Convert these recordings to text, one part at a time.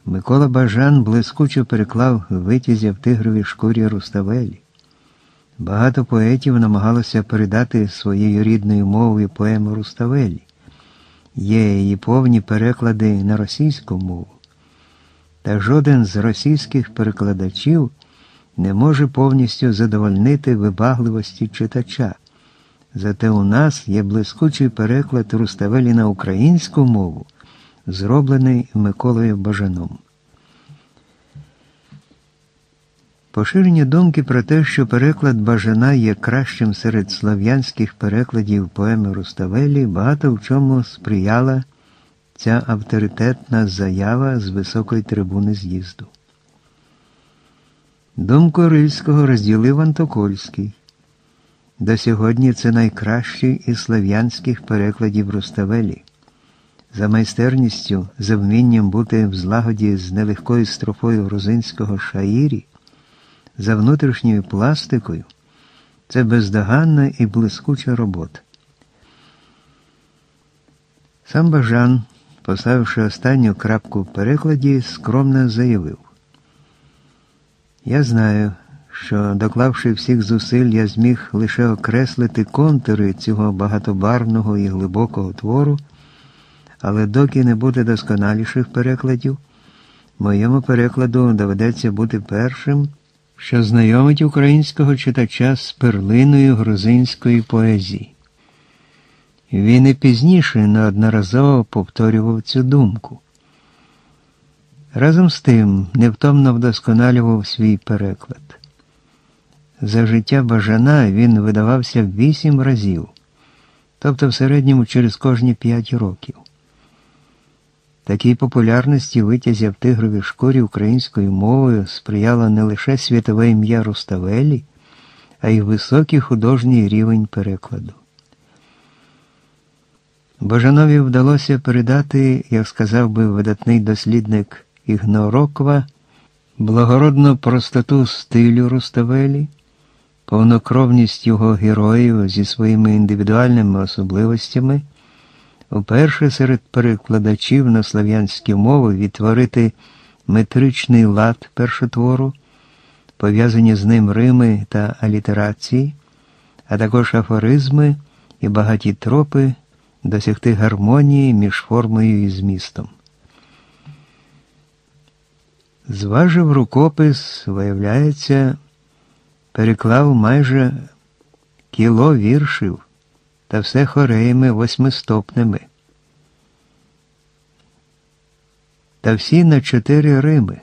Микола Бажан блискуче переклав «Витязя в тигровій шкурі» Руставелі. Багато поетів намагалося передати своєю рідною мовою поему Руставелі. Є і повні переклади на російську мову. Та жоден з російських перекладачів не може повністю задовольнити вибагливості читача. Зате у нас є блискучий переклад Руставелі на українську мову, зроблений Миколою Бажаном. Поширені думки про те, що переклад Бажана є кращим серед слов'янських перекладів поеми Руставелі, багато в чому сприяла ця авторитетна заява з високої трибуни з'їзду. Думку Рильського розділив Антокольський. До сьогодні це найкращий із слов'янських перекладів Руставелі. За майстерністю, за вмінням бути в злагоді з нелегкою строфою грузинського шаїрі, за внутрішньою пластикою, це бездоганна і блискуча робота. Сам Бажан, поставивши останню крапку в перекладі, скромно заявив: «Я знаю, що, доклавши всіх зусиль, я зміг лише окреслити контури цього багатобарвного і глибокого твору, але доки не буде досконаліших перекладів, моєму перекладу доведеться бути першим, що знайомить українського читача з перлиною грузинської поезії». Він і пізніше неодноразово повторював цю думку. Разом з тим невтомно вдосконалював свій переклад. За життя Бажана він видавався 8 разів, тобто в середньому через кожні 5 років. Такій популярності «Витязя в тигровій шкурі» українською мовою сприяло не лише світове ім'я Руставелі, а й високий художній рівень перекладу. Бажанові вдалося передати, як сказав би видатний дослідник Ігнороква, благородну простоту стилю Руставелі, повнокровність його героїв зі своїми індивідуальними особливостями, уперше серед перекладачів на слов'янські мови відтворити метричний лад першотвору, пов'язані з ним рими та алітерації, а також афоризми і багаті тропи, досягти гармонії між формою і змістом. Зважив рукопис, виявляється, переклав майже кіло віршів, та все хореями 8-стопними. Та всі на 4 рими.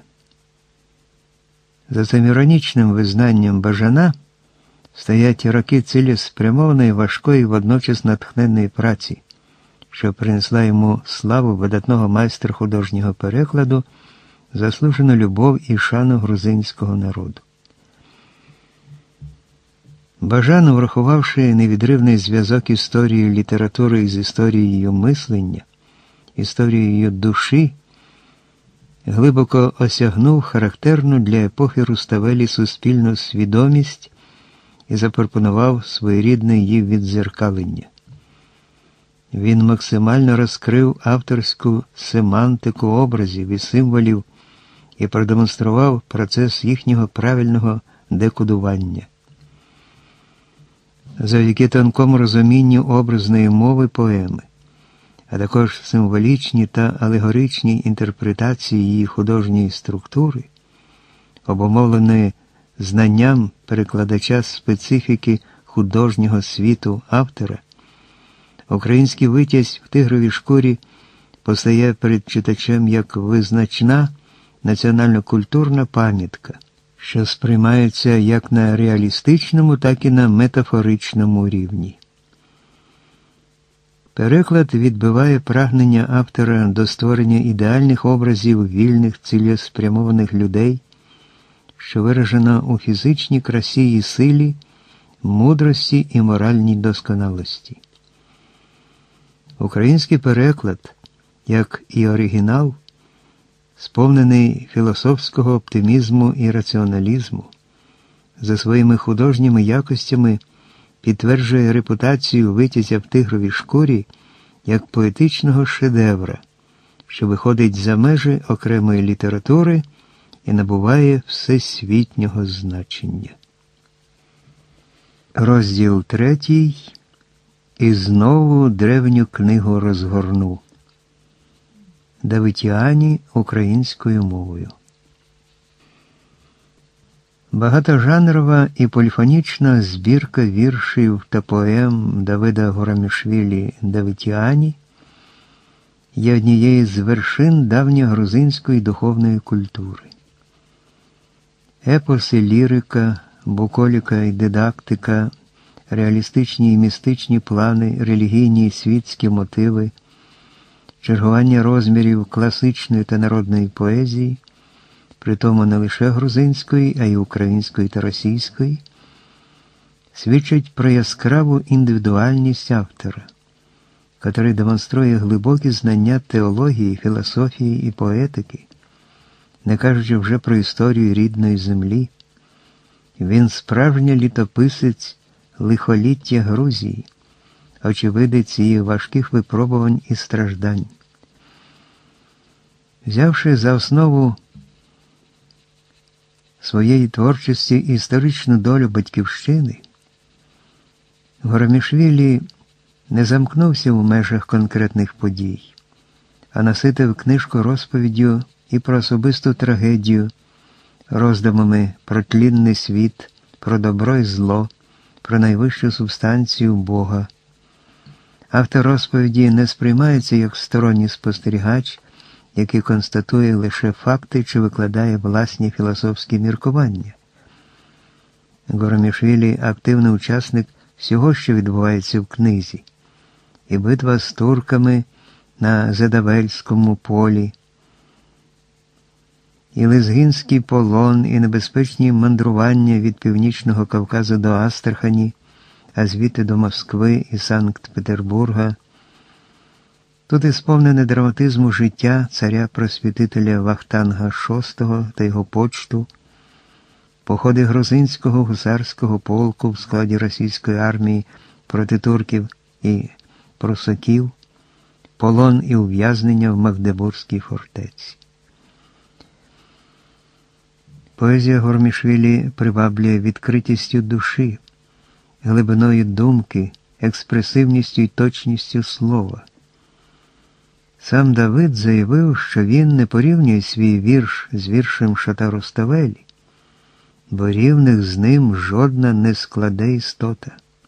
За цим іронічним визнанням Бажана стоять роки цілеспрямованої, важкої і водночас натхненної праці, що принесла йому славу видатного майстра художнього перекладу, заслужену любов і шану грузинського народу. Бажан, врахувавши невідривний зв'язок історії літератури з історією мислення, історією душі, глибоко осягнув характерну для епохи Руставелі суспільну свідомість і запропонував своєрідне її віддзеркалення. Він максимально розкрив авторську семантику образів і символів і продемонстрував процес їхнього правильного декодування. Завдяки тонкому розумінню образної мови поеми, а також символічній та алегоричній інтерпретації її художньої структури, обумовленої знанням перекладача специфіки художнього світу автора, український «Витязь в тигровій шкурі» постає перед читачем як визначна національно-культурна пам'ятка, що сприймається як на реалістичному, так і на метафоричному рівні. Переклад відбиває прагнення автора до створення ідеальних образів вільних, цілеспрямованих людей, що виражено у фізичній красі і силі, мудрості і моральній досконалості. Український переклад, як і оригінал, сповнений філософського оптимізму і раціоналізму, за своїми художніми якостями підтверджує репутацію «Витязя в тигровій шкурі» як поетичного шедевра, що виходить за межі окремої літератури і набуває всесвітнього значення. Розділ 3. І знову древню книгу розгорну. Давитіані українською мовою. Багатожанрова і поліфонічна збірка віршів та поем Давида Горамішвілі «Давитіані» є однією з вершин давньогрузинської духовної культури. Епоси, лірика, буколіка і дидактика, реалістичні і містичні плани, релігійні і світські мотиви, чергування розмірів класичної та народної поезії, притому не лише грузинської, а й української та російської, свідчать про яскраву індивідуальність автора, який демонструє глибокі знання теології, філософії і поетики, не кажучи вже про історію рідної землі. Він справжній літописець лихоліття Грузії, очевидець її важких випробувань і страждань. Взявши за основу своєї творчості історичну долю батьківщини, Горамішвілі не замкнувся в межах конкретних подій, а наситив книжку розповіддю і про особисту трагедію, роздумами про тлінний світ, про добро і зло, про найвищу субстанцію Бога. Автор розповіді не сприймається як сторонній спостерігач, який констатує лише факти чи викладає власні філософські міркування. Горамішвілі – активний учасник всього, що відбувається в книзі. І битва з турками на Зедавельському полі, і Лезгінський полон, і небезпечні мандрування від Північного Кавказу до Астрахані, а звідти до Москви і Санкт-Петербурга. Тут і сповнене драматизму життя царя-просвітителя Вахтанга VI та його почту, походи грузинського гусарського полку в складі російської армії проти турків і прусаків, полон і ув'язнення в Магдебурзькій фортеці. Поезія Горамішвілі приваблює відкритістю душі, глибиною думки, експресивністю і точністю слова. Сам Давид заявив, що він не порівнює свій вірш з віршем Шота Руставелі, бо рівних з ним жодна не складе істота.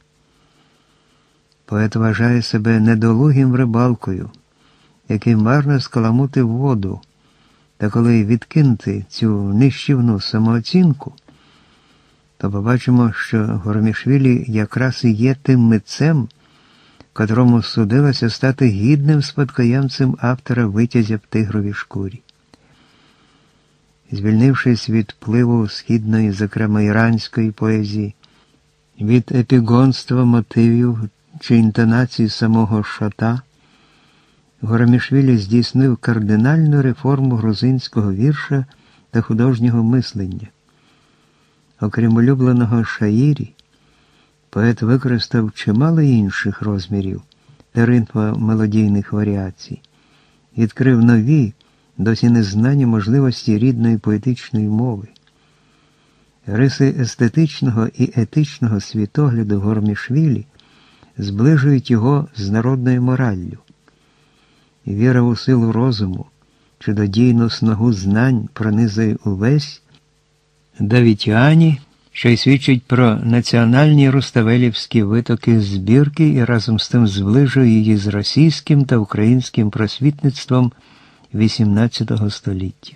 Поет вважає себе недолугим рибалкою, який марно скаламутив воду, та коли відкинути цю нищівну самооцінку, то побачимо, що Горамішвілі якраз і є тим митцем, котрому судилося стати гідним спадкоємцем автора «Витязя в тигровій шкурі». Звільнившись від впливу східної, зокрема іранської поезії, від епігонства мотивів чи інтонації самого Шота, Горамішвілі здійснив кардинальну реформу грузинського вірша та художнього мислення. Окрім улюбленого шаїрі, поет використав чимало інших розмірів та ритмо-мелодійних варіацій, відкрив нові, досі незнані можливості рідної поетичної мови. Риси естетичного і етичного світогляду Горамішвілі зближують його з народною мораллю. Віра у силу розуму, чудодійну снагу знань пронизує увесь Давитіані, що й свідчить про національні руставелівські витоки збірки і разом з тим зближує її з російським та українським просвітництвом XVIII століття.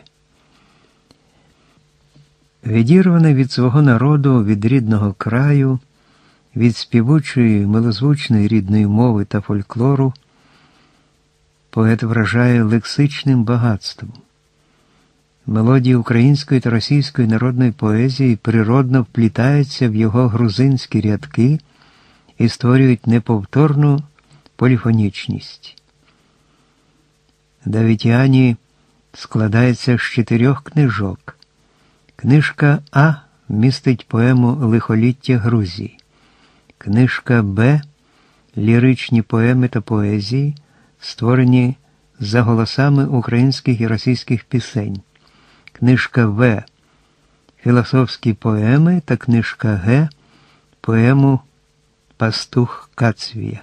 Відірваний від свого народу, від рідного краю, від співучої, милозвучної рідної мови та фольклору, поет вражає лексичним багатством. Мелодії української та російської народної поезії природно вплітаються в його грузинські рядки і створюють неповторну поліфонічність. Давитіані складається з 4 книжок. Книжка А містить поему «Лихоліття Грузії». Книжка Б – ліричні поеми та поезії, створені за голосами українських і російських пісень, книжка В «Філософські поеми» та книжка Г поему «Пастух Кацвія».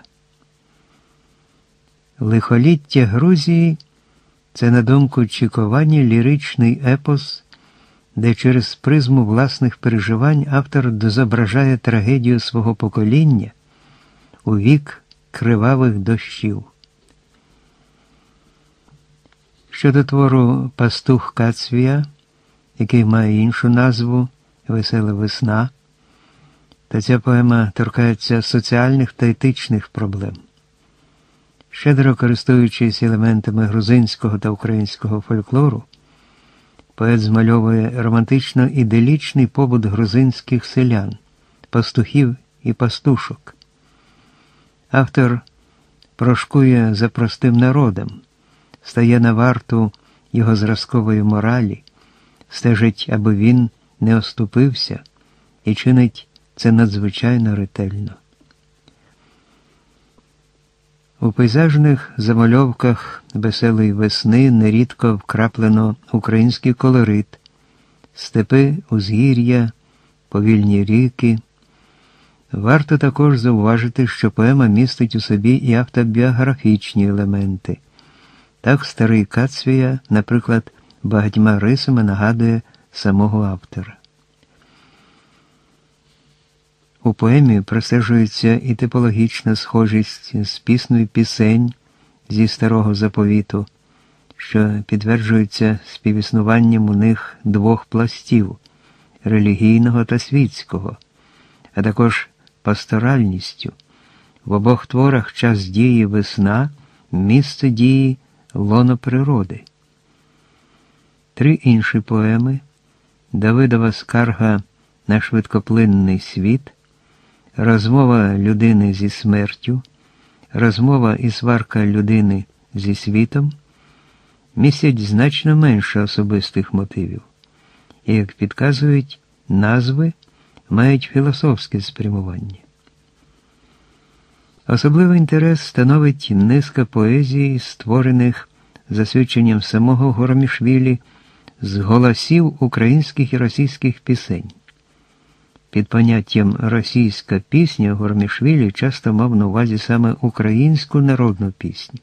«Лихоліття Грузії» – це, на думку Чіковані, ліричний епос, де через призму власних переживань автор дозображає трагедію свого покоління у вік кривавих дощів. Щодо твору «Пастух Кацвія», який має іншу назву «Весела весна», та ця поема торкається соціальних та етичних проблем. Щедро користуючись елементами грузинського та українського фольклору, поет змальовує романтично-іделічний побут грузинських селян, пастухів і пастушок. Автор прошкує за простим народом, стає на варту його зразкової моралі, стежить, аби він не оступився, і чинить це надзвичайно ретельно. У пейзажних замальовках «Веселої весни» нерідко вкраплено український колорит, степи, узгір'я, повільні ріки. Варто також зауважити, що поема містить у собі і автобіографічні елементи. Так старий Кацвія, наприклад, багатьма рисами нагадує самого автора. У поемі простежується і типологічна схожість з піснею пісень зі Старого Заповіту, що підтверджується співіснуванням у них двох пластів – релігійного та світського, а також пасторальністю. В обох творах час дії весна, місце дії лоно природи. Три інші поеми – Давидова скарга на швидкоплинний світ, розмова людини зі смертю, розмова і сварка людини зі світом містять значно менше особистих мотивів. І, як підказують, назви мають філософське спрямування. Особливий інтерес становить низка поезій, створених за свідченням самого Горомішвілі з голосів українських і російських пісень. Під поняттям «російська пісня» Горомішвілі часто мав на увазі саме українську народну пісню.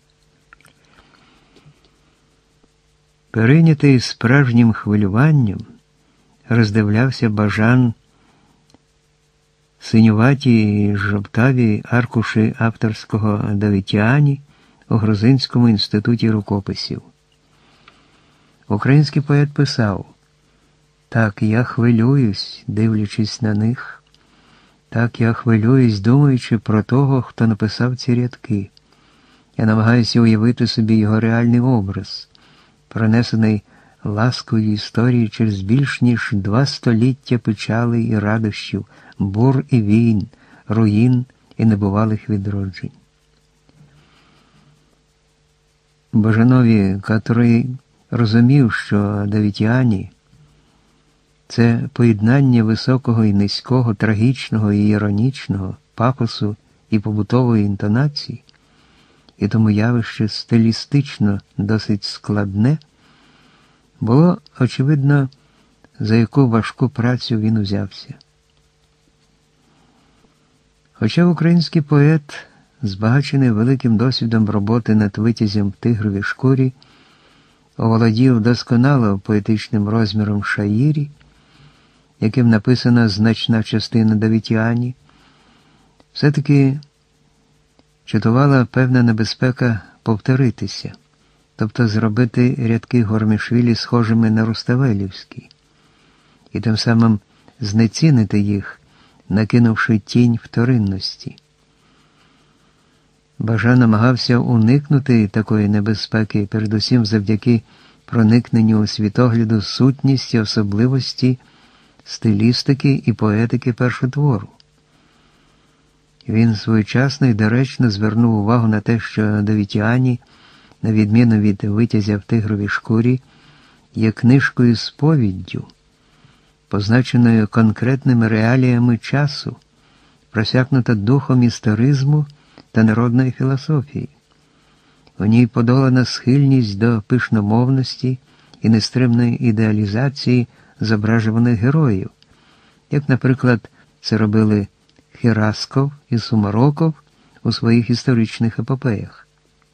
Перейнятий справжнім хвилюванням, роздивлявся Бажан синюваті і жовтаві аркуші авторського Давитіані у Грузинському інституті рукописів. Український поет писав: «Так я хвилююсь, дивлячись на них, так я хвилююсь, думаючи про того, хто написав ці рядки. Я намагаюся уявити собі його реальний образ, пронесений ласкою історії через більш ніж 2 століття печалей і радощів, бур і війн, руїн і небувалих відроджень». Бажанові, котрий розумів, що Давитіані – це поєднання високого і низького, трагічного і іронічного, пафосу і побутової інтонації, і тому явище стилістично досить складне, було очевидно, за яку важку працю він узявся. Хоча український поет, збагачений великим досвідом роботи над витязем в тигровій шкурі, оволодів досконало поетичним розміром шаїрі, яким написана значна частина Давитіані, все-таки чатувала певна небезпека повторитися, тобто зробити рядки Горомішвілі схожими на руставелівські, і тим самим знецінити їх, накинувши тінь вторинності. Бажан намагався уникнути такої небезпеки, передусім завдяки проникненню у світогляду сутність і особливості стилістики і поетики першотвору. Він своєчасно і доречно звернув увагу на те, що Давитіані, на відміну від витязя в тигровій шкурі, є книжкою-сповіддю, позначеною конкретними реаліями часу, просякнута духом історизму та народної філософії. У ній подолана схильність до пишномовності і нестримної ідеалізації зображуваних героїв, як, наприклад, це робили Херасков і Сумароков у своїх історичних епопеях.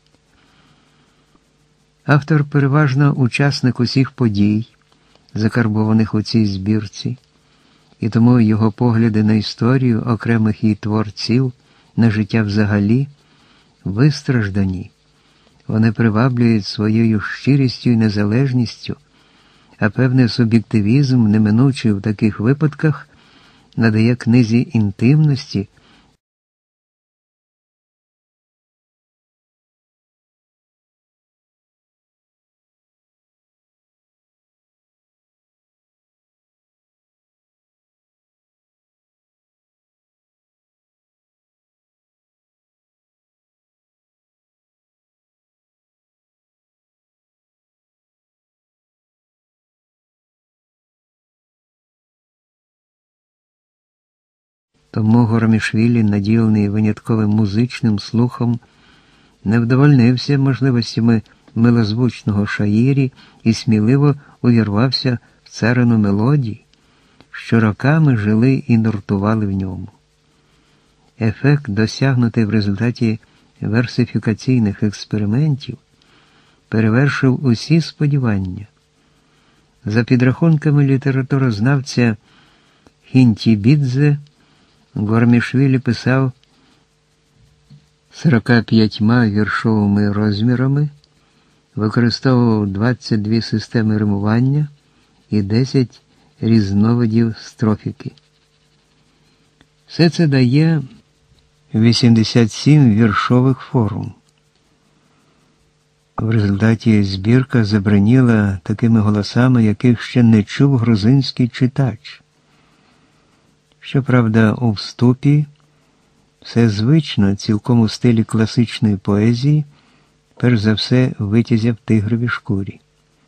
Автор переважно учасник усіх подій, закарбованих у цій збірці, і тому його погляди на історію окремих її творців, на життя взагалі, вистраждані. Вони приваблюють своєю щирістю і незалежністю, а певний суб'єктивізм, неминучий в таких випадках, надає книзі інтимності, тому Горомішвілі, наділений винятковим музичним слухом, не вдовольнився можливостями милозвучного шаїрі і сміливо увірвався в царину мелодій, що роками жили і нуртували в ньому. Ефект, досягнутий в результаті версифікаційних експериментів, перевершив усі сподівання. За підрахунками літературознавця Хінтібідзе, Горомішвілі писав 45 віршовими розмірами, використовував 22 системи римування і 10 різновидів строфіки. Все це дає 87 віршових форм. В результаті збірка забриніла такими голосами, яких ще не чув грузинський читач. Щоправда, у вступі все звично, цілком у стилі класичної поезії, перш за все витязя в тигровій шкурі.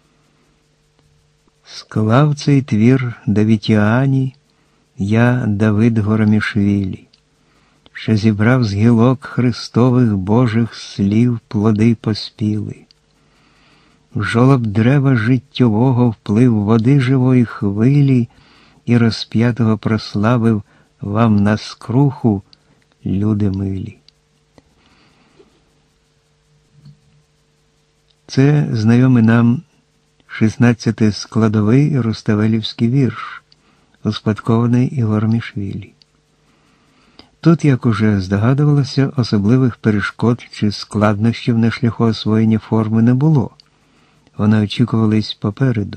Склав цей твір Давітіані я, Давид Горомішвілі, що зібрав з гілок Христових Божих слів плоди поспіли. В жолоб дерева життєвого вплив води живої хвилі і розп'ятого прославив вам на скруху, люди милі. Це знайомий нам 16-складовий руставелівський вірш, успадкований Ігорем Мішвілі. Тут, як уже здогадувалося, особливих перешкод чи складнощів на шляху освоєння форми не було. Вони очікувались попереду.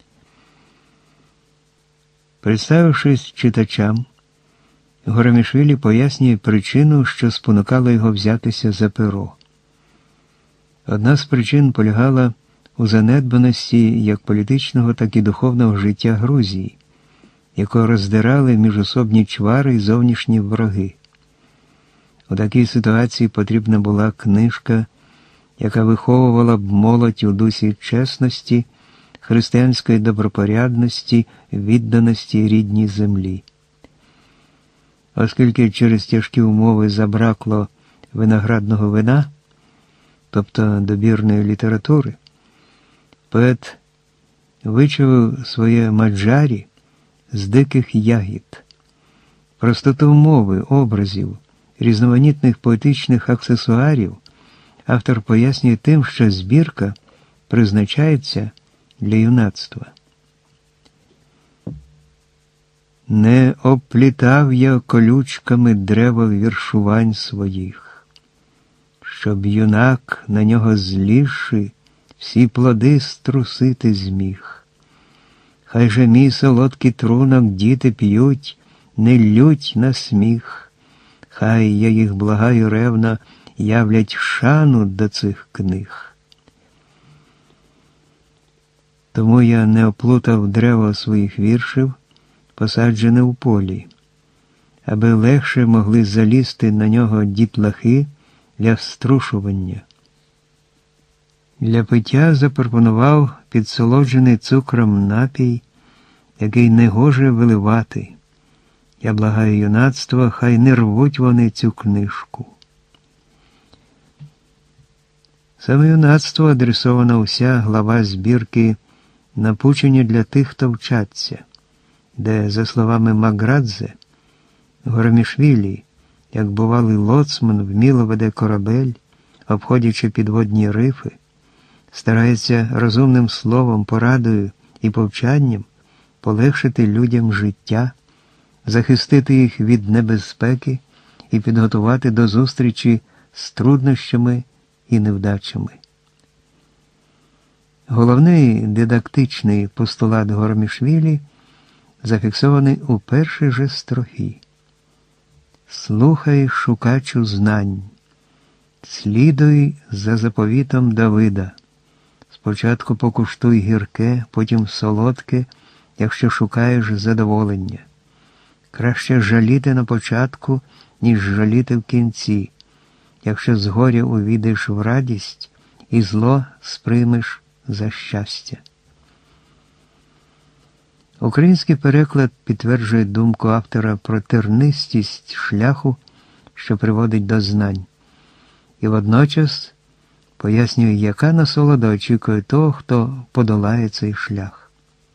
Представившись читачам, Горомішвілі пояснює причину, що спонукало його взятися за перо. Одна з причин полягала у занедбаності як політичного, так і духовного життя Грузії, яку роздирали міжособні чвари і зовнішні вороги. У такій ситуації потрібна була книжка, яка виховувала б молодь у дусі чесності, християнської добропорядності, відданості рідній землі. Оскільки через тяжкі умови забракло виноградного вина, тобто добірної літератури, поет вичавив своє маджарі з диких ягід. Простоту мови, образів, різноманітних поетичних аксесуарів автор пояснює тим, що збірка призначається для юнацтва. Не оплітав я колючками дерева віршувань своїх, щоб юнак на нього злізши всі плоди струсити зміг. Хай же мій солодкий трунок діти п'ють, не лють на сміх, хай я їх благаю ревно являть шану до цих книг. Тому я не оплутав дерево своїх віршів, посаджене в полі, аби легше могли залізти на нього дітлахи для струшування. Для пиття запропонував підсолоджений цукром напій, який не гоже виливати. Я благаю юнацтва, хай не рвуть вони цю книжку. Саме юнацтву адресована уся глава збірки «Напучення для тих, хто вчаться», де, за словами Маградзе, Горомішвілі, як бувалий лоцман, вміло веде корабель, обходячи підводні рифи, старається розумним словом, порадою і повчанням полегшити людям життя, захистити їх від небезпеки і підготувати до зустрічі з труднощами і невдачами. Головний дидактичний постулат Горомішвілі зафіксований у першій же строфі. «Слухай, шукачу знань, слідуй за заповітом Давида. Спочатку покуштуй гірке, потім солодке, якщо шукаєш задоволення. Краще жаліти на початку, ніж жаліти в кінці, якщо згоря увійдеш в радість і зло сприймеш за щастя». Український переклад підтверджує думку автора про тернистість шляху, що приводить до знань, і водночас пояснює, яка насолода очікує того, хто подолає цей шлях.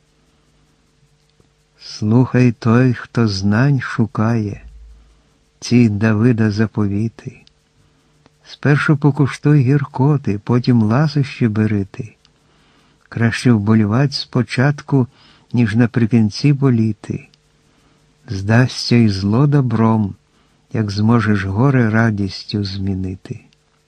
«Слухай той, хто знань шукає, ці Давида заповіти. Спершу покуштуй гіркоти, потім ласощі бери ти. Краще вболівать спочатку, ніж наприкінці боліти. Здасться й зло добром, як зможеш горе радістю змінити».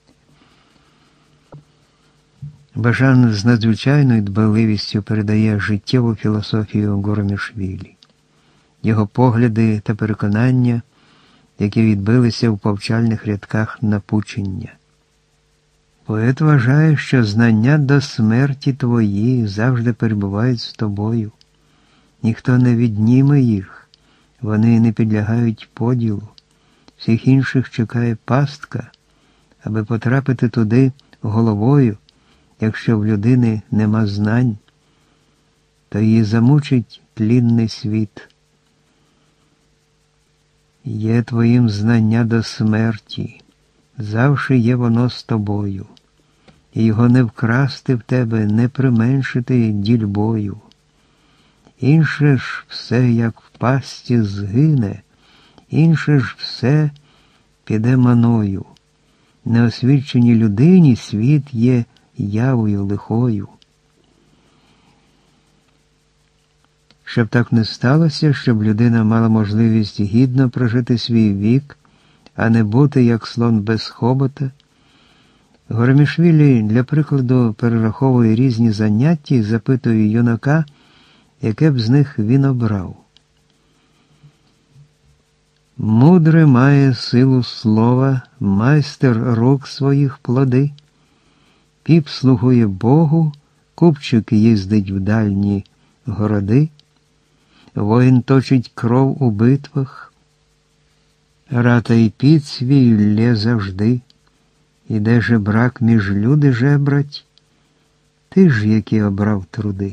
Бажан з надзвичайною дбайливістю передає життєву філософію Горомішвілі, його погляди та переконання, які відбилися в повчальних рядках напучення. Поет вважає, що знання до смерті твої завжди перебувають з тобою. Ніхто не відніме їх, вони не підлягають поділу. Всіх інших чекає пастка, аби потрапити туди головою. Якщо в людини нема знань, то її замучить тлінний світ. Є твоїм знання до смерті, завжди є воно з тобою, і його не вкрасти в тебе, не применшити дільбою. Інше ж все, як в пасті, згине, інше ж все піде маною. Неосвіченій людині світ є явою лихою. Щоб так не сталося, щоб людина мала можливість гідно прожити свій вік, а не бути як слон без хобота, Горомішвілі для прикладу перераховує різні заняття і запитує юнака, яке б з них він обрав. «Мудре має силу слова, майстер рук своїх плоди. Піп слугує Богу, купчик їздить в дальні городи. Воїн точить кров у битвах, рата й піт свій лє завжди. Іде жебрак між люди жебрать, ти ж які обрав труди».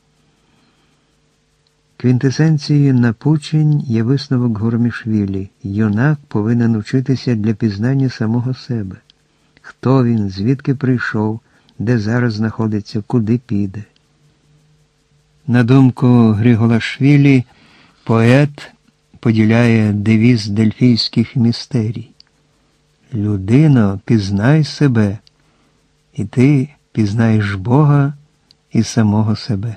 Квінтесенцією напучень є висновок Горомішвілі. Юнак повинен учитися для пізнання самого себе. Хто він, звідки прийшов, де зараз знаходиться, куди піде. На думку Гріголашвілі, поет поділяє девіз дельфійських містерій. «Людино, пізнай себе, і ти пізнаєш Бога і самого себе».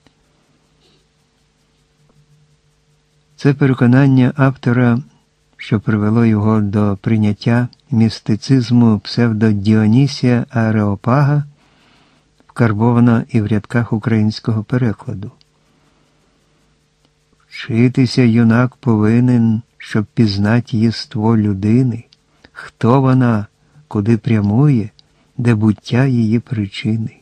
Це переконання автора, що привело його до прийняття містицизму псевдодіонісія Ареопага, вкарбовано і в рядках українського перекладу. «Вчитися юнак повинен, щоб пізнати єство людини, хто вона, куди прямує, де буття її причини».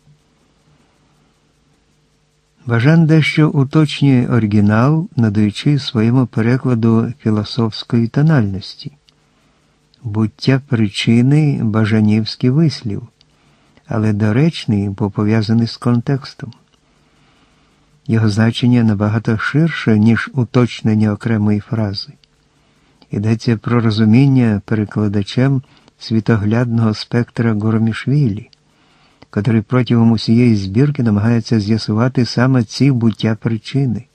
Бажан дещо уточнює оригінал, надаючи своєму перекладу філософської тональності. Буття причини – бажанівський вислів, але доречний, бо пов'язаний з контекстом. Його значення набагато ширше, ніж уточнення окремої фрази. Йдеться про розуміння перекладачем світоглядного спектра Горомішвілі, котрий протягом усієї збірки намагається з'ясувати саме ці буття-причини.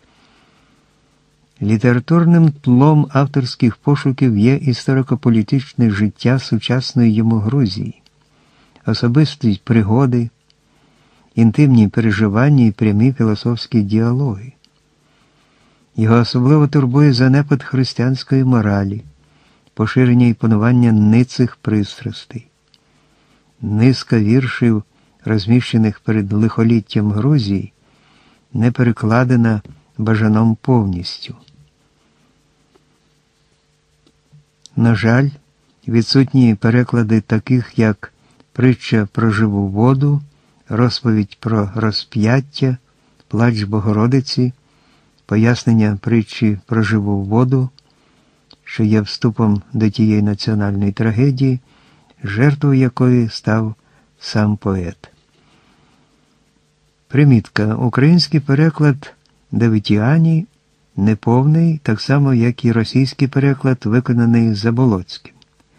Літературним тлом авторських пошуків є історико-політичне життя сучасної йому Грузії, особисті пригоди, інтимні переживання і прямі філософські діалоги. Його особливо турбує занепад християнської моралі, поширення і панування ницих пристрастей. Низка віршів, розміщених перед лихоліттям Грузії, не перекладена Бажаном повністю. На жаль, відсутні переклади таких, як «Притча про живу воду», «Розповідь про розп'яття», «Плач Богородиці», пояснення притчі про живу воду, що є вступом до тієї національної трагедії, жертвою якої став сам поет. Примітка. Український переклад Давитіані неповний, так само, як і російський переклад, виконаний Заболоцьким.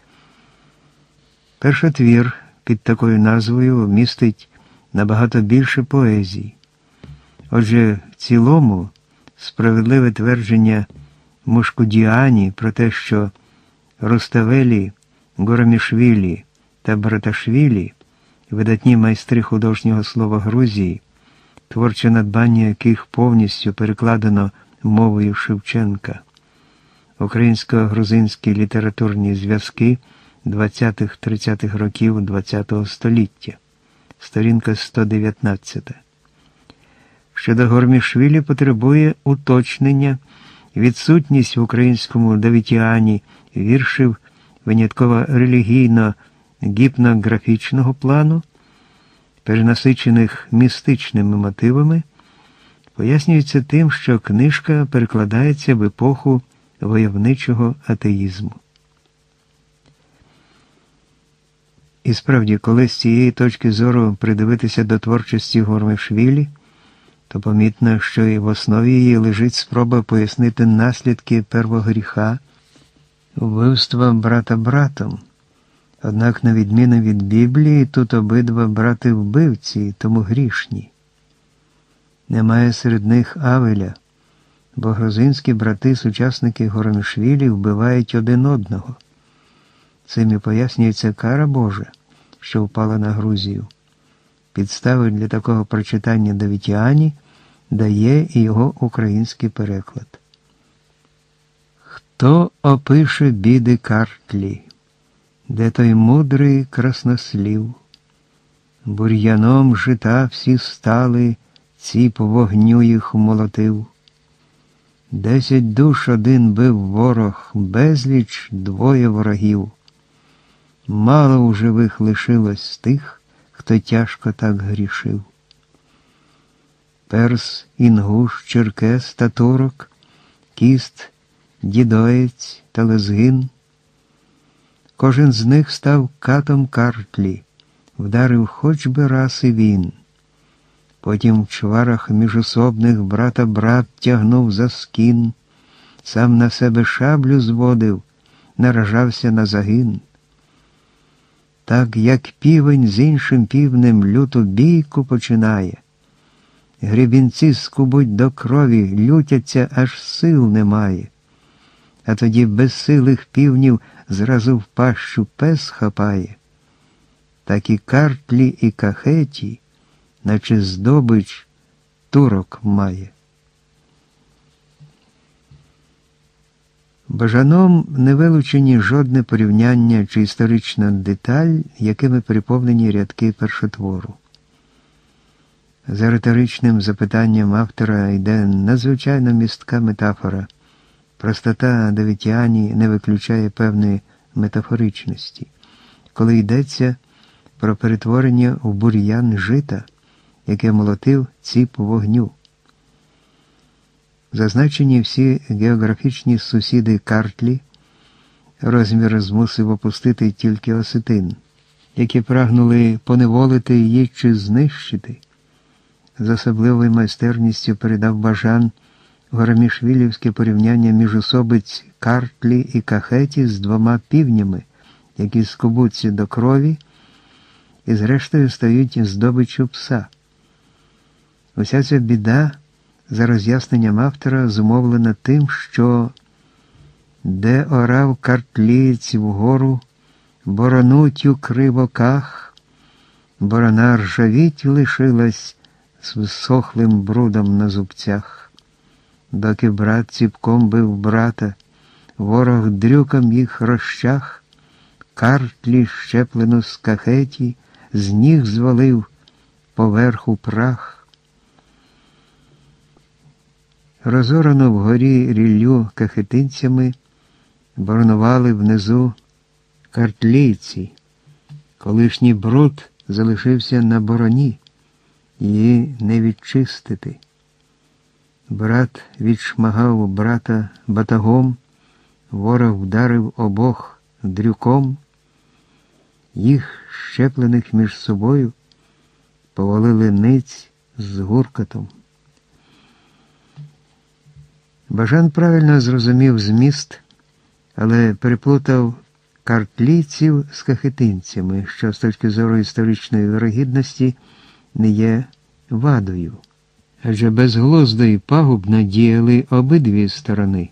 Першотвір під такою назвою містить набагато більше поезії. Отже, в цілому, справедливе твердження Мушкудіані про те, що Руставелі, Горомішвілі та Браташвілі, видатні майстри художнього слова Грузії, творче надбання яких повністю перекладено мовою Шевченка. Українсько-грузинські літературні зв'язки 20-30-х років ХХ століття. Сторінка 119. Щодо Горомішвілі потребує уточнення відсутність в українському Давитіані віршів винятково релігійно-гіпнографічного плану, перенасичених містичними мотивами, пояснюється тим, що книжка перекладається в епоху войовничого атеїзму. І справді, коли з цієї точки зору придивитися до творчості Горомішвілі, то помітно, що і в основі її лежить спроба пояснити наслідки первогріха вбивства брата братом. Однак, на відміну від Біблії, тут обидва брати-вбивці, тому грішні. Немає серед них Авеля, бо грузинські брати-сучасники Горомішвілі вбивають один одного. Цим і пояснюється кара Божа, що впала на Грузію. Підстави для такого прочитання Давитіані дає і його український переклад. Хто опише біди Картлі? Де той мудрий краснослів? Бур'яном жита всі стали, ціп вогню їх молотив. 10 душ один бив ворог, безліч двоє ворогів. Мало у живих лишилось з тих, хто тяжко так грішив. Перс, інгуш, черкес та турок, кіст, дідоєць та лезгин. Кожен з них став катом Картлі, вдарив хоч би раз і він. Потім в чварах міжособних брата брат тягнув за скін, сам на себе шаблю зводив, наражався на загин. Так, як півень з іншим півнем люту бійку починає, гребінці скубуть до крові, лютяться, аж сил немає. А тоді безсилих півнів зразу в пащу пес хапає. Так і Картлі, і Кахеті, наче здобич, турок має. Бажаном не вилучені жодне порівняння чи історична деталь, якими переповнені рядки першотвору. За риторичним запитанням автора йде надзвичайно містка метафора. Простота Давитіані не виключає певної метафоричності, коли йдеться про перетворення в бур'ян жита, яке молотив ціп вогню. Зазначені всі географічні сусіди Картлі, розмір змусив опустити тільки осетин, які прагнули поневолити її чи знищити. З особливою майстерністю передав Бажан горомішвілівське порівняння міжособиць Картлі і Кахеті з двома півнями, які скубуться до крові і зрештою стають здобиччю пса. Уся ця біда, за роз'ясненням автора, зумовлена тим, що де орав картлієць вгору, боронуть у кривоках, борона ржавіть лишилась з всохлим брудом на зубцях. Доки брат ціпком бив брата, ворог дрюком їх розчах, картлі щеплену з кахеті, з ніг звалив поверху прах. Розорану вгорі ріллю кахетинцями боронували внизу картлійці. Колишній бруд залишився на бороні, її не відчистити. Брат відшмагав брата батагом, ворог вдарив обох дрюком, їх, щеплених між собою, повалили ниць з гуркотом. Бажан правильно зрозумів зміст, але переплутав картлійців з кахетинцями, що з точки зору історичної вірогідності не є вадою. Адже безглуздо і пагубно діяли обидві сторони.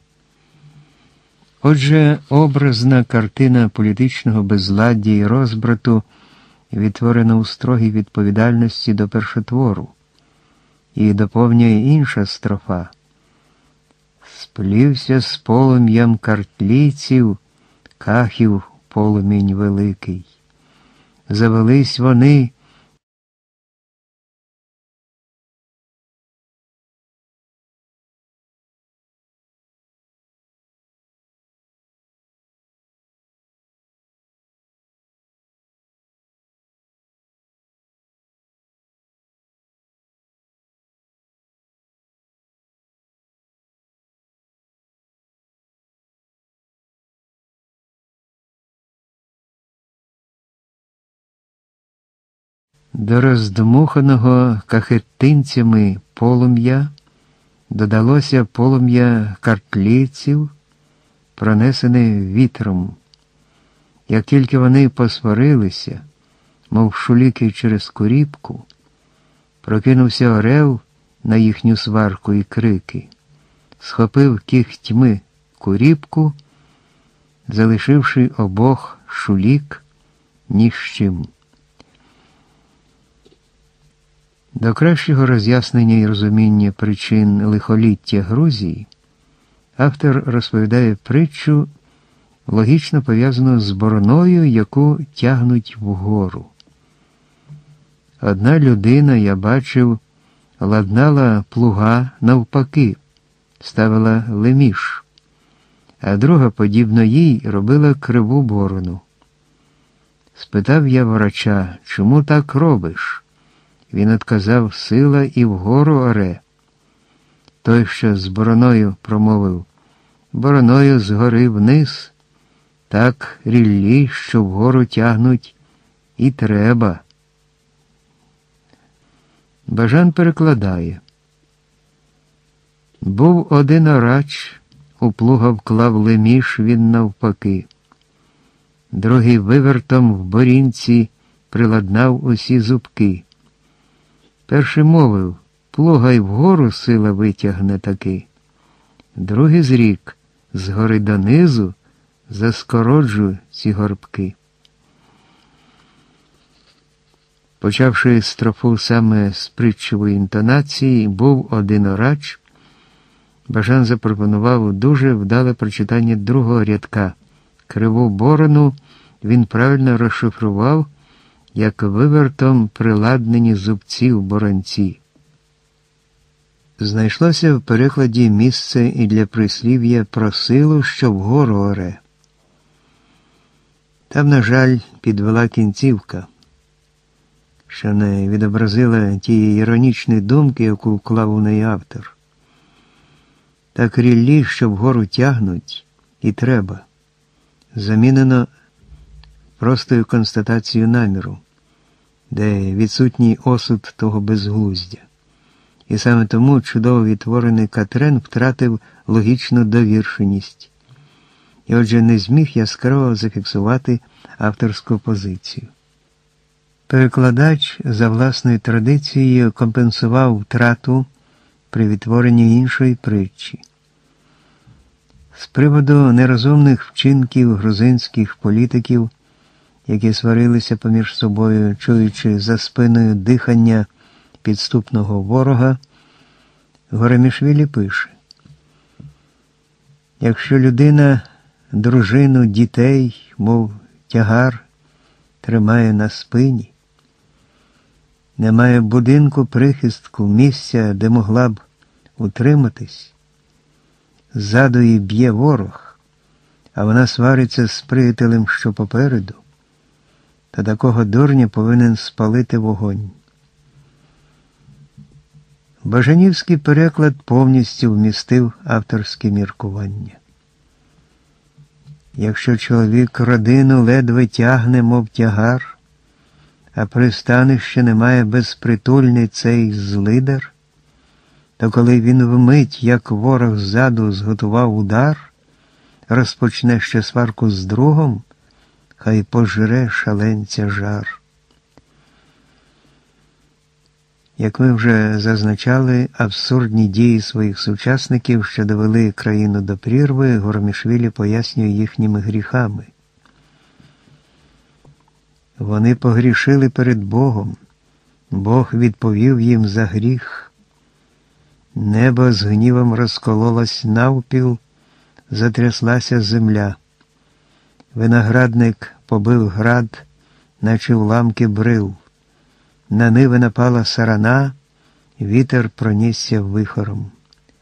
Отже, образна картина політичного безладдя і розбрату відтворена у строгій відповідальності до першотвору. І доповнює інша строфа. Сплівся з полум'ям картлійців, кахів полумінь великий. Завелись вони, до роздмуханого кахетинцями полум'я додалося полум'я картлійців, пронесене вітром. Як тільки вони посварилися, мов шуліки через куріпку, прокинувся орел на їхню сварку і крики, схопив кігтьми куріпку, залишивши обох шулік ні з чим. До кращого роз'яснення і розуміння причин лихоліття Грузії автор розповідає притчу, логічно пов'язану з бороною, яку тягнуть вгору. Одна людина, я бачив, ладнала плуга навпаки, ставила леміш, а друга, подібно їй, робила криву борону. Спитав я врача, чому так робиш? Він відказав, сила і вгору оре. Той, що з бороною, промовив, бороною згори вниз, так ріллі, що вгору тягнуть, і треба. Бажан перекладає. Був один орач, у плуга вклав леміш він навпаки. Другий вивертом в борінці приладнав усі зубки. Перший мовив, плуга й вгору сила витягне таки. Другий зрік, згори донизу заскороджу ці горбки. Почавши строфу саме з притчової інтонації, був один орач, Бажан запропонував дуже вдале прочитання другого рядка. Криву борону він правильно розшифрував, як вивертом приладнені зубці в боронці. Знайшлося в перекладі місце і для прислів'я про силу, що вгору оре. Там, на жаль, підвела кінцівка, що не відобразила тієї іронічної думки, яку вклав у неї автор. Так ріллі, що вгору тягнуть, і треба. Замінено простою констатацією наміру, де відсутній осуд того безглуздя. І саме тому чудово відтворений Катрен втратив логічну довіршеність. і отже не зміг яскраво зафіксувати авторську позицію. Перекладач за власною традицією компенсував втрату при відтворенні іншої притчі. З приводу нерозумних вчинків грузинських політиків, які сварилися поміж собою, чуючи за спиною дихання підступного ворога, Горемішвілі пише: якщо людина дружину, дітей, мов тягар, тримає на спині, немає будинку, прихистку, місця, де могла б утриматись, ззаду її б'є ворог, а вона свариться з приятелем, що попереду, та такого дурня повинен спалити вогонь. Бажанівський переклад повністю вмістив авторське міркування. Якщо чоловік родину ледве тягне, мов тягар, а пристанища немає безпритульний цей злидар, то коли він вмить, як ворог ззаду зготував удар, розпочне ще сварку з другом, хай пожре шаленця жар. Як ми вже зазначали, абсурдні дії своїх сучасників, що довели країну до прірви, Горемішвілі пояснює їхніми гріхами. Вони погрішили перед Богом, Бог відповів їм за гріх. Небо з гнівом розкололось навпіл, затряслася земля. Виноградник побив град, наче уламки брил. На ниви напала сарана, вітер пронісся вихором.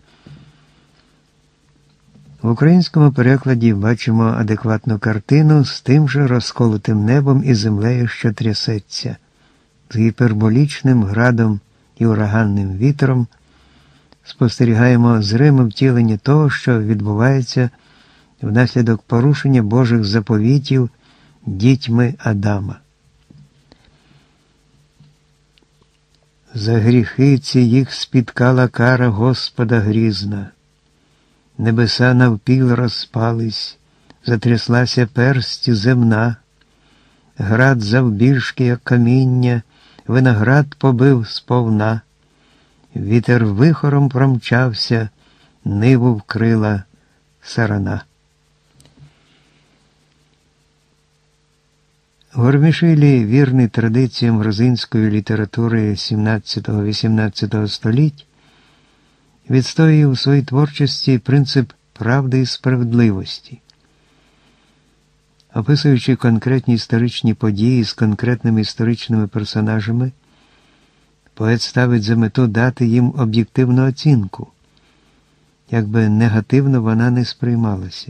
В українському перекладі бачимо адекватну картину з тим же розколотим небом і землею, що трясеться, з гіперболічним градом і ураганним вітром. Спостерігаємо зриме втілення того, що відбувається внаслідок порушення Божих заповітів дітьми Адама. За гріхи ці їх спіткала кара Господа грізна. Небеса навпіл розпались, затряслася перстю земна. Град завбільшки, як каміння, виноград побив сповна. Вітер вихором промчався, ниву вкрила сарана. Горемішвілі, вірний традиціям грузинської літератури XVII-XVIII століть, відстоює у своїй творчості принцип правди і справедливості. Описуючи конкретні історичні події з конкретними історичними персонажами, поет ставить за мету дати їм об'єктивну оцінку, якби негативно вона не сприймалася.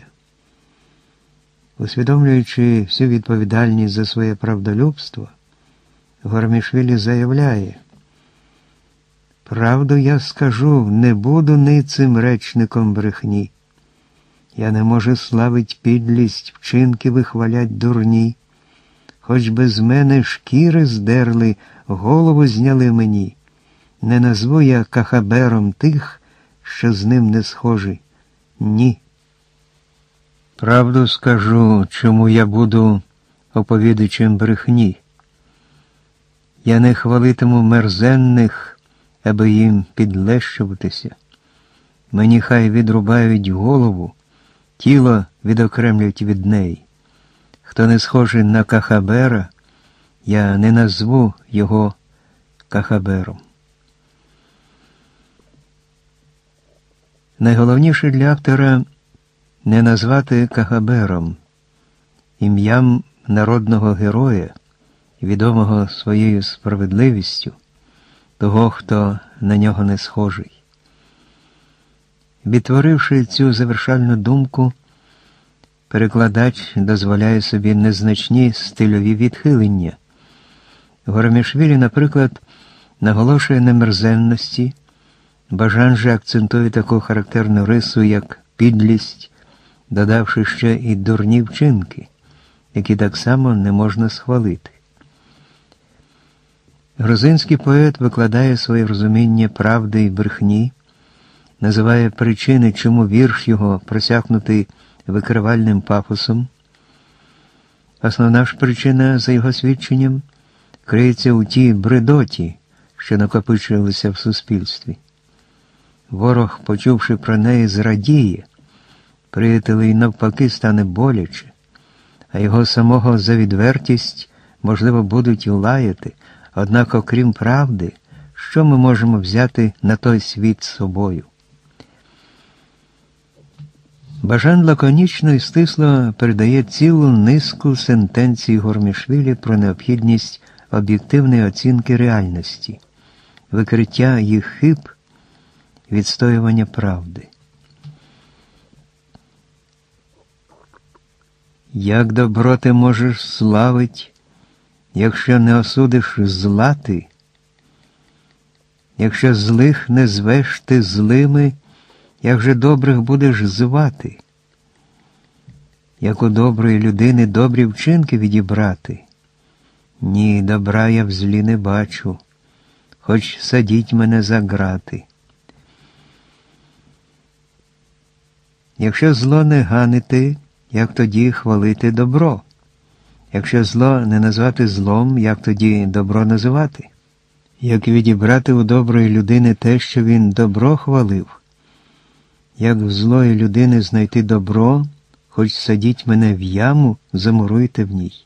Усвідомлюючи всю відповідальність за своє правдолюбство, Горемішвілі заявляє: «Правду я скажу, не буду ницим речником брехні. Я не можу славить підлість, вчинки вихвалять дурні. Хоч би з мене шкіри здерли, голову зняли мені. Не назву я кахабером тих, що з ним не схожі. Ні. Правду скажу, чому я буду оповідачем брехні. Я не хвалитиму мерзенних, аби їм підлещуватися. Мені хай відрубають голову, тіло відокремлять від неї. Хто не схожий на кахабера, я не назву його кахабером». Найголовніше для автора – не назвати кахабером, ім'ям народного героя, відомого своєю справедливістю, того, хто на нього не схожий. Відтворивши цю завершальну думку, перекладач дозволяє собі незначні стильові відхилення. Горемішвілі, наприклад, наголошує на мерзенності, Бажан же акцентує таку характерну рису, як підлість, додавши ще і дурні вчинки, які так само не можна схвалити. Грузинський поет викладає своє розуміння правди і брехні, називає причини, чому вірш його, просякнутий викривальним пафосом. Основна ж причина, за його свідченням, криється у тій бредоті, що накопичилися в суспільстві. Ворог, почувши про неї, зрадіє, приятелеві навпаки стане боляче, а його самого за відвертість, можливо, будуть лаяти, однак, окрім правди, що ми можемо взяти на той світ з собою? Бажан лаконічно і стисло передає цілу низку сентенцій Гормішвілі про необхідність об'єктивної оцінки реальності, викриття їх хиб, відстоювання правди. Як добро ти можеш славить, якщо не осудиш зла ти? Якщо злих не звеш ти злими, як же добрих будеш звати? Як у доброї людини добрі вчинки відібрати? Ні, добра я в злі не бачу, хоч садіть мене за грати. Якщо зло не ганити, як тоді хвалити добро? Якщо зло не назвати злом, як тоді добро називати? Як відібрати у доброї людини те, що він добро хвалив? Як в злої людини знайти добро, хоч садіть мене в яму, замуруйте в ній.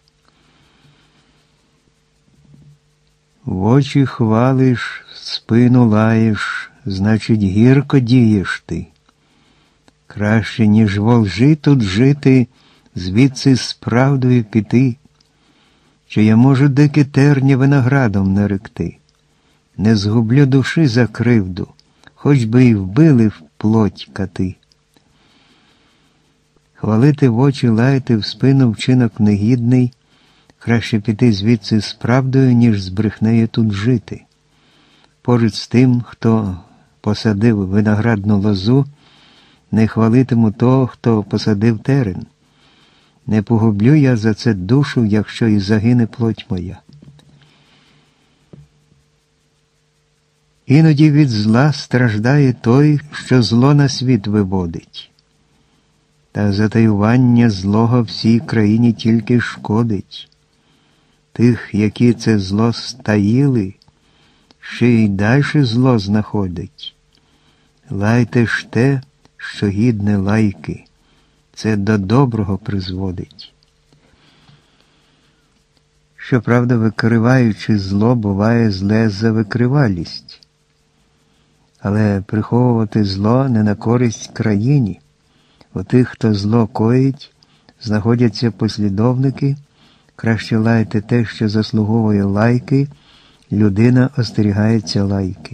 В очі хвалиш, в спину лаєш, значить гірко дієш ти. Краще, ніж во лжи тут жити, звідси з правдою піти, чи я можу дикі терні виноградом наректи. Не згублю душі за кривду, хоч би й вбили в плоть кати. Хвалити в очі, лаяти в спину вчинок негідний, краще піти звідси з правдою, ніж з брехнею тут жити. Поруч з тим, хто посадив виноградну лозу, не хвалитиму того, хто посадив терен. Не погублю я за це душу, якщо і загине плоть моя. Іноді від зла страждає той, що зло на світ виводить. Та затаювання злого всій країні тільки шкодить. Тих, які це зло стаїли, ще й дальше зло знаходить. Лайте ж те, що гідне лайки, це до доброго призводить. Щоправда, викриваючи зло, буває зле за викривалість. Але приховувати зло не на користь країні. У тих, хто зло коїть, знаходяться послідовники, краще лаяти те, що заслуговує лайки, людина остерігається лайки.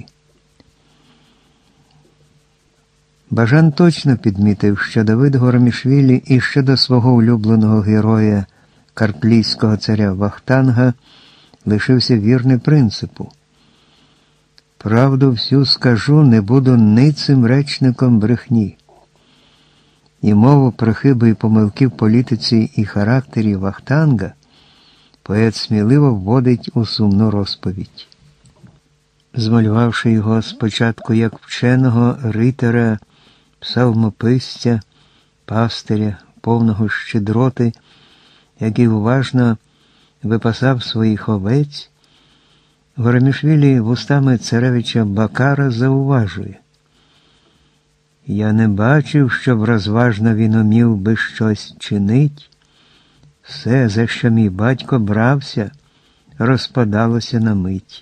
Бажан точно підмітив, що Давид Гормішвілі і щодо свого улюбленого героя карплійського царя Вахтанга лишився вірний принципу. Правду всю скажу, не буду ницим речником брехні. І мову про хиби і помилки в політиці і характері Вахтанга поет сміливо вводить у сумну розповідь. Змалювавши його спочатку як вченого ритера, псалмописця, пастиря, повного щедроти, який уважно випасав своїх овець, Гормішвілі вустами царевича Бакара зауважує: «Я не бачив, щоб розважно він умів би щось чинить. Все, за що мій батько брався, розпадалося на мить».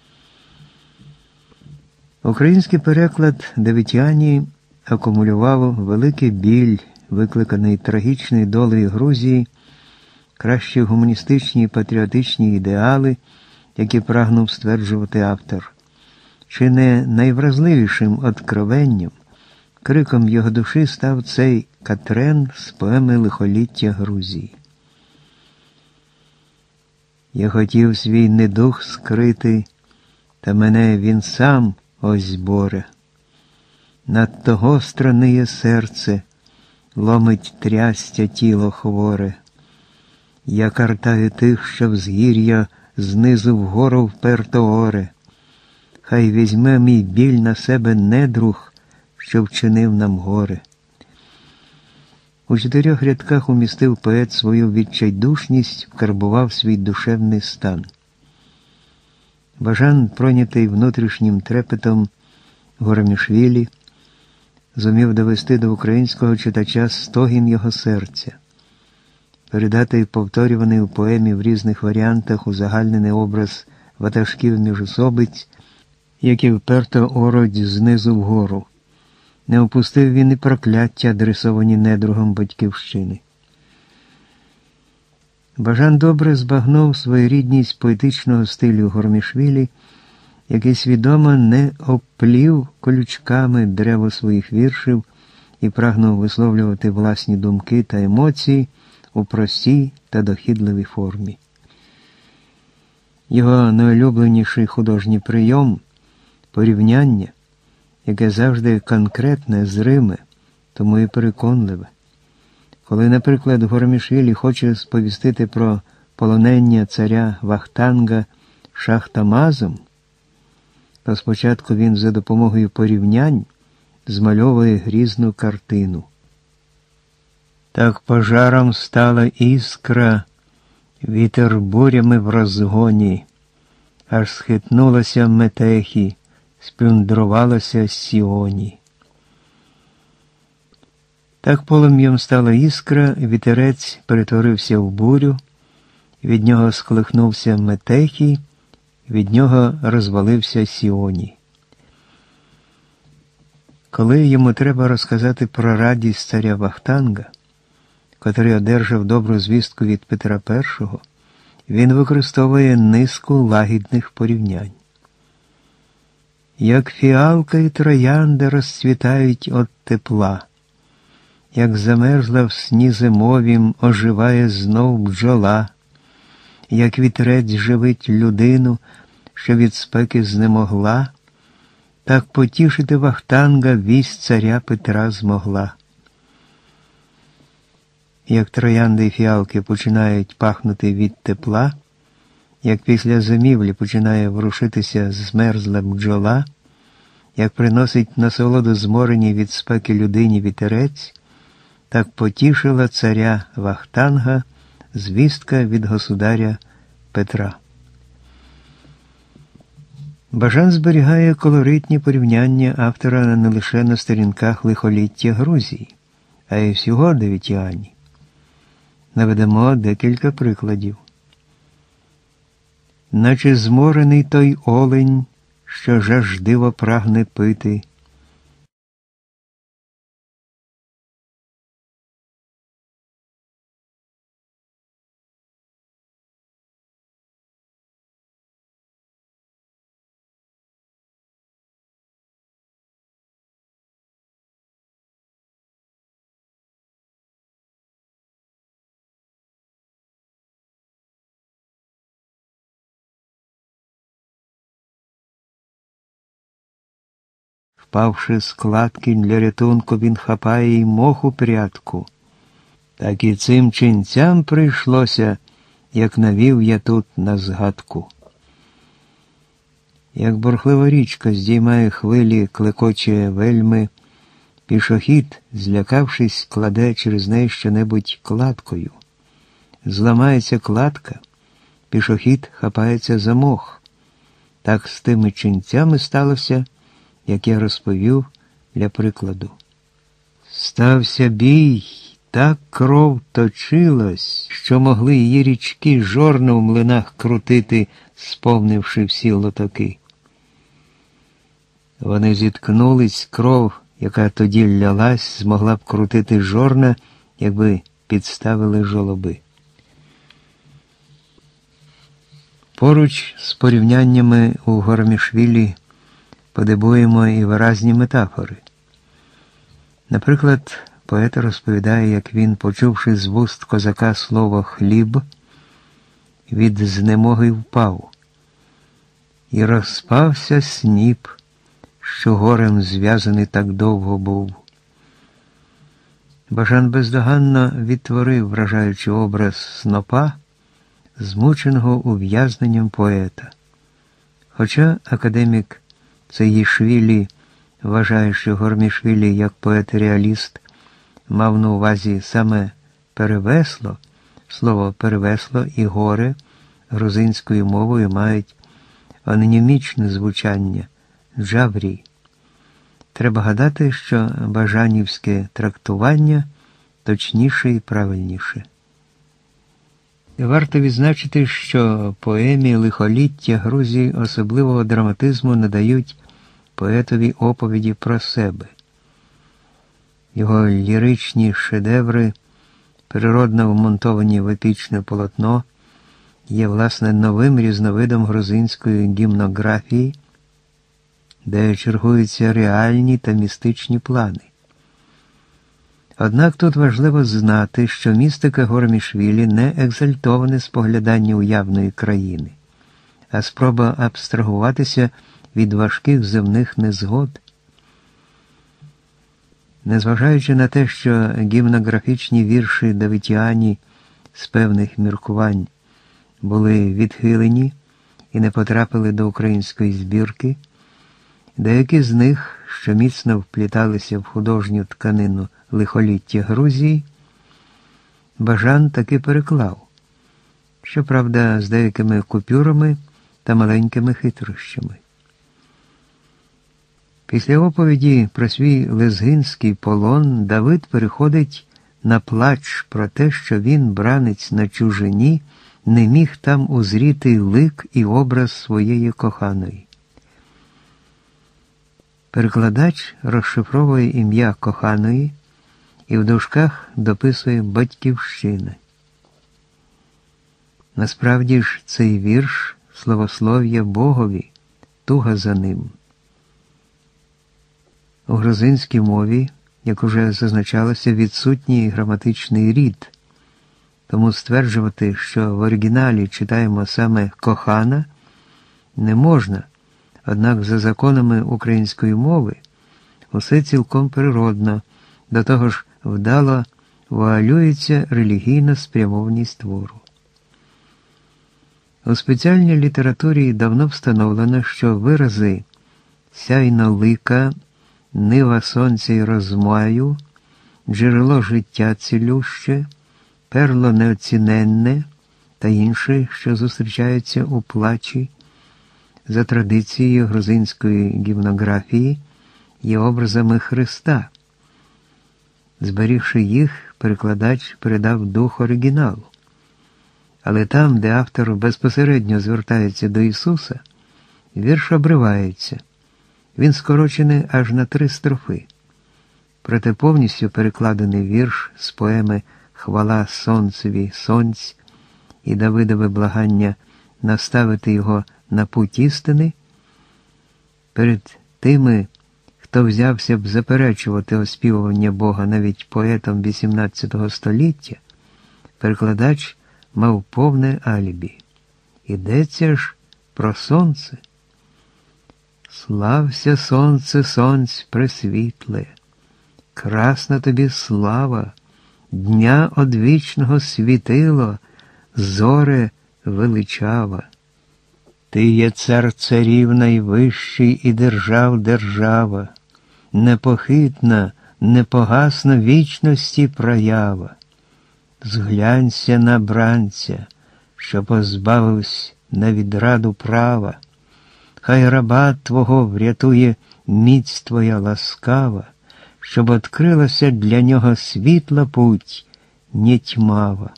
Український переклад Давитяні акумулював великий біль, викликаний трагічною долею Грузії, кращі гуманістичні і патріотичні ідеали, які прагнув стверджувати автор. Чи не найвразливішим откровенням, криком його душі став цей Катрен з поеми «Лихоліття Грузії». «Я хотів свій недух скрити, та мене він сам ось боре. Надто гостро ниє серце, ломить трястя тіло хворе. Я картаю тих, що взгір'я знизу вгору вперто оре. Хай візьме мій біль на себе недруг, що вчинив нам горе». У 4 рядках умістив поет свою відчайдушність, вкарбував свій душевний стан. Бажан, пройнятий внутрішнім трепетом Горомішвілі, зумів довести до українського читача стогін його серця, передати повторюваний у поемі в різних варіантах узагальнений образ ватажків міжособиць, які вперто оруть знизу вгору. Не опустив він і прокляття, адресовані недругом батьківщини. Бажан добре збагнув своєрідність поетичного стилю Горомішвілі, який свідомо не обплів колючками дерево своїх віршів і прагнув висловлювати власні думки та емоції у простій та дохідливій формі. Його найулюбленіший художній прийом – порівняння, яке завжди конкретне, зриме, тому і переконливе. Коли, наприклад, Горомішвілі хоче сповістити про полонення царя Вахтанга Шахтамазом, то спочатку він за допомогою порівнянь змальовує грізну картину. Так пожаром стала іскра, вітер бурями в розгоні, аж схитнулася Метехі, сплюндрувалася Сіоні. Так полум'ям стала іскра, вітерець перетворився в бурю, від нього сколихнувся Метехій, від нього розвалився Сіоні. Коли йому треба розказати про радість царя Вахтанга, котрий одержав добру звістку від Петра І, він використовує низку лагідних порівнянь. Як фіалка і троянда розцвітають от тепла, як замерзла в сні зимовім, оживає знов бджола, як вітрець живить людину, що від спеки знемогла, так потішити Вахтанга вість царя Петра змогла. Як троянди і фіалки починають пахнути від тепла, як після зимівлі починає ворушитися змерзла бджола, як приносить насолоду змореній від спеки людині вітерець, так потішила царя Вахтанга звістка від государя Петра. Бажан зберігає колоритні порівняння автора не лише на сторінках лихоліття Грузії, а й всього Дев'ятіані. Наведемо декілька прикладів. Наче зморений той олень, що жаждиво прагне пити, впавши з кладки для рятунку, він хапає й моху прядку. Так і цим ченцям прийшлося, як навів я тут на згадку. Як бурхлива річка здіймає хвилі, клекоче вельми, пішохід, злякавшись, кладе через неї щонебудь кладкою. Зламається кладка, пішохід хапається за мох. Так з тими ченцями сталося, як я розповів для прикладу. Стався бій, так кров точилась, що могли її річки жорна в млинах крутити, сповнивши всі лотоки. Вони зіткнулись, кров, яка тоді лялась, змогла б крутити жорна, якби підставили жолоби. Поруч з порівняннями у Горомішвілі подибуємо і виразні метафори. Наприклад, поет розповідає, як він, почувши з вуст козака слово «хліб», від знемоги впав. І розпався сніп, що горем зв'язаний так довго був. Бажан бездоганно відтворив вражаючий образ снопа, змученого ув'язненням поета. Хоча академік Цеїшвілі вважає, що Горомішвілі, як поет-реаліст, мав на увазі саме перевесло, слово перевесло і горе грузинською мовою мають онімічне звучання джаврі. Треба гадати, що бажанівське трактування точніше і правильніше. Варто відзначити, що поемі «Лихоліття» Грузії особливого драматизму надають поетові оповіді про себе. Його ліричні шедеври, природно вмонтовані в епічне полотно, є, власне, новим різновидом грузинської гімнографії, де чергуються реальні та містичні плани. Однак тут важливо знати, що містика Горомішвілі не екзальтоване споглядання уявної країни, а спроба абстрагуватися від важких земних незгод. Незважаючи на те, що гімнографічні вірші Давитіані з певних міркувань були відхилені і не потрапили до української збірки, деякі з них, що міцно впліталися в художню тканину «Лихоліття Грузії», Бажан таки переклав, щоправда, з деякими купюрами та маленькими хитрощами. Після оповіді про свій лезгинський полон Давид переходить на плач про те, що він, бранець на чужині, не міг там узріти лик і образ своєї коханої. Перекладач розшифровує ім'я коханої і в дужках дописує «Батьківщина». Насправді ж цей вірш – славослов'я Богові, туга за ним. У грузинській мові, як уже зазначалося, відсутній граматичний рід, тому стверджувати, що в оригіналі читаємо саме «кохана» не можна, однак за законами української мови усе цілком природно, до того ж вдало вуалюється релігійна спрямованість твору. У спеціальній літературі давно встановлено, що вирази «сяйно лика», «нива сонця й розмаю», «джерело життя цілюще», «перло неоціненне» та інші, що зустрічаються у плачі, за традицією грузинської гімнографії, є образами Христа. Зберігши їх, перекладач передав дух оригіналу. Але там, де автор безпосередньо звертається до Ісуса, вірш обривається. Він скорочений аж на 3 строфи. Проте повністю перекладений вірш з поеми «Хвала сонцеві сонць» і Давидове благання наставити його на путь істини, перед тими, хто взявся б заперечувати оспівування Бога навіть поетом XVIII століття, перекладач мав повне алібі. Йдеться ж про сонце. «Слався сонце, сонць пресвітле, красна тобі слава, дня одвічного світило, зоре величава. Ти є цар царів найвищий і держав держава, непохитна, непогасна вічності проява. Зглянься на бранця, що позбавився на відраду права. Хай раба твого врятує міць твоя ласкава, щоб відкрилася для нього світла путь, не тьмава».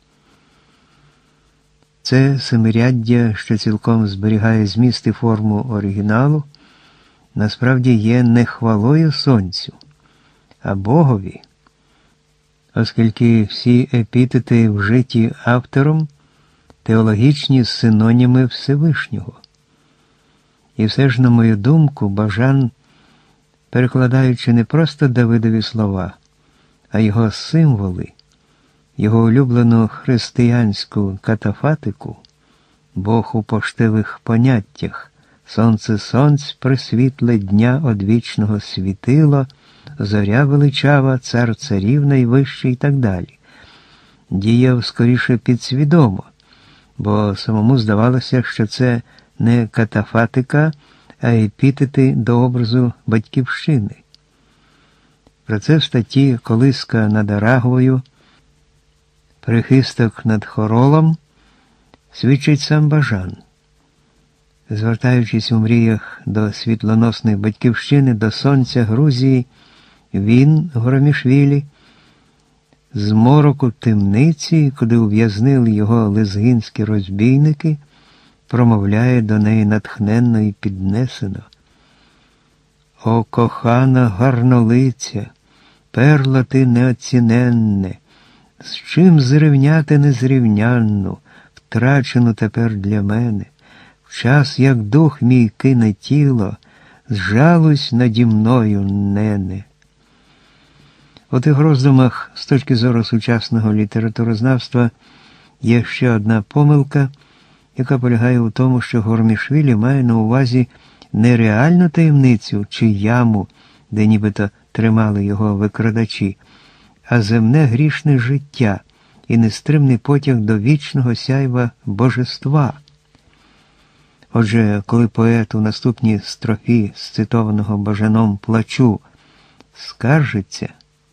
Це семиряддя, що цілком зберігає зміст і форму оригіналу, насправді є не хвалою сонцю, а Богові, оскільки всі епітети вжиті автором теологічні синоніми Всевишнього. І все ж, на мою думку, Бажан, перекладаючи не просто Давидові слова, а його символи, його улюблену християнську катафатику, Бог у поштивих поняттях, сонце сонць присвітле дня одвічного світило, зоря величава, цар царів найвищий і так далі, діяв скоріше підсвідомо, бо самому здавалося, що це не катафатика, а епітети до образу батьківщини. Про це в статті «Колиска над Арагвою», «Прихисток над Хоролом» свідчить сам Бажан. Звертаючись у мріях до світлоносної батьківщини, до сонця Грузії, він, Горомішвілі, з мороку темниці, куди ув'язнили його лезгинські розбійники, промовляє до неї натхненно і піднесено. «О, кохана гарнолиця, перла ти неоціненне, з чим зрівняти незрівнянну, втрачену тепер для мене, в час, як дух мій кине тіло, зжалусь наді мною, нене». У тих роздумах, з точки зору сучасного літературознавства, є ще одна помилка, яка полягає у тому, що Горомішвілі має на увазі не реальну таємницю чи яму, де нібито тримали його викрадачі, а земне грішне життя і нестримний потяг до вічного сяйва божества. Отже, коли поет у наступній строфі з цитованого Бажаном «Плачу» скаржиться: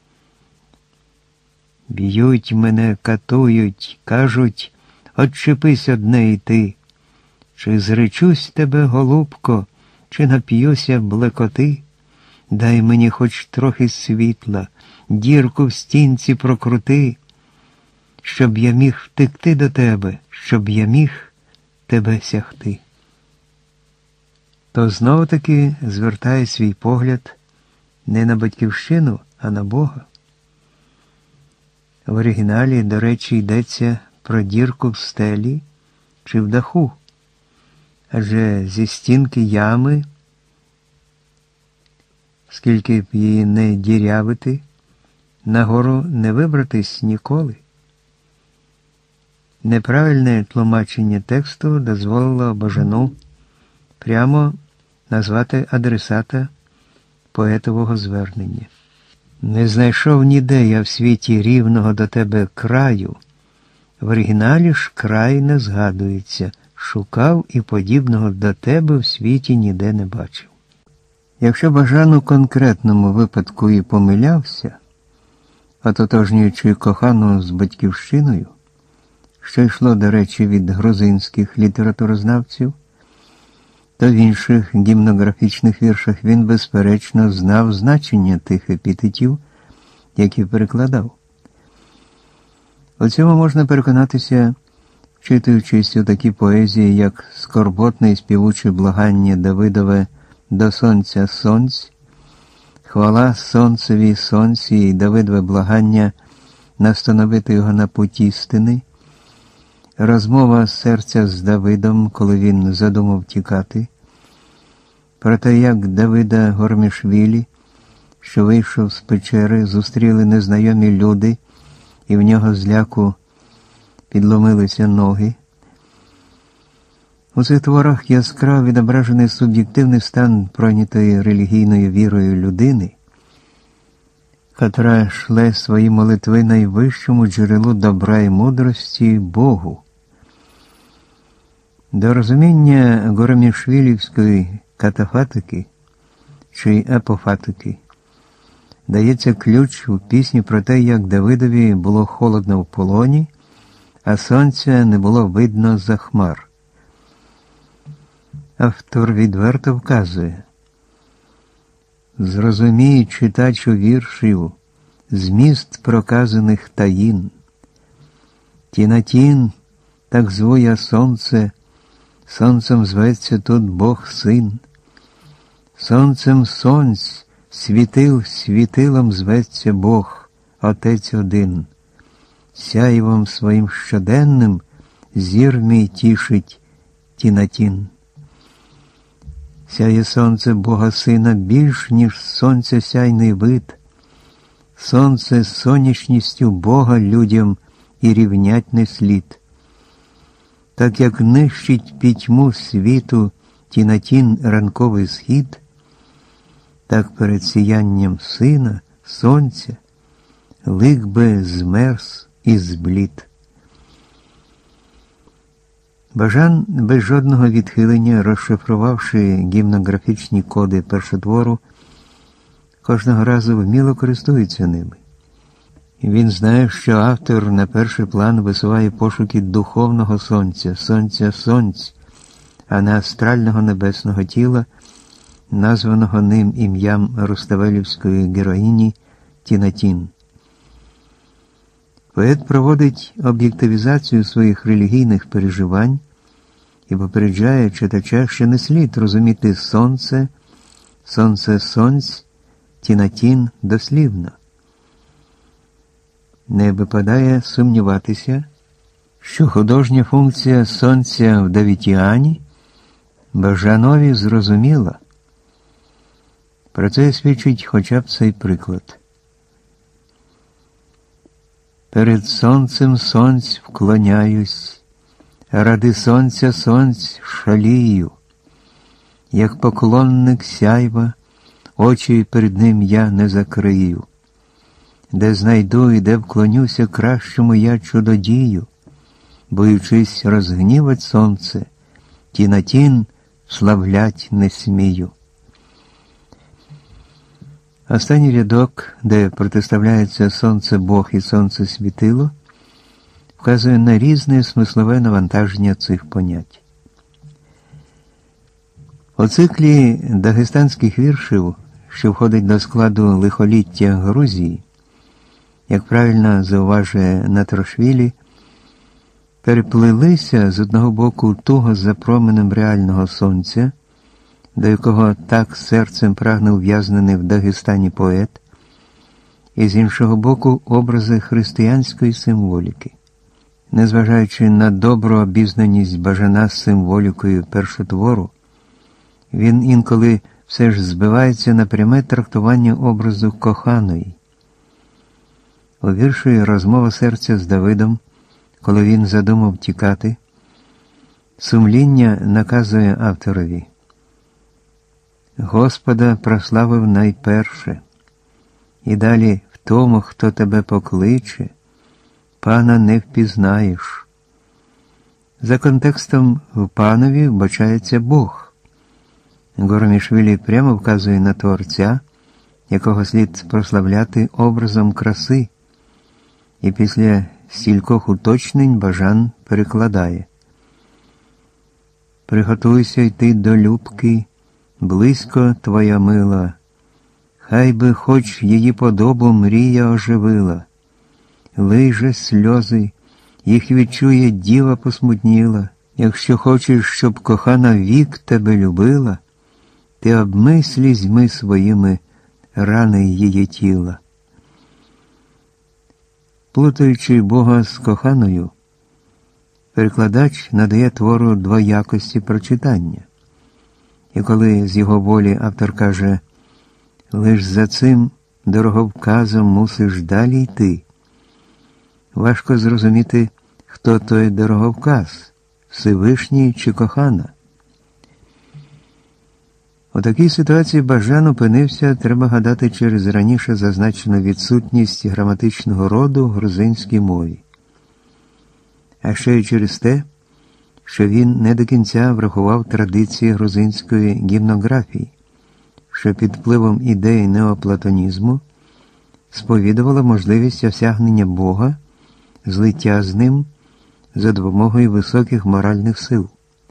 «Б'ють мене, катують, кажуть, отчепись од неї ти, чи зречусь тебе, голубко, чи нап'юся блекоти, дай мені хоч трохи світла, дірку в стінці прокрути, щоб я міг втекти до тебе, щоб я міг тебе сягти». То знову-таки звертає свій погляд не на батьківщину, а на Бога. В оригіналі, до речі, йдеться про дірку в стелі чи в даху, адже зі стінки ями, скільки б її не дірявити, нагору не вибратись ніколи. Неправильне тлумачення тексту дозволило Бажану прямо назвати адресата поетового звернення. «Не знайшов ніде я в світі рівного до тебе краю». В оригіналі ж край не згадується. «Шукав і подібного до тебе в світі ніде не бачив». Якщо Бажан у конкретному випадку і помилявся, ототожнюючи кохану з батьківщиною, що йшло, до речі, від грузинських літературознавців, то в інших гімнографічних віршах він, безперечно, знав значення тих епітетів, які перекладав. У цьому можна переконатися, вчитуючись у такі поезії, як скорботне і співуче благання Давидове «До сонця сонць», хвала сонцеві сонці і Давидове благання настановити його на путь істини, розмова серця з Давидом, коли він задумав тікати, про те, як Давида Горомішвілі, що вийшов з печери, зустріли незнайомі люди, і в нього з ляку підломилися ноги. У цих творах яскраво відображений суб'єктивний стан пройнятої релігійною вірою людини, котра шле свої молитви найвищому джерелу добра і мудрості Богу. До розуміння горомішвілівської катафатики чи апофатики дається ключ у пісні про те, як Давидові було холодно в полоні, а сонця не було видно за хмар. Автор відверто вказує: «Зрозумій, читачу віршів, зміст проказаних таїн. Тінатін, так зву я сонце, сонцем зветься тут Бог Син. Сонцем сонць, світил світилом зветься Бог, Отець один. Сяйвом своїм щоденним зір мій тішить Тінатін. Сяє сонце Бога Сина більш, ніж сонця сяйний вид. Сонце з сонячністю Бога людям і рівнять не слід. Так як нищить пітьму світу Тінатін ранковий схід, так перед сіянням Сина, Сонця, лик би змерз і зблід». Бажан, без жодного відхилення, розшифрувавши гімнографічні коди першотвору, кожного разу вміло користується ними. Він знає, що автор на перший план висуває пошуки духовного сонця, сонця, а не астрального небесного тіла, названого ним ім'ям руставелівської героїні Тінатін. Поет проводить об'єктивізацію своїх релігійних переживань і попереджає читача, що не слід розуміти сонце, Тінатін дослівно. Не випадає сумніватися, що художня функція сонця в Давітіані Бажанові зрозуміла. Про це свідчить хоча б цей приклад. Перед сонцем сонць вклоняюсь, ради сонця сонць шалію, як поклонник сяйва, очі перед ним я не закрию. Де знайду і де вклонюся кращому я чудодію, боючись розгнівать сонце, Тінатін славлять не смію. Останній рядок, де протиставляється сонце Бог і сонце світило, вказує на різне смислове навантаження цих понять. У циклі дагестанських віршів, що входить до складу лихоліття Грузії, як правильно зауважує Натрошвілі, переплилися з одного боку туго за променем реального сонця, до якого так серцем прагне ув'язнений в Дагестані поет, і з іншого боку образи християнської символіки. Незважаючи на добру обізнаність Бажана з символікою першотвору, він інколи все ж збивається на пряме трактування образу коханої. У вірші «Розмова серця з Давидом», коли він задумав тікати, сумління наказує авторові: «Господа прославив найперше, і далі в тому, хто тебе покличе, пана не впізнаєш». За контекстом в панові вбачається Бог. Горомішвілі прямо вказує на Творця, якого слід прославляти образом краси, і після стількох уточнень Бажан перекладає: «Приготуйся йти до любки, близько твоя мила, хай би хоч її подобу мрія оживила. Лий же сльози, їх відчує діва посмутніла. Якщо хочеш, щоб кохана вік тебе любила, ти обмий слізьми своїми рани її тіла». Плутаючи Бога з коханою, перекладач надає твору двоякості прочитання. І коли з його волі автор каже «Лиш за цим дороговказом мусиш далі йти», важко зрозуміти, хто той дороговказ – Всевишній чи кохана. У такій ситуації Бажан опинився, треба гадати, через раніше зазначену відсутність граматичного роду в грузинській мові. А ще й через те, що він не до кінця врахував традиції грузинської гімнографії, що під впливом ідеї неоплатонізму сповідувала можливість осягнення Бога, злиття з ним за допомогою високих моральних сил.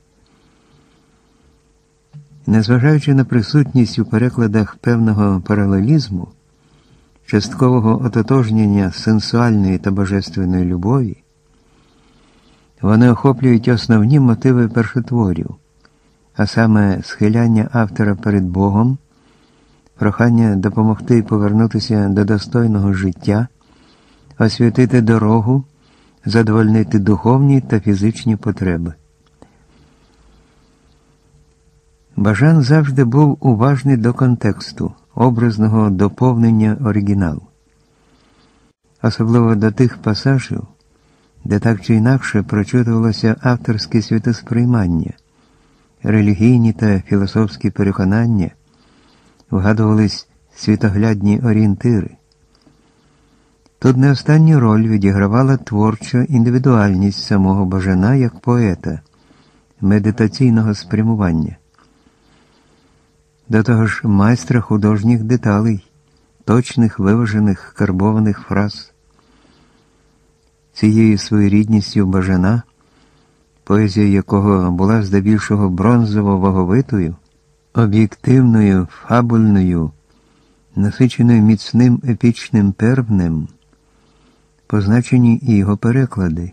Незважаючи на присутність у перекладах певного паралелізму, часткового ототожнення сенсуальної та божественної любові, вони охоплюють основні мотиви першотворів, а саме схиляння автора перед Богом, прохання допомогти повернутися до достойного життя, освятити дорогу, задовольнити духовні та фізичні потреби. Бажан завжди був уважний до контексту, образного доповнення оригіналу. Особливо до тих пасажів, де так чи інакше прочитувалося авторське світосприймання, релігійні та філософські переконання, вгадувались світоглядні орієнтири. Тут не останню роль відігравала творча індивідуальність самого Бажана як поета, медитаційного спрямування. До того ж майстра художніх деталей, точних виважених карбованих фраз. Цією своєрідністю Бажана, поезія якого була здебільшого бронзово-ваговитою, об'єктивною, фабульною, насиченою міцним епічним первнем, позначені і його переклади.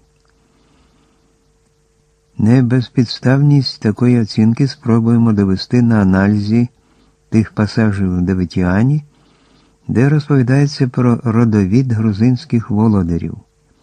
Небезпідставність такої оцінки спробуємо довести на аналізі тих пасажів в Давидіані, де розповідається про родовід грузинських володарів.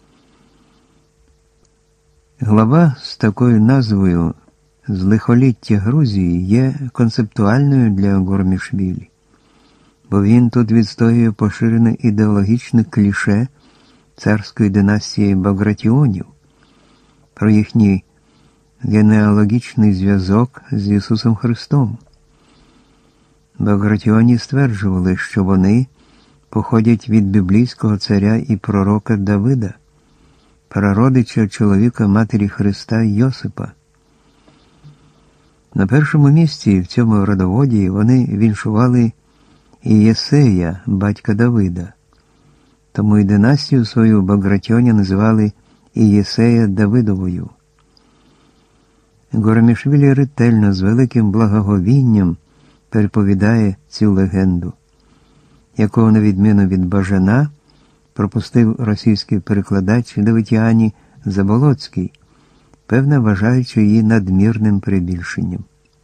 Глава з такою назвою «З лихоліття Грузії» є концептуальною для Гормішвілі, бо він тут відстоює поширене ідеологічне кліше царської династії Багратіонів, про їхній генеалогічний зв'язок з Ісусом Христом. Багратіоні стверджували, що вони походять від біблійського царя і пророка Давида, прародича чоловіка матері Христа Йосипа. На першому місці в цьому родоводі вони віншували Ієсея, батька Давида. Тому і династію свою Багратіоні називали Ієсея Давидовою. Горомішвілі ретельно, з великим благоговінням переповідає цю легенду, якого, на відміну від Бажана, пропустив російський перекладач Давидіані Заболоцький, певно вважаючи її надмірним перебільшенням.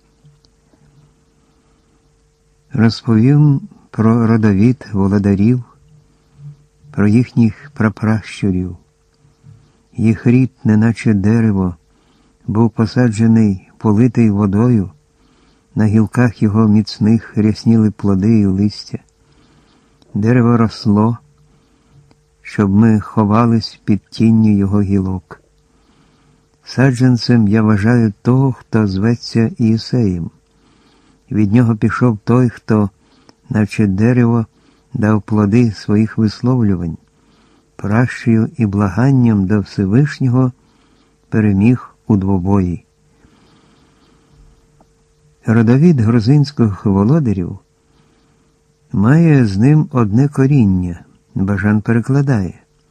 Розповім про родовід володарів, про їхніх прапращурів. Їх рід, неначе дерево, був посаджений, политий водою, на гілках його міцних рясніли плоди і листя. Дерево росло, щоб ми ховались під тінню його гілок. Саджанцем я вважаю того, хто зветься Ієсеєм. Від нього пішов той, хто, наче дерево, дав плоди своїх висловлювань, пращею і благанням до Всевишнього переміг у двобої. Родовід грузинських володарів має з ним одне коріння. Бажан перекладає: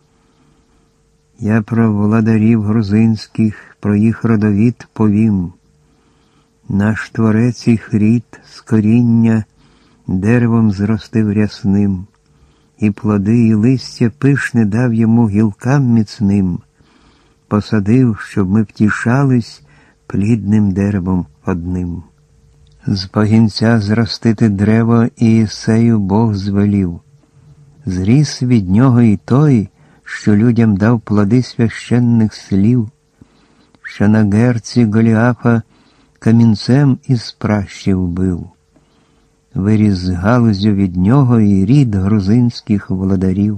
«Я про володарів грузинських, про їх родовід повім. Наш творець їх рід з коріння деревом зростив рясним, і плоди, і листя пишне дав йому гілкам міцним, посадив, щоб ми втішались плідним деревом одним. З пагінця зростити древо Ієсею Бог звелів. Зріс від нього і той, що людям дав плоди священних слів, що на герці Голіафа камінцем із пращів бив. Виріс з галузю від нього і рід грузинських володарів».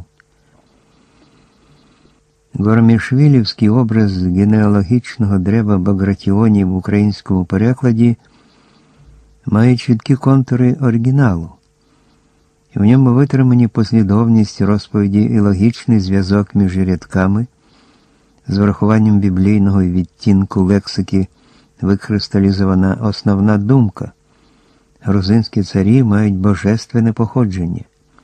Горомішвілівський образ генеалогічного древа Багратіонів в українському перекладі має чіткі контури оригіналу. В ньому витримані послідовність розповіді і логічний зв'язок між рядками, з врахуванням біблійного відтінку лексики викристалізована основна думка. Грузинські царі мають божественне походження.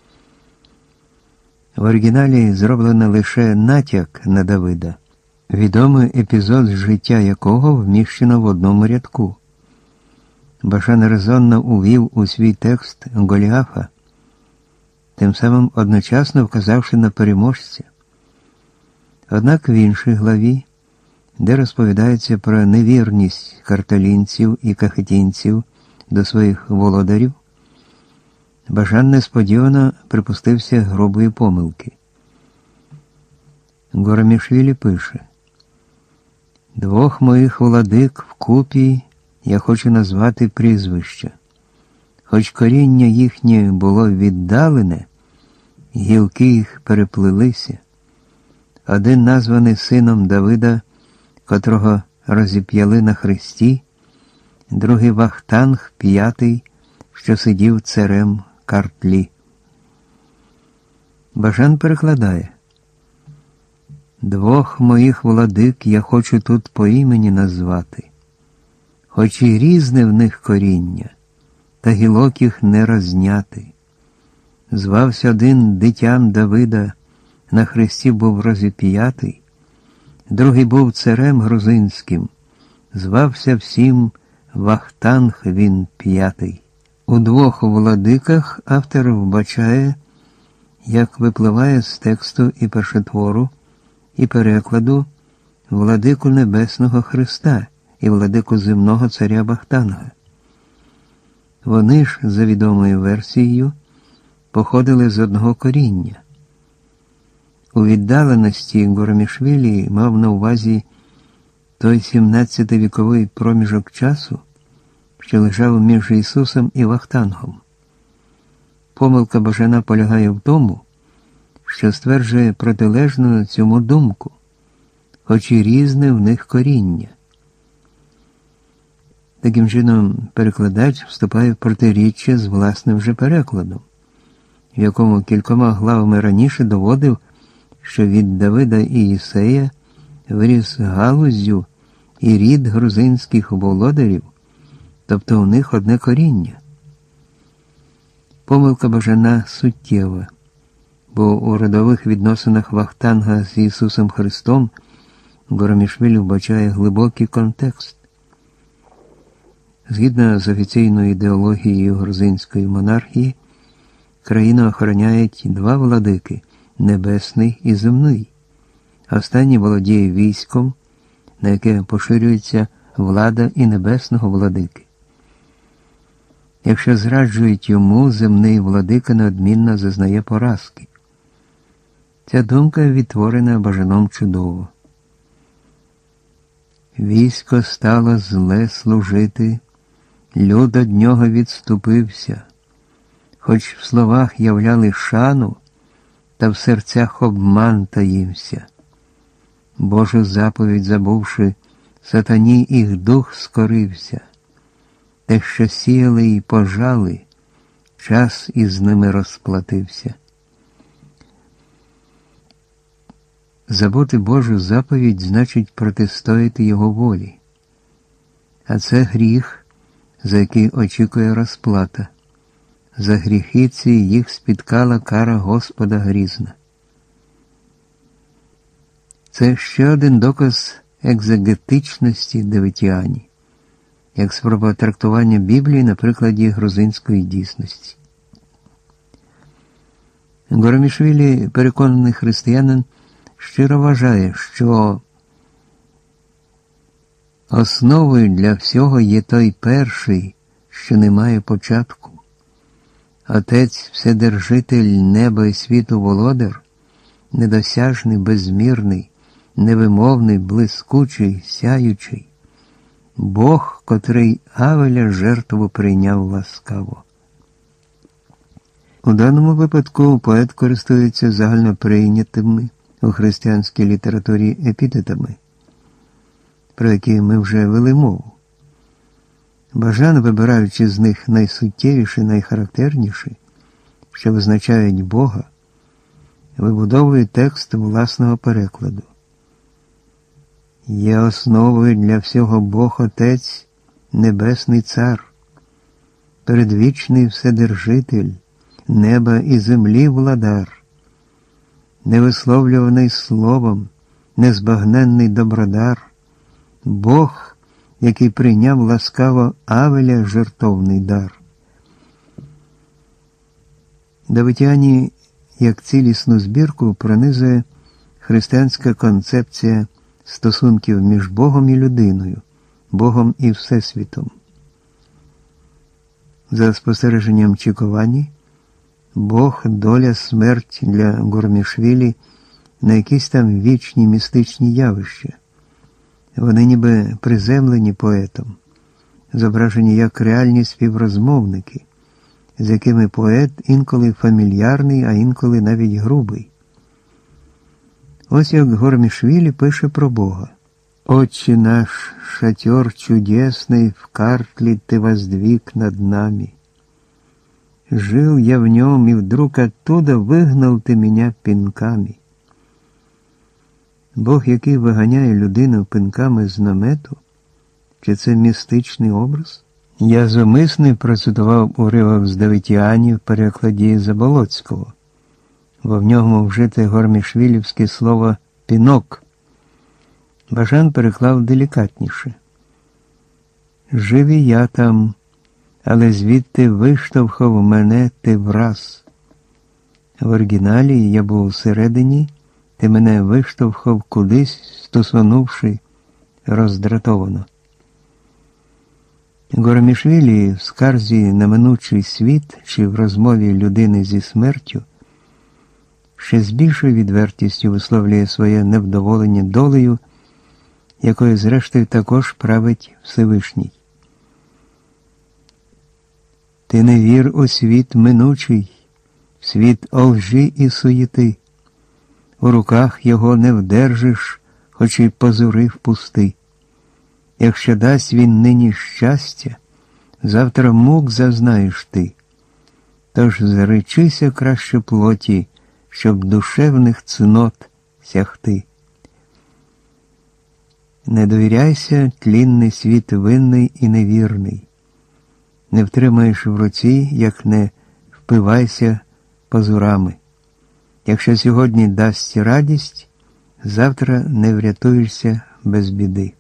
В оригіналі зроблено лише натяк на Давида, відомий епізод з життя якого вміщено в одному рядку. Бажан резонно увів у свій текст Голіафа, тим самим одночасно вказавши на переможця. Однак в іншій главі, де розповідається про невірність карталінців і кахетінців до своїх володарів, Бажан несподівано припустився грубої помилки. Горомішвілі пише: «Двох моїх владик вкупі я хочу назвати прізвища. Хоч коріння їхнє було віддалене, гілки їх переплилися. Один названий сином Давида, котрого розіп'яли на хресті, другий Вахтанг, п'ятий, що сидів царем Картлі». Бажан перекладає: «Двох моїх владик я хочу тут по імені назвати, хоч і різне в них коріння, та гілок їх не розняти. Звався один дитям Давида, на хресті був розіп'ятий, другий був царем грузинським, звався всім Вахтанг він п'ятий. У двох владиках автор вбачає, як випливає з тексту і першотвору, і перекладу владику Небесного Христа і владику земного царя Вахтанга. Вони ж, за відомою версією, походили з одного коріння. У віддаленості Горомішвілі мав на увазі той 17-віковий проміжок часу, що лежав між Ісусом і Вахтангом. Помилка Бажана полягає в тому, що стверджує протилежну цьому думку, хоч і різне в них коріння. Таким чином, перекладач вступає в протиріччя з власним же перекладом, в якому кількома главами раніше доводив, що від Давида і Єсея виріс галуздю і рід грузинських володарів, тобто у них одне коріння. Помилка Бажана суттєва, бо у родових відносинах Вахтанга з Ісусом Христом Горомішвілі вбачає глибокий контекст. Згідно з офіційною ідеологією грузинської монархії, країну охороняють два владики – небесний і земний. Останній володіє військом, на яке поширюється влада і небесного владики. Якщо зраджують йому, земний владика неодмінно зазнає поразки. Ця думка відтворена Бажаном чудово. Військо стало зле служити, люд од нього відступився, хоч в словах являли шану, та в серцях обман таївся. Божу заповідь забувши, сатані їх дух скорився. Те, що сіяли й пожали, час із ними розплатився. Забути Божу заповідь значить протистояти Його волі. А це гріх, за який очікує розплата. За гріхи ці їх спіткала кара Господа грізна. Це ще один доказ екзегетичності Давитіані, як спроба трактування Біблії на прикладі грузинської дійсності. Горомішвілі, переконаний християнин, щиро вважає, що основою для всього є той перший, що не має початку. Отець Вседержитель неба і світу володар, недосяжний, безмірний, невимовний, блискучий, сяючий, Бог, котрий Авеля жертву прийняв ласкаво. У даному випадку поет користується загальноприйнятими у християнській літературі епітетами, про які ми вже вели мову. Бажан, вибираючи з них найсуттєвіші, найхарактерніші, що визначають Бога, вибудовує текст власного перекладу. Є основою для всього Бог Отець, Небесний Цар, передвічний Вседержитель, неба і землі владар, невисловлюваний словом, незбагненний добродар, Бог, який прийняв ласкаво Авеля жертовний дар. Давитяні, як цілісну збірку, пронизує християнська концепція стосунків між Богом і людиною, Богом і Всесвітом. За спостереженням Чіковані, Бог, доля, смерть для Горомішвілі на якісь там вічні містичні явища. Вони ніби приземлені поетом, зображені як реальні співрозмовники, з якими поет інколи фамільярний, а інколи навіть грубий. Ось як Горомішвілі пише про Бога. «Отче наш, шатер чудесный, в картле ты воздвиг над нами. Жил я в нем, и вдруг оттуда выгнал ты меня пинками». Бог, який виганяє людину пинками з намету, чи це містичний образ? Я зумисне процитував уривок з Давитіані в перекладі Заболоцького, бо в ньому вжите гормішвілівське слово «пінок». Бажан переклав делікатніше. «Жив і я там, але звідти виштовхав мене ти враз. В оригіналі я був всередині, ти мене виштовхав кудись, стосунувши роздратовано». Горомішвілі в скарзі на минучий світ чи в розмові людини зі смертю ще з більшою відвертістю висловлює своє невдоволення долею, якою зрештою також править Всевишній. Ти не вір у світ минучий, в світ олжі і суєти. У руках його не вдержиш, хоч і позури впусти. Якщо дасть він нині щастя, завтра мук зазнаєш ти. Тож заречися краще плоті, щоб душевних цнот сягти. Не довіряйся, тлінний світ винний і невірний. Не втримаєш в руці, як не впивайся позурами. Якщо сьогодні дасть радість, завтра не врятуєшся без біди.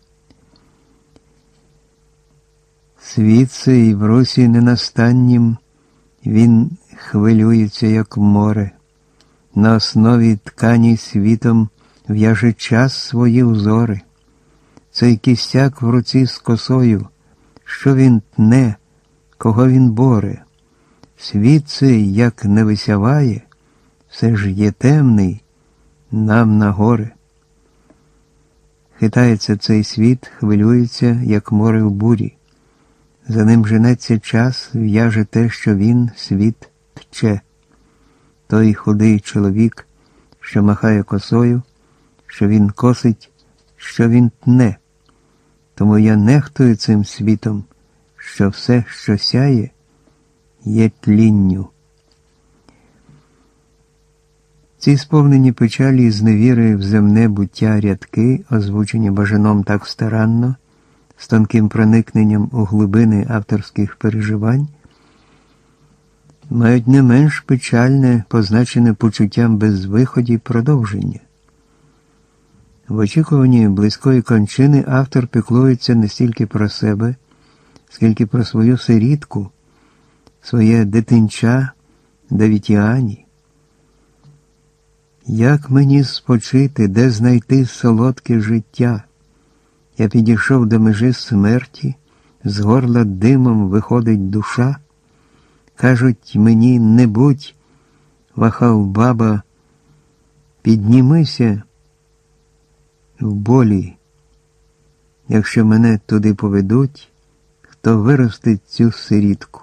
Світ цей в русі ненастаннім, він хвилюється, як море. На основі ткані світом в'яже час свої узори. Цей кістяк в руці з косою, що він тне, кого він боре. Світ цей, як не висяває, все ж є темний, нам на горе. Хитається цей світ, хвилюється, як море в бурі. За ним женеться час, в'яже те, що він, світ, тче. Той худий чоловік, що махає косою, що він косить, що він тне. Тому я нехтую цим світом, що все, що сяє, є тлінню. Ці сповнені печалі і зневіри в земне буття рядки, озвучені Бажаном так старанно, з тонким проникненням у глибини авторських переживань, мають не менш печальне, позначене почуттям безвиході продовження. В очікуванні близької кончини автор піклується не стільки про себе, скільки про свою сирітку, своє дитинча Давитіані. Як мені спочити, де знайти солодке життя? Я підійшов до межі смерті, з горла димом виходить душа. Кажуть мені, не будь, вахав баба, піднімися в болі. Якщо мене туди поведуть, хто виростить цю сирітку?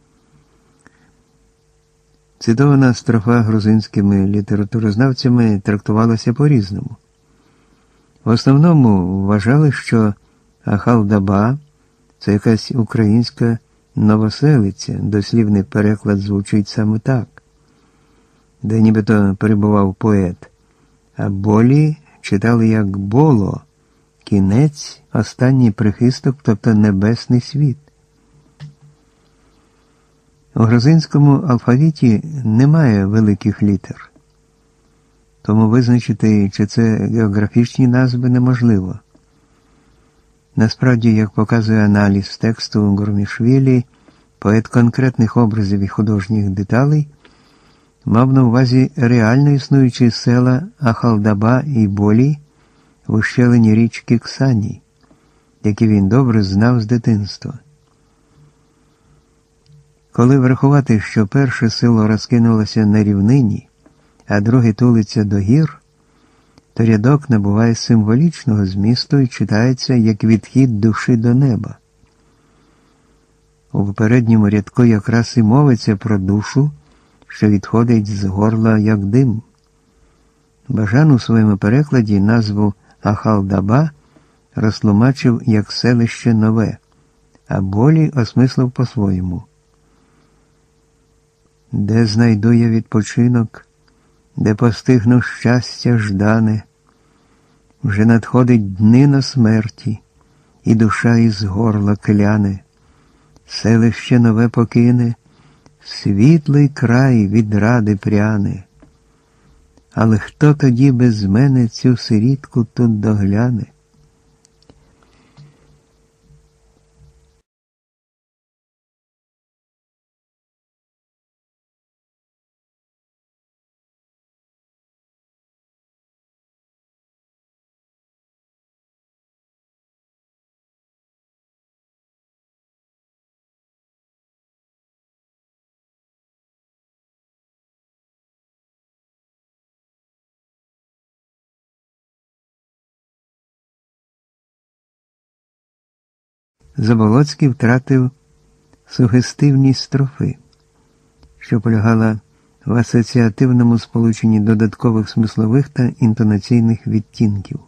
Цитована строфа грузинськими літературознавцями трактувалася по-різному. В основному вважали, що Ахалдаба – це якась українська новоселиця, дослівний переклад звучить саме так, де нібито перебував поет, а болі читали як боло, кінець, останній прихисток, тобто небесний світ. У грузинському алфавіті немає великих літер, тому визначити, чи це географічні назви, неможливо. Насправді, як показує аналіз тексту Гормішвілі, поет конкретних образів і художніх деталей мав на увазі реально існуючі села Ахалдаба і Болі в ущелині річки Ксані, які він добре знав з дитинства. Коли врахувати, що перше село розкинулося на рівнині, а друге тулиться до гір, то рядок набуває символічного змісту і читається як відхід душі до неба. У попередньому рядку якраз і мовиться про душу, що відходить з горла як дим. Бажан у своєму перекладі назву Ахалдаба розтлумачив як селище нове, а Болі осмислив по-своєму. Де знайду я відпочинок, де постигну щастя ждане, вже надходить днина смерті, і душа із горла кляне. селище нове покине, світлий край від ради пряне. Але хто тоді без мене цю сирітку тут догляне? Заболоцький втратив сугестивність строфи, що полягала в асоціативному сполученні додаткових смислових та інтонаційних відтінків.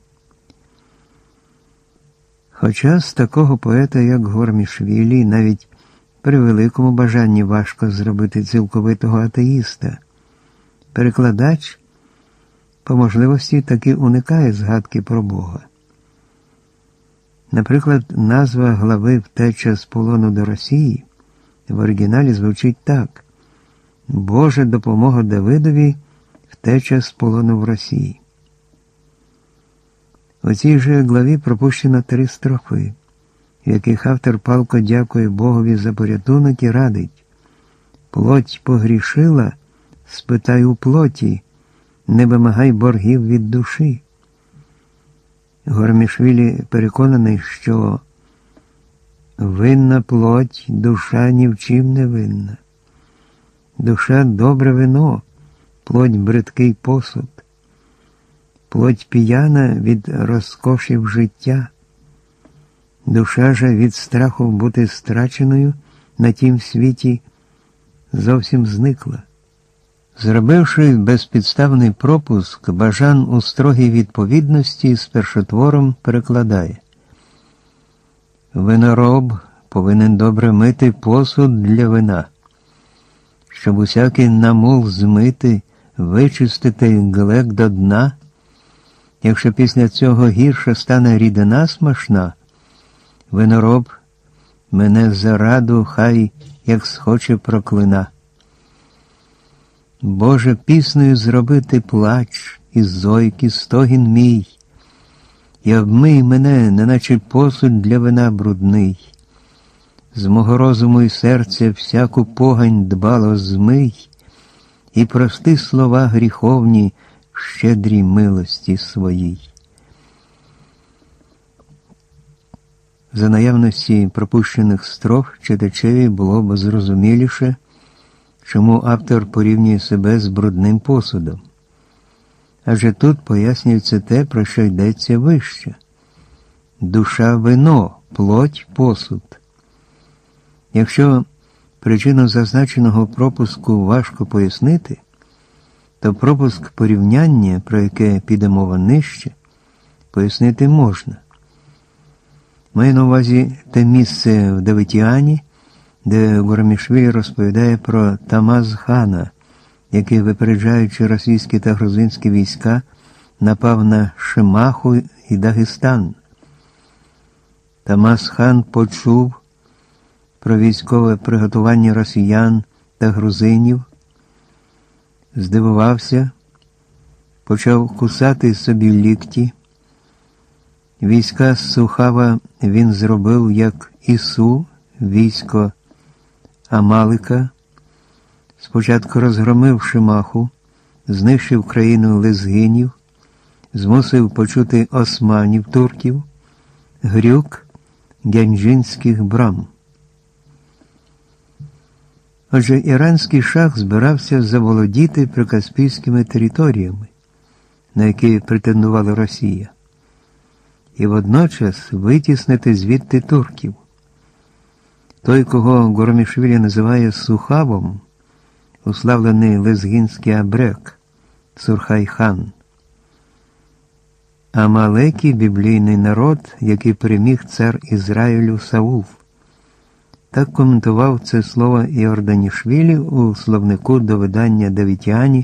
Хоча з такого поета, як Гормішвілі, навіть при великому бажанні важко зробити цілковитого атеїста, перекладач по можливості таки уникає згадки про Бога. Наприклад, назва глави «Втеча з полону до Росії» в оригіналі звучить так: «Божа допомога Давидові, втеча з полону в Росії». У цій же главі пропущено 3 строфи, в яких автор палко дякує Богові за порятунок і радить: «Плоть погрішила, спитай у плоті, не вимагай боргів від душі». Гормішвілі переконаний, що винна плоть, душа ні в чим не винна. Душа – добре вино, плоть – бридкий посуд. Плоть п'яна від розкошів життя. Душа же від страху бути страченою на тім світі зовсім зникла. Зробивши безпідставний пропуск, Бажан у строгій відповідності з першотвором перекладає: «Винороб повинен добре мити посуд для вина, щоб усякий намул змити, вичистити глек до дна. Якщо після цього гірше стане рідина смачна, винороб мене за раду хай як схоче проклина. Боже, піснею зробити плач, і зойки стогін мій, і обмий мене, неначе посуд для вина брудний. З мого розуму і серця всяку погань дбало змий, і прости слова гріховні в щедрій милості своїй». За наявності пропущених строф читачеві було б зрозуміліше, чому автор порівнює себе з брудним посудом. Адже тут пояснюється те, про що йдеться вище. Душа – вино, плоть – посуд. Якщо причину зазначеного пропуску важко пояснити, то пропуск порівняння, про яке піде мова нижче, пояснити можна. Маю на увазі те місце в Давитіані, де Гормішвілі розповідає про Тамаз-хана, який, випереджаючи російські та грузинські війська, напав на Шимаху і Дагестан. Тамаз-хан почув про військове приготування росіян та грузинів, здивувався, почав кусати собі лікті. Війська з Сухава він зробив як Ісу, військо Амалика, спочатку розгромив Шимаху, знищив країну лезгинів, змусив почути османів турків, грюк гянджинських брам. Отже, іранський шах збирався заволодіти прикаспійськими територіями, на які претендувала Росія, і водночас витіснити звідти турків. Той, кого Гормішвілі називає Сухавом, уславлений лезгінський абрек, Цурхай-хан. Амалекі – біблійний народ, який переміг цар Ізраїлю Сауф. Так коментував це слово Іорданішвілі у словнику до видання Давитіані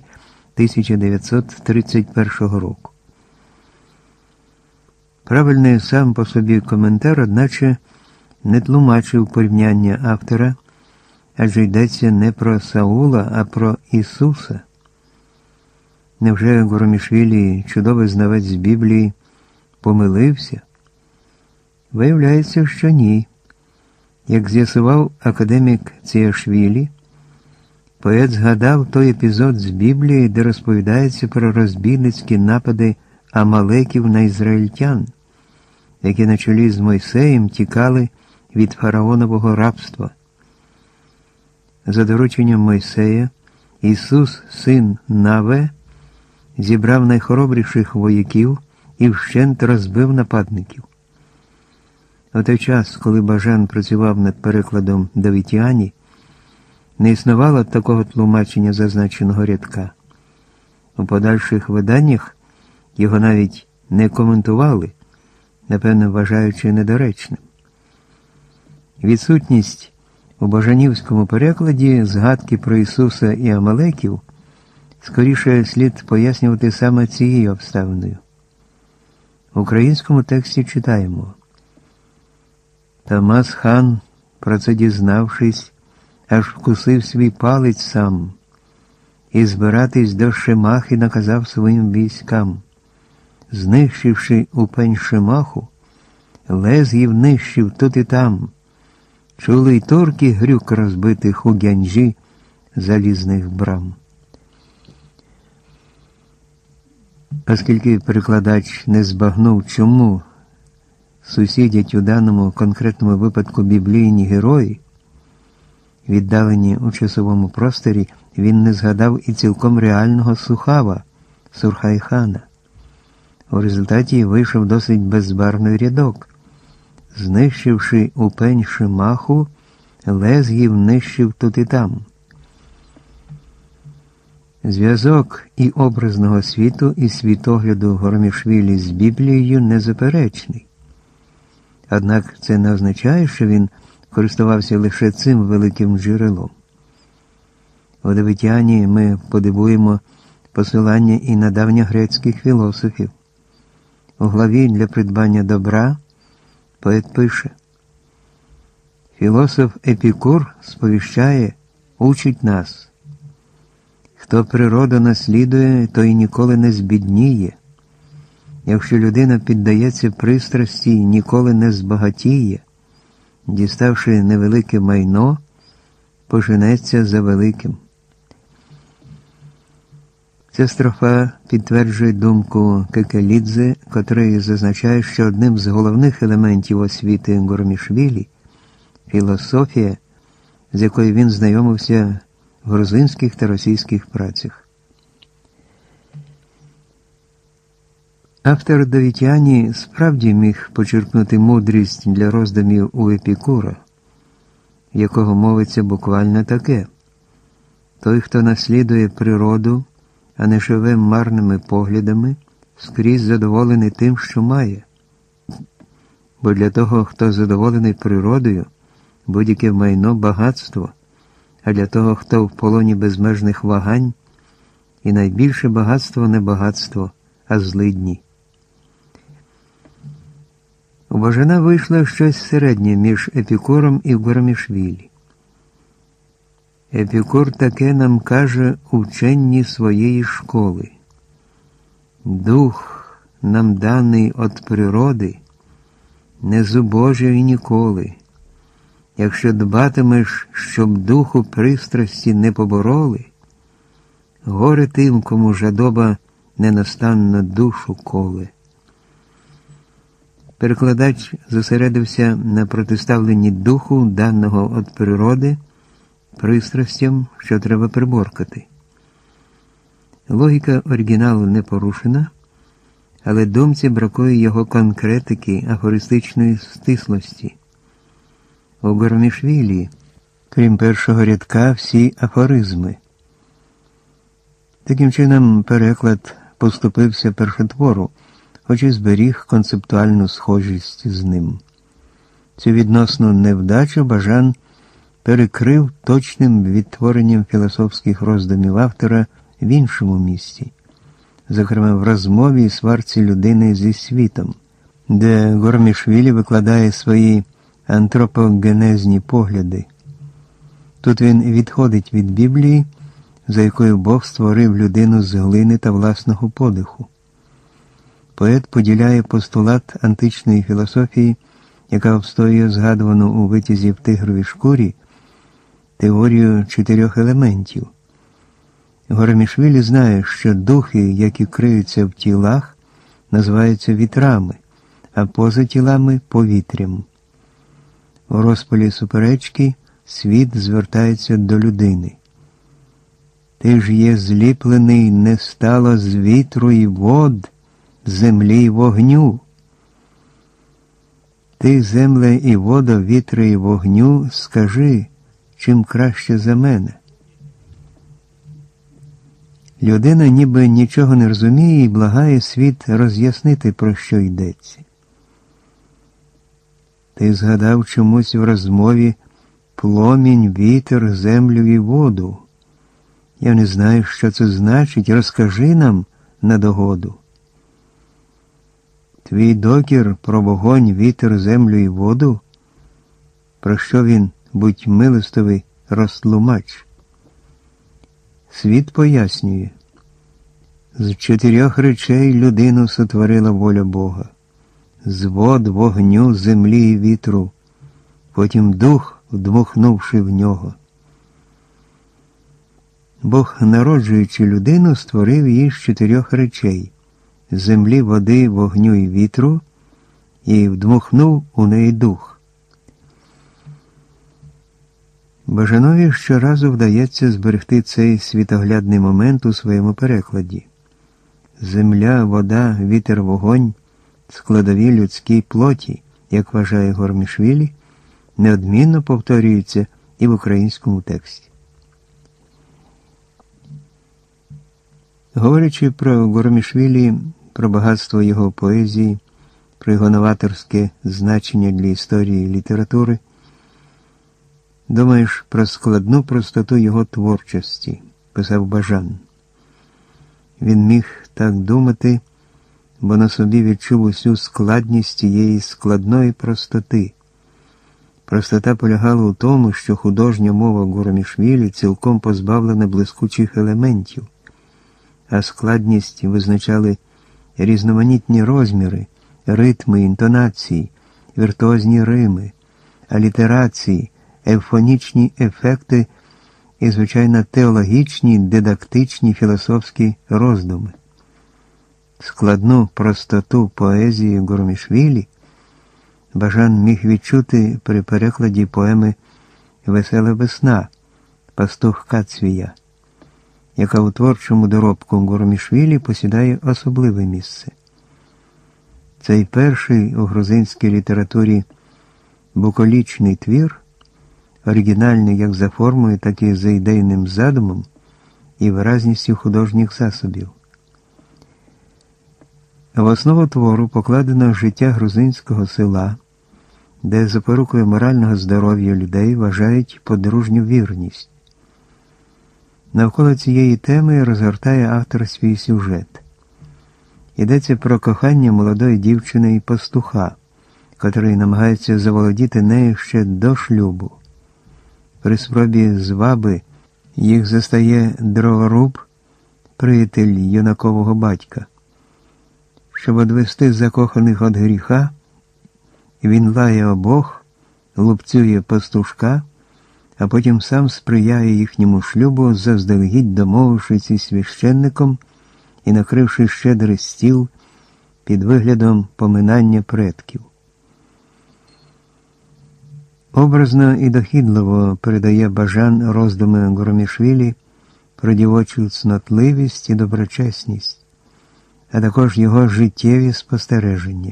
1931 року. Правильний сам по собі коментар, одначе не тлумачив порівняння автора, адже йдеться не про Саула, а про Ісуса. Невже Горомішвілі, чудовий знавець Біблії, помилився? Виявляється, що ні. Як з'ясував академік Ціашвілі, поет згадав той епізод з Біблії, де розповідається про розбійницькі напади амалеків на ізраїльтян, які на чолі з Мойсеєм тікали від фараонового рабства. За дорученням Мойсея Ісус, син Наве, зібрав найхоробріших вояків і вщент розбив нападників. У той час, коли Бажан працював над перекладом Давитяні, не існувало такого тлумачення зазначеного рядка. У подальших виданнях його навіть не коментували, напевно, вважаючи недоречним. Відсутність у бажанівському перекладі згадки про Ісуса і амалеків скоріше слід пояснювати саме цією обставиною. В українському тексті читаємо: Тамас хан, про це дізнавшись, аж вкусив свій палець сам, і збиратись до Шемахи наказав своїм військам. Знищивши упень Шемаху, лезгів нищив тут і там. Чули й турки грюк розбитих у Гянджі залізних брам. Оскільки перекладач не збагнув, чому сусідять у даному конкретному випадку біблійні герої, віддалені у часовому просторі, він не згадав і цілком реального Сухава, Сурхайхана. У результаті вийшов досить безбарвний рядок. Знищивши упень Шемаху, лезгів нищив тут і там. Зв'язок і образного світу, і світогляду Горомішвілі з Біблією незаперечний. Однак це не означає, що він користувався лише цим великим джерелом. У Давитяні ми подивуємо посилання і на давньогрецьких філософів. У главі «Для придбання добра» поет пише: «Філософ Епікур сповіщає, учить нас. Хто природу наслідує, той ніколи не збідніє. Якщо людина піддається пристрасті, ніколи не збагатіє. Діставши невелике майно, поженеться за великим». Ця строфа підтверджує думку Кекелідзе, котрий зазначає, що одним з головних елементів освіти Горомішвілі – філософія, з якою він знайомився в грузинських та російських працях. Автор Давитяні справді міг почерпнути мудрість для роздумів у Епікура, в якого мовиться буквально таке: «Той, хто наслідує природу, а не живе марними поглядами, скрізь задоволений тим, що має. Бо для того, хто задоволений природою, будь-яке майно – багатство, а для того, хто в полоні безмежних вагань, і найбільше багатство не багатство, а злидні». У Бажана вийшло щось середнє між Епікуром і Горомішвілі. Епікур таке нам каже у вченні своєї школи: «Дух, нам даний от природи, не зубожий ніколи. Якщо дбатимеш, щоб духу пристрасті не побороли, горе тим, кому жадоба ненастанно душу коле». Перекладач зосередився на протиставленні духу, даного від природи, пристрастям, що треба приборкати. Логіка оригіналу не порушена, але думці бракує його конкретики, афористичної стислості. У Горомішвілі, крім першого рядка, всі афоризми. Таким чином, переклад поступився першотвору, хоч і зберіг концептуальну схожість з ним. Цю відносну невдачу Бажан перекрив точним відтворенням філософських роздумів автора в іншому місці, зокрема в розмові і сварці людини зі світом, де Горомішвілі викладає свої антропогенезні погляди. Тут він відходить від Біблії, за якою Бог створив людину з глини та власного подиху. Поет поділяє постулат античної філософії, яка обстоює згадувану у витязі в тигровій шкурі, теорію 4 елементів. Горомішвілі знає, що духи, які криються в тілах, називаються вітрами, а поза тілами – повітрям. У розпалі суперечки світ звертається до людини. Ти ж є зліплений не стало з вітру і вод, землі й вогню. Ти, земле і вода, вітру і вогню, скажи, чим краще за мене. Людина ніби нічого не розуміє і благає світ роз'яснити, про що йдеться. Ти згадав чомусь в розмові пломінь, вітер, землю і воду. Я не знаю, що це значить, розкажи нам на догоду. Твій докір про вогонь, вітер, землю і воду? Про що він, будь милостивий, розтлумач? Світ пояснює. З 4 речей людину сотворила воля Бога. З вод, вогню, землі і вітру, потім дух, вдмухнувши в нього. Бог, народжуючи людину, створив її з 4 речей – землі, води, вогню і вітру, і вдмухнув у неї дух. Бажанові щоразу вдається зберегти цей світоглядний момент у своєму перекладі. Земля, вода, вітер, вогонь – складові людській плоті, як вважає Горомішвілі, неодмінно повторюються і в українському тексті. Говорячи про Горомішвілі, про багатство його поезії, про його новаторське значення для історії і літератури, думаєш про складну простоту його творчості, писав Бажан. Він міг так думати, бо на собі відчув усю складність цієї складної простоти. Простота полягала у тому, що художня мова Горомішвілі цілком позбавлена блискучих елементів, а складність визначали різноманітні розміри, ритми, інтонації, віртуозні рими, алітерації, евфонічні ефекти і, звичайно, теологічні, дидактичні, філософські роздуми. Складну простоту поезії Горомішвілі Бажан міг відчути при перекладі поеми «Весела весна» Пастух Кацвія, яка у творчому доробку Горомішвілі посідає особливе місце. Цей перший у грузинській літературі буколічний твір, оригінальний як за формою, так і за ідейним задумом і виразністю художніх засобів. В основу твору покладено життя грузинського села, де запорукою морального здоров'я людей вважають подружню вірність. Навколо цієї теми розгортає автор свій сюжет. Йдеться про кохання молодої дівчини і пастуха, котрий намагається заволодіти нею ще до шлюбу. При спробі зваби їх застає дроворуб, приятель юнакового батька. Щоб одвести закоханих від гріха, він лає обох, лупцює пастушка, а потім сам сприяє їхньому шлюбу, заздалегідь домовившись із священником і накривши щедрий стіл під виглядом поминання предків. Образно і дохідливо передає Бажан роздуми Горомішвілі про дівочу цнотливість і доброчесність, а також його життєві спостереження.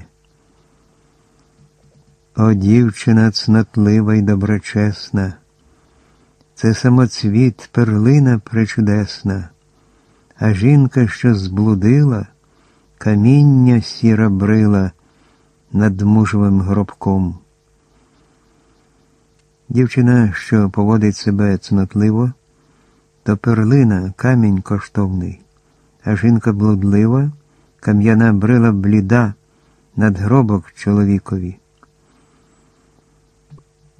О, дівчина цнотлива й доброчесна, це самоцвіт, перлина пречудесна, а жінка, що зблудила, каміння сіра брила над мужовим гробком. Дівчина, що поводить себе цнотливо, то перлина, камінь коштовний, а жінка блудлива, кам'яна брила бліда над гробок чоловікові.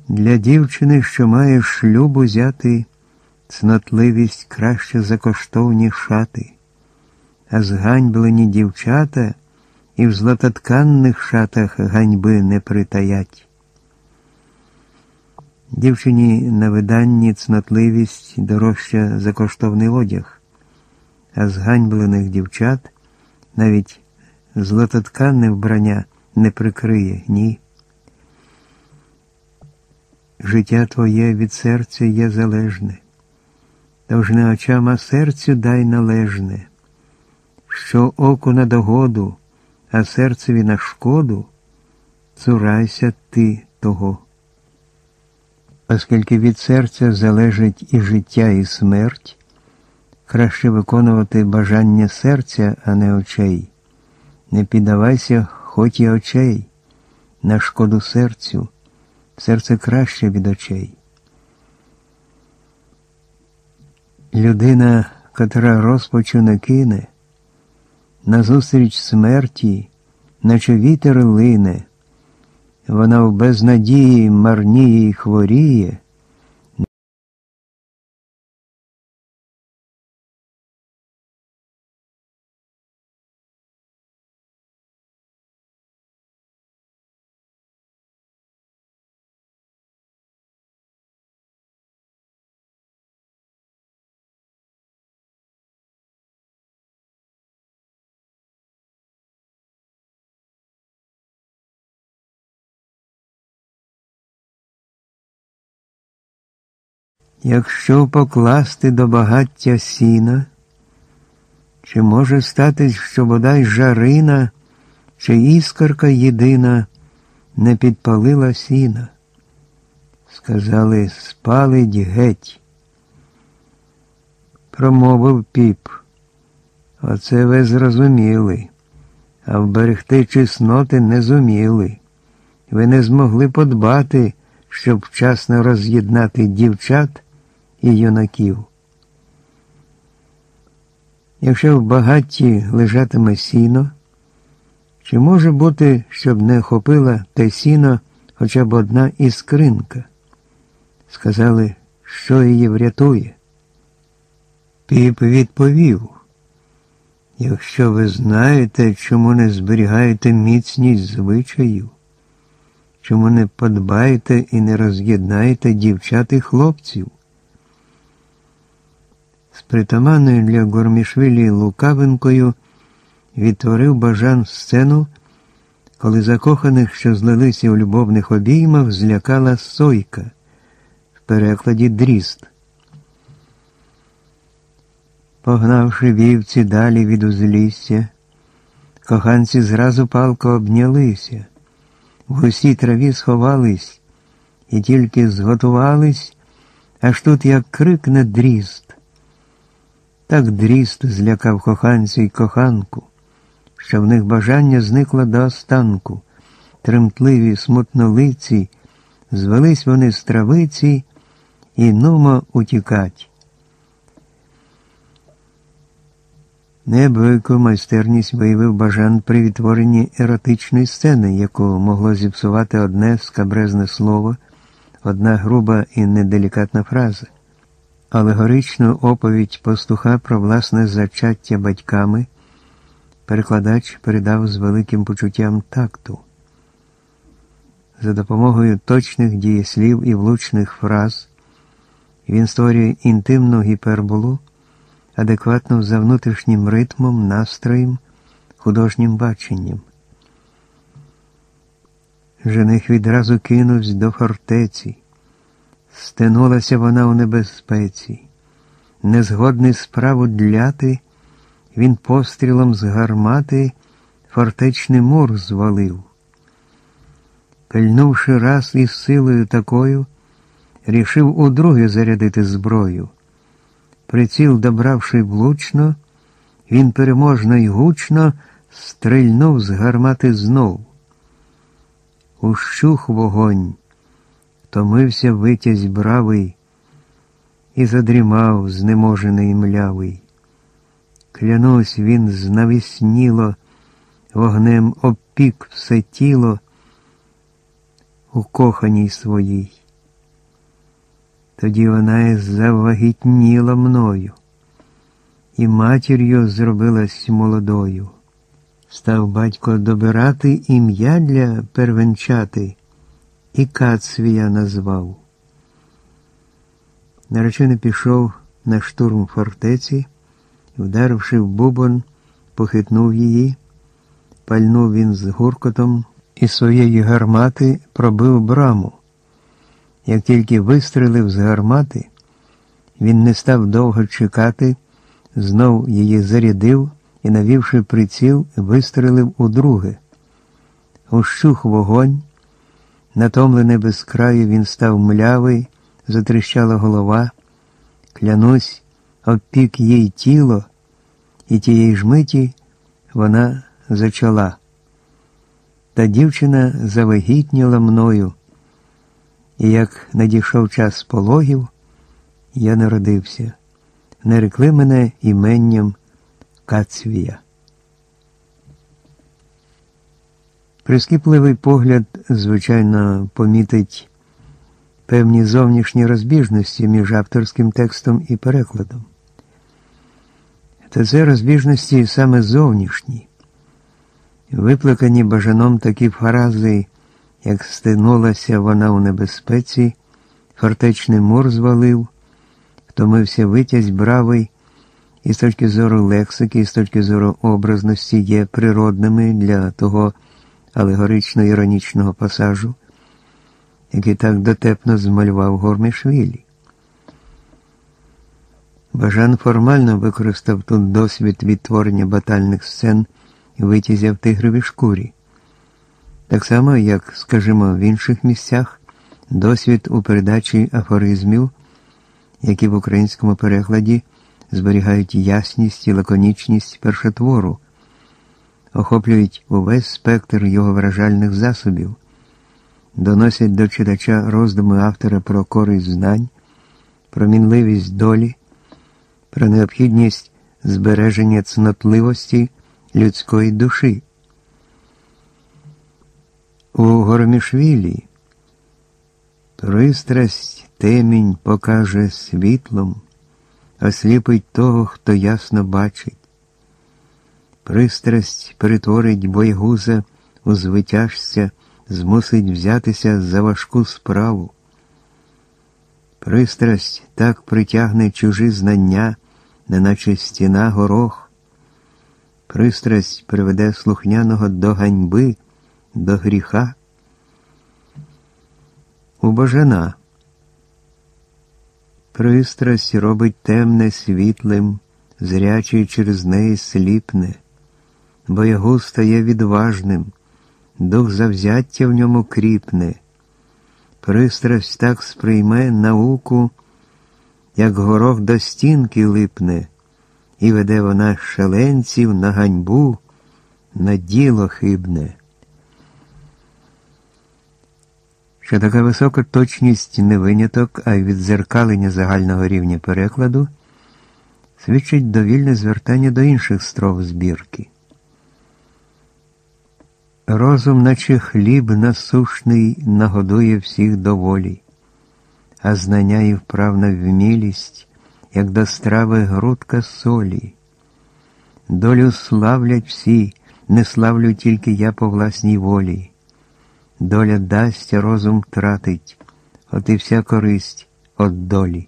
Для дівчини, що має шлюб узяти, цнотливість краще за коштовні шати, а зганьблені дівчата і в златотканних шатах ганьби не притаять. Дівчині на виданні цнотливість дорожча за коштовний одяг, а зганьблених дівчат навіть златотканне вбрання не прикриє, ні. Життя твоє від серця є залежне, тож не очам, а серцю дай належне. Що оку на догоду, а серцеві на шкоду, цурайся ти того. Оскільки від серця залежить і життя, і смерть, краще виконувати бажання серця, а не очей. Не піддавайся хоч і очей, на шкоду серцю, серце краще від очей. Людина, котра розпачу не кине, назустріч смерті, наче вітер лине, вона в безнадії марніє й хворіє, якщо покласти до багаття сіна, чи може статись, що бодай жарина, чи іскорка єдина не підпалила сіна? Сказали, спалить геть. Промовив піп, оце ви зрозуміли, а вберегти чесноти не зуміли. Ви не змогли подбати, щоб вчасно роз'єднати дівчат і юнаків. Якщо в багатті лежатиме сіно, чи може бути, щоб не охопила те сіно хоча б одна іскринка? Сказали, що її врятує. Піп відповів, якщо ви знаєте, чому не зберігаєте міцність звичаїв, чому не подбаєте і не роз'єднаєте дівчат і хлопців. З притаманною для Гормішвілі лукавинкою відтворив Бажан сцену, коли закоханих, що злилися у любовних обіймах, злякала сойка, в перекладі дріст. Погнавши вівці далі від узлісся, коханці зразу палко обнялися, в густій траві сховались і тільки зготувались, аж тут як крикне дріст. Так дріст злякав коханцю й коханку, що в них бажання зникло до останку. Тремтливі, смутнолиці, звелись вони з травиці і нумо утікать. Неабияку майстерність виявив Бажан при відтворенні еротичної сцени, яку могло зіпсувати одне скабрезне слово, одна груба і неделікатна фраза. Алегоричну оповідь пастуха про власне зачаття батьками перекладач передав з великим почуттям такту. За допомогою точних дієслів і влучних фраз він створює інтимну гіперболу, адекватну за внутрішнім ритмом, настроєм, художнім баченням. Жених відразу кинувся до фортеці. Стенулася вона у небезпеці. Незгодний справу дляти, він пострілом з гармати фортечний мур звалив. Пильнувши раз із силою такою, рішив удруге зарядити зброю. Приціл добравши влучно, він переможно й гучно стрельнув з гармати знов. Ущух вогонь, втомився витязь бравий і задрімав знеможений млявий. Клянусь, він знавісніло, вогнем обпік все тіло у коханій своїй. Тоді вона і завагітніла мною, і матір'ю зробилась молодою. Став батько добирати ім'я для первенчати, і Кацвія назвав. Наречений пішов на штурм фортеці, вдаривши в бубон, похитнув її, пальнув він з гуркотом і своєї гармати пробив браму. Як тільки вистрелив з гармати, він не став довго чекати, знов її зарядив і, навівши приціл, вистрелив удруге. Ущух вогонь, натомлений без краю він став млявий, затріщала голова, клянусь, обпік їй тіло, і тієї ж миті вона зачала. Та дівчина завагітніла мною, і як надійшов час пологів, я народився. Нарекли мене іменням Кацвія. Прискіпливий погляд, звичайно, помітить певні зовнішні розбіжності між авторським текстом і перекладом. Та це розбіжності саме зовнішні. Виплакані Бажаном такі фрази, як «стинулася вона у небезпеці», «фортечний мур звалив», «втомився витязь бравий», і з точки зору лексики, і з точки зору образності є природними для того алегорично-іронічного пасажу, який так дотепно змалював Гормішвілі. Бажан формально використав тут досвід відтворення батальних сцен витязя в тигровій шкурі. Так само, як, скажімо, в інших місцях, досвід у передачі афоризмів, які в українському перекладі зберігають ясність і лаконічність першотвору, охоплюють увесь спектр його виражальних засобів, доносять до читача роздуми автора про користь знань, про мінливість долі, про необхідність збереження цнотливості людської душі. У Гормішвілі пристрасть темінь покаже світлом, осліпить того, хто ясно бачить. Пристрасть перетворить боягуза у звитяжця, змусить взятися за важку справу. Пристрасть так притягне чужі знання, неначе стіна горох. Пристрасть приведе слухняного до ганьби, до гріха. У Бажана пристрасть робить темне світлим, зрячий через неї сліпне. Боягуз стає відважним, дух завзяття в ньому кріпне. Пристрасть так сприйме науку, як горох до стінки липне, і веде вона шаленців на ганьбу, на діло хибне. Що така висока точність не виняток, а й віддзеркалення загального рівня перекладу, свідчить довільне звертання до інших строф збірки. Розум, наче хліб насушний, нагодує всіх доволі, а знання і вправна вмілість, як до страви грудка солі. Долю славлять всі, не славлю тільки я по власній волі. Доля дасть, розум втратить, от і вся користь от долі.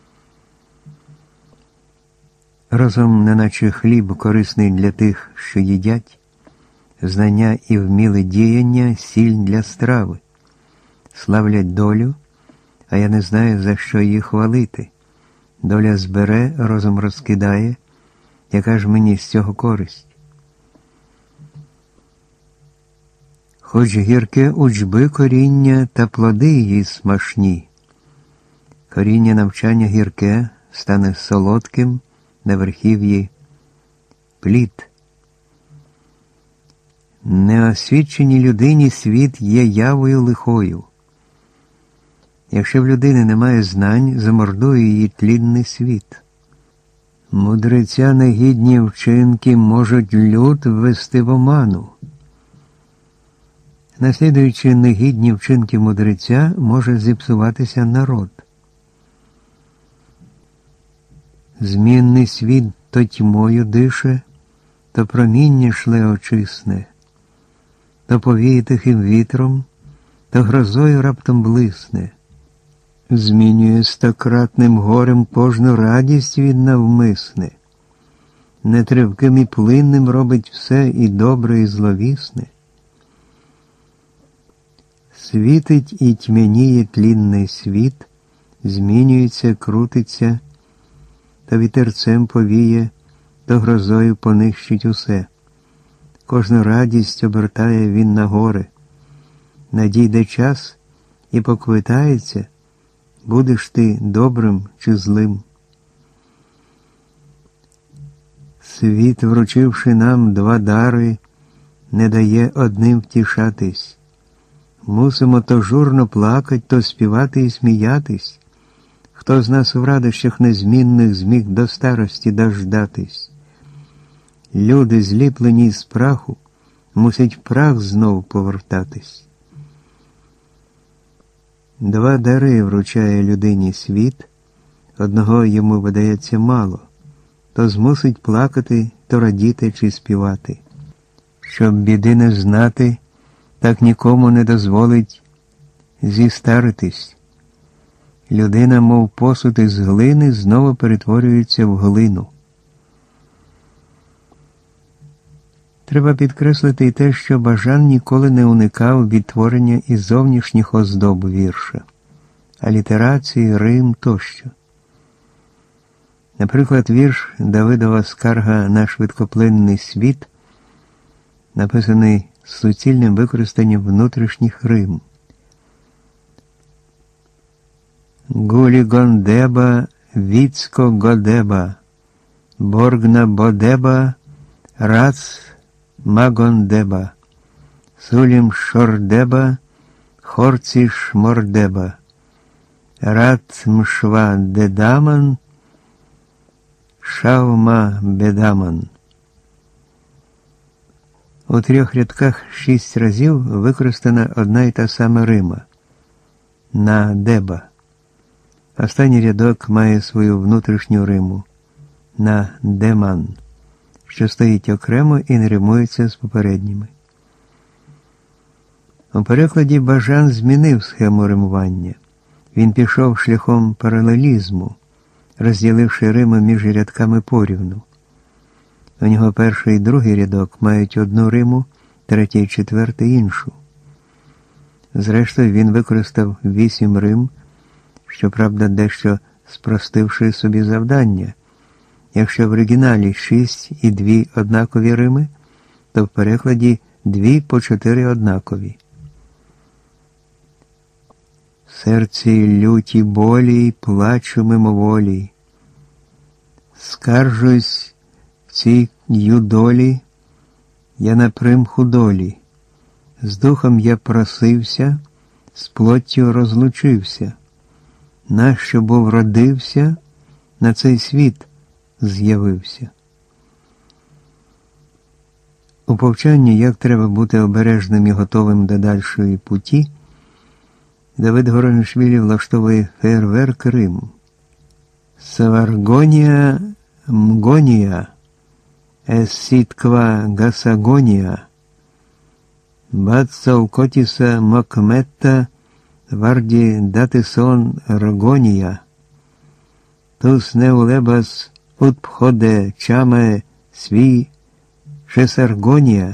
Розум, неначе хліб, корисний для тих, що їдять, знання і вміле діяння – сіль для страви. Славлять долю, а я не знаю, за що її хвалити. Доля збере, розум розкидає, яка ж мені з цього користь? Хоч гірке учби коріння та плоди її смачні. Коріння навчання гірке стане солодким на верхів'ї плід. Неосвіченій людині світ є явою лихою. Якщо в людини немає знань, замордує її тлінний світ. Мудреця негідні вчинки можуть люд ввести в оману. Наслідуючи негідні вчинки мудреця, може зіпсуватися народ. Змінний світ то тьмою дише, то проміння шле очисне, то повіє тихим вітром, то грозою раптом блисне. Змінює стократним горем кожну радість від навмисне. Нетривким і плинним робить все і добре, і зловісне. Світить і тьмяніє тлінний світ, змінюється, крутиться, то вітерцем повіє, то грозою понищить усе. Кожну радість обертає він на гори. Надійде час і поквитається, будеш ти добрим чи злим. Світ, вручивши нам два дари, не дає одним втішатись. Мусимо то журно плакать, то співати і сміятись. Хто з нас в радощах незмінних зміг до старості дождатись? Люди, зліплені з праху, мусять в прах знов повертатись. Два дари вручає людині світ, одного йому видається мало, то змусить плакати, то радіти чи співати. Щоб біди не знати, так нікому не дозволить зістаритись. Людина, мов посуд із глини, знову перетворюється в глину. Треба підкреслити й те, що Бажан ніколи не уникав відтворення із зовнішніх оздоб вірша, алітерації, рим тощо. Наприклад, вірш Давидова «Скарга на швидкоплинний світ», написаний з суцільним використанням внутрішніх рим. Гулі гондеба, віцько годеба, боргна бодеба, рац магондеба, сулім шордеба, хорці шмордеба, рат мшва дедаман, шавма бедаман. У 3 рядках 6 разів використана одна й та сама рима – на деба. Останній рядок має свою внутрішню риму – на деман, що стоїть окремо і не римується з попередніми. У перекладі Бажан змінив схему римування. Він пішов шляхом паралелізму, розділивши рими між рядками порівну. У нього перший і другий рядок мають одну риму, третій і четвертий іншу. Зрештою, він використав 8 рим, щоправда, дещо спростивши собі завдання. Якщо в оригіналі 6 і 2 однакові рими, то в перекладі 2 по 4 однакові. В серці люті болі, плачу мимоволі. Скаржусь в цій юдолі, я на примху долі. З духом я просився, з плоттю розлучився. Нащо був родився, на цей світ з'явився. У повчанні, як треба бути обережним і готовим до дальшої путі, Давид Горанішвілі влаштовує фейерверк Риму. Саваргонія мгонія, есітква гасагонія, бацалкотіса мокметта, варді датисон ргонія, тус неулебас утпходе чаме свій шесаргонія,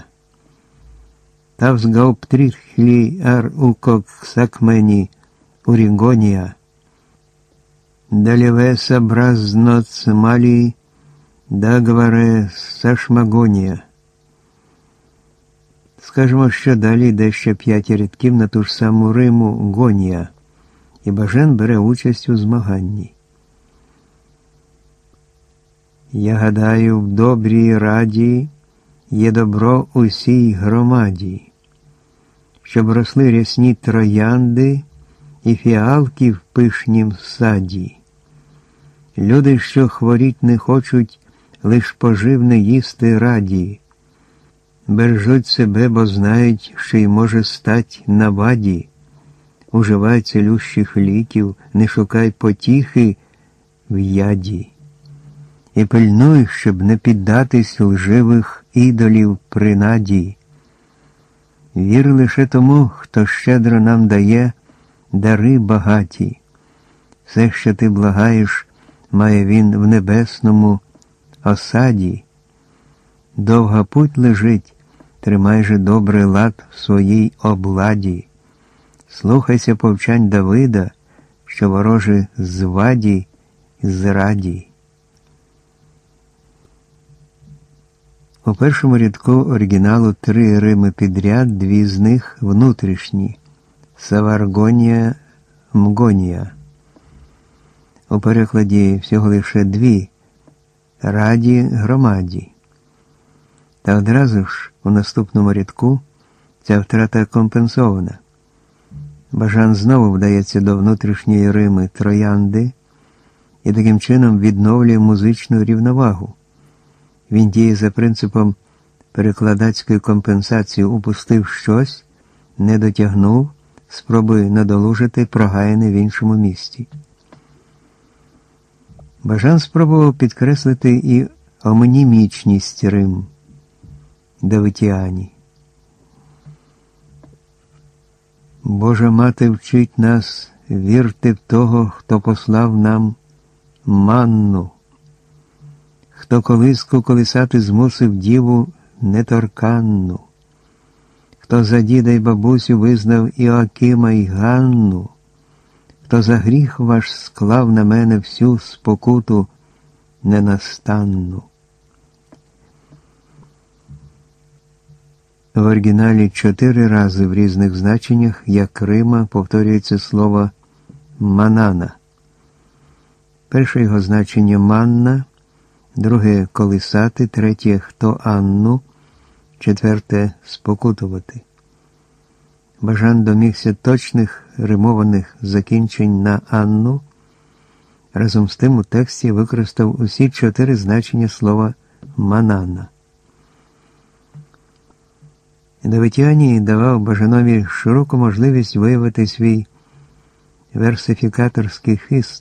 тавсгаупттрихлі ар укок сакмені урігонія, далівеса бразноц малі, дагваре сашмагонія. Скажемо, що далі йде ще 5 рядків на ту ж саму риму «гонія», і Бажан бере участь у змаганні. Я гадаю, в добрій раді є добро усій громаді, щоб росли рясні троянди і фіалки в пишнім саді. Люди, що хворіть не хочуть, лиш поживне їсти раді, бережуть себе, бо знають, що й може стать на ваді. Уживай цілющих ліків, не шукай потіхи в яді. і пильнуй, щоб не піддатись лживих ідолів принаді. Вір лише тому, хто щедро нам дає дари багаті. Все, що ти благаєш, має він в небесному осаді. Довга путь лежить, тримай же добрий лад в своїй обладі. Слухайся повчань Давида, що вороже зваді і зраді. У першому рядку оригіналу 3 рими підряд, 2 з них внутрішні – Саваргонія, Мгонія. У перекладі всього лише 2 – раді, громаді. Та одразу ж у наступному рядку ця втрата компенсована. Бажан знову вдається до внутрішньої рими троянди і таким чином відновлює музичну рівновагу. Він діє за принципом перекладацької компенсації, упустив щось, не дотягнув, спробує надолужити прогаяне в іншому місті. Бажан спробував підкреслити і омонімічність рим Давитіані. Божа Мати вчить нас вірти в того, хто послав нам манну, хто колиску колисати змусив діву неторканну, хто за діда й бабусю визнав Іоакима й Ганну, хто за гріх ваш склав на мене всю спокуту ненастанну. В оригіналі 4 рази в різних значеннях, як Рима, повторюється слово «манана». Перше його значення «манна», друге – колисати, третє – хто Анну, четверте – спокутувати. Бажан домігся точних римованих закінчень на Анну, разом з тим у тексті використав усі 4 значення слова «манана». Давитіані давав Бажанові широку можливість виявити свій версифікаторський хист.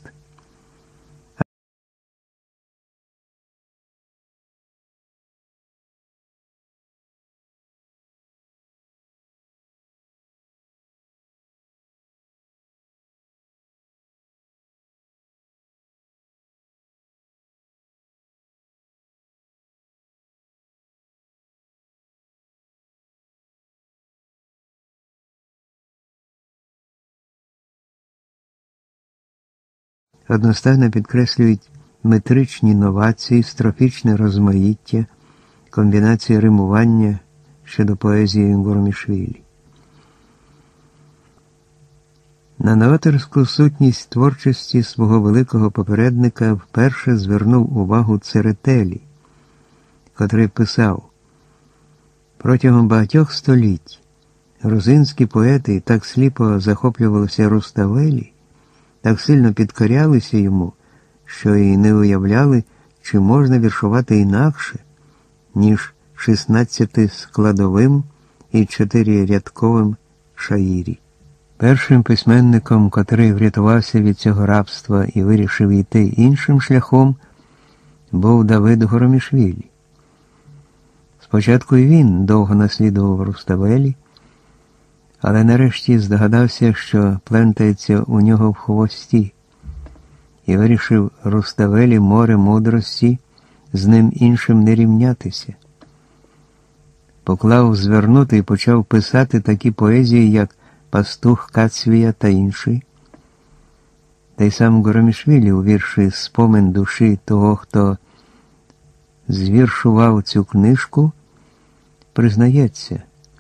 Одностайно підкреслюють метричні новації, строфічне розмаїття, комбінація римування щодо поезії Гурамішвілі. На новаторську сутність творчості свого великого попередника вперше звернув увагу Церетелі, котрий писав: «Протягом багатьох століть грузинські поети так сліпо захоплювалися Руставелі, так сильно підкорялися йому, що й не уявляли, чи можна віршувати інакше, ніж 16-складовим і 4-рядковим шаїрі». Першим письменником, котрий врятувався від цього рабства і вирішив йти іншим шляхом, був Давид Гурамішвілі. Спочатку і він довго наслідував Руставелі, але нарешті здогадався, що плентається у нього в хвості, і вирішив Руставелі море мудрості, з ним іншим не рівнятися. Поклав звернути і почав писати такі поезії, як «Пастух Кацвія» та інші. Та й сам Гурамішвілі у вірші «Спомин душі того, хто звіршував цю книжку» признається: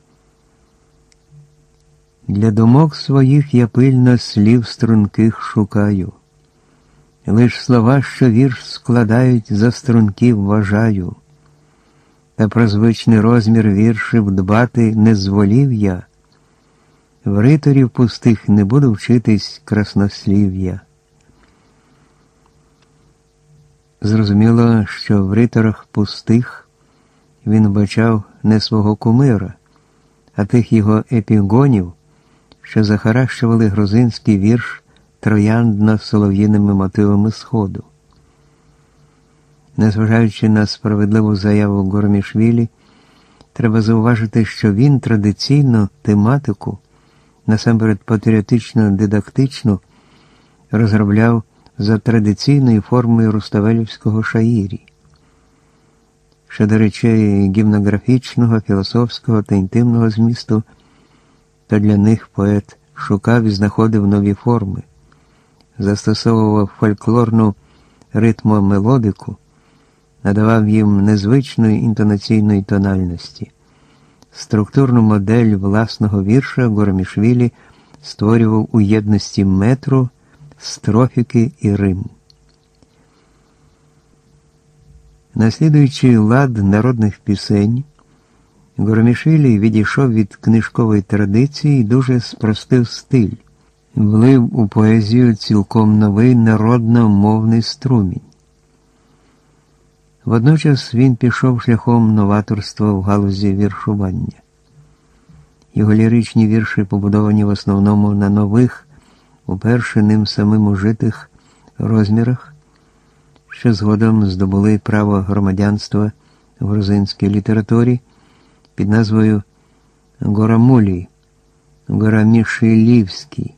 «Для думок своїх я пильно слів струнких шукаю. Лиш слова, що вірш складають, за струнків вважаю. Та про звичний розмір віршів дбати не зволів я. В риторів пустих не буду вчитись краснослів'я». Зрозуміло, що в риторах пустих він вбачав не свого кумира, а тих його епігонів, що захаращували грузинський вірш трояндно-солов'їними мотивами Сходу. Незважаючи на справедливу заяву Гормішвілі, треба зауважити, що він традиційно тематику, насамперед патріотично-дидактичну, розробляв за традиційною формою руставелівського шаїрі. Щодо речей гімнографічного, філософського та інтимного змісту, то для них поет шукав і знаходив нові форми, застосовував фольклорну ритмомелодику, надавав їм незвичної інтонаційної тональності. Структурну модель власного вірша Гормішвілі створював у єдності метру, строфіки і рим. Наслідуючи лад народних пісень, Гормішвілі відійшов від книжкової традиції і дуже спростив стиль, влив у поезію цілком новий народно-мовний струмінь. Водночас він пішов шляхом новаторства в галузі віршування. Його ліричні вірші побудовані в основному на нових, уперше ним самим ужитих розмірах, що згодом здобули право громадянства в грузинській літературі під назвою Горамулі, Горамішилівський.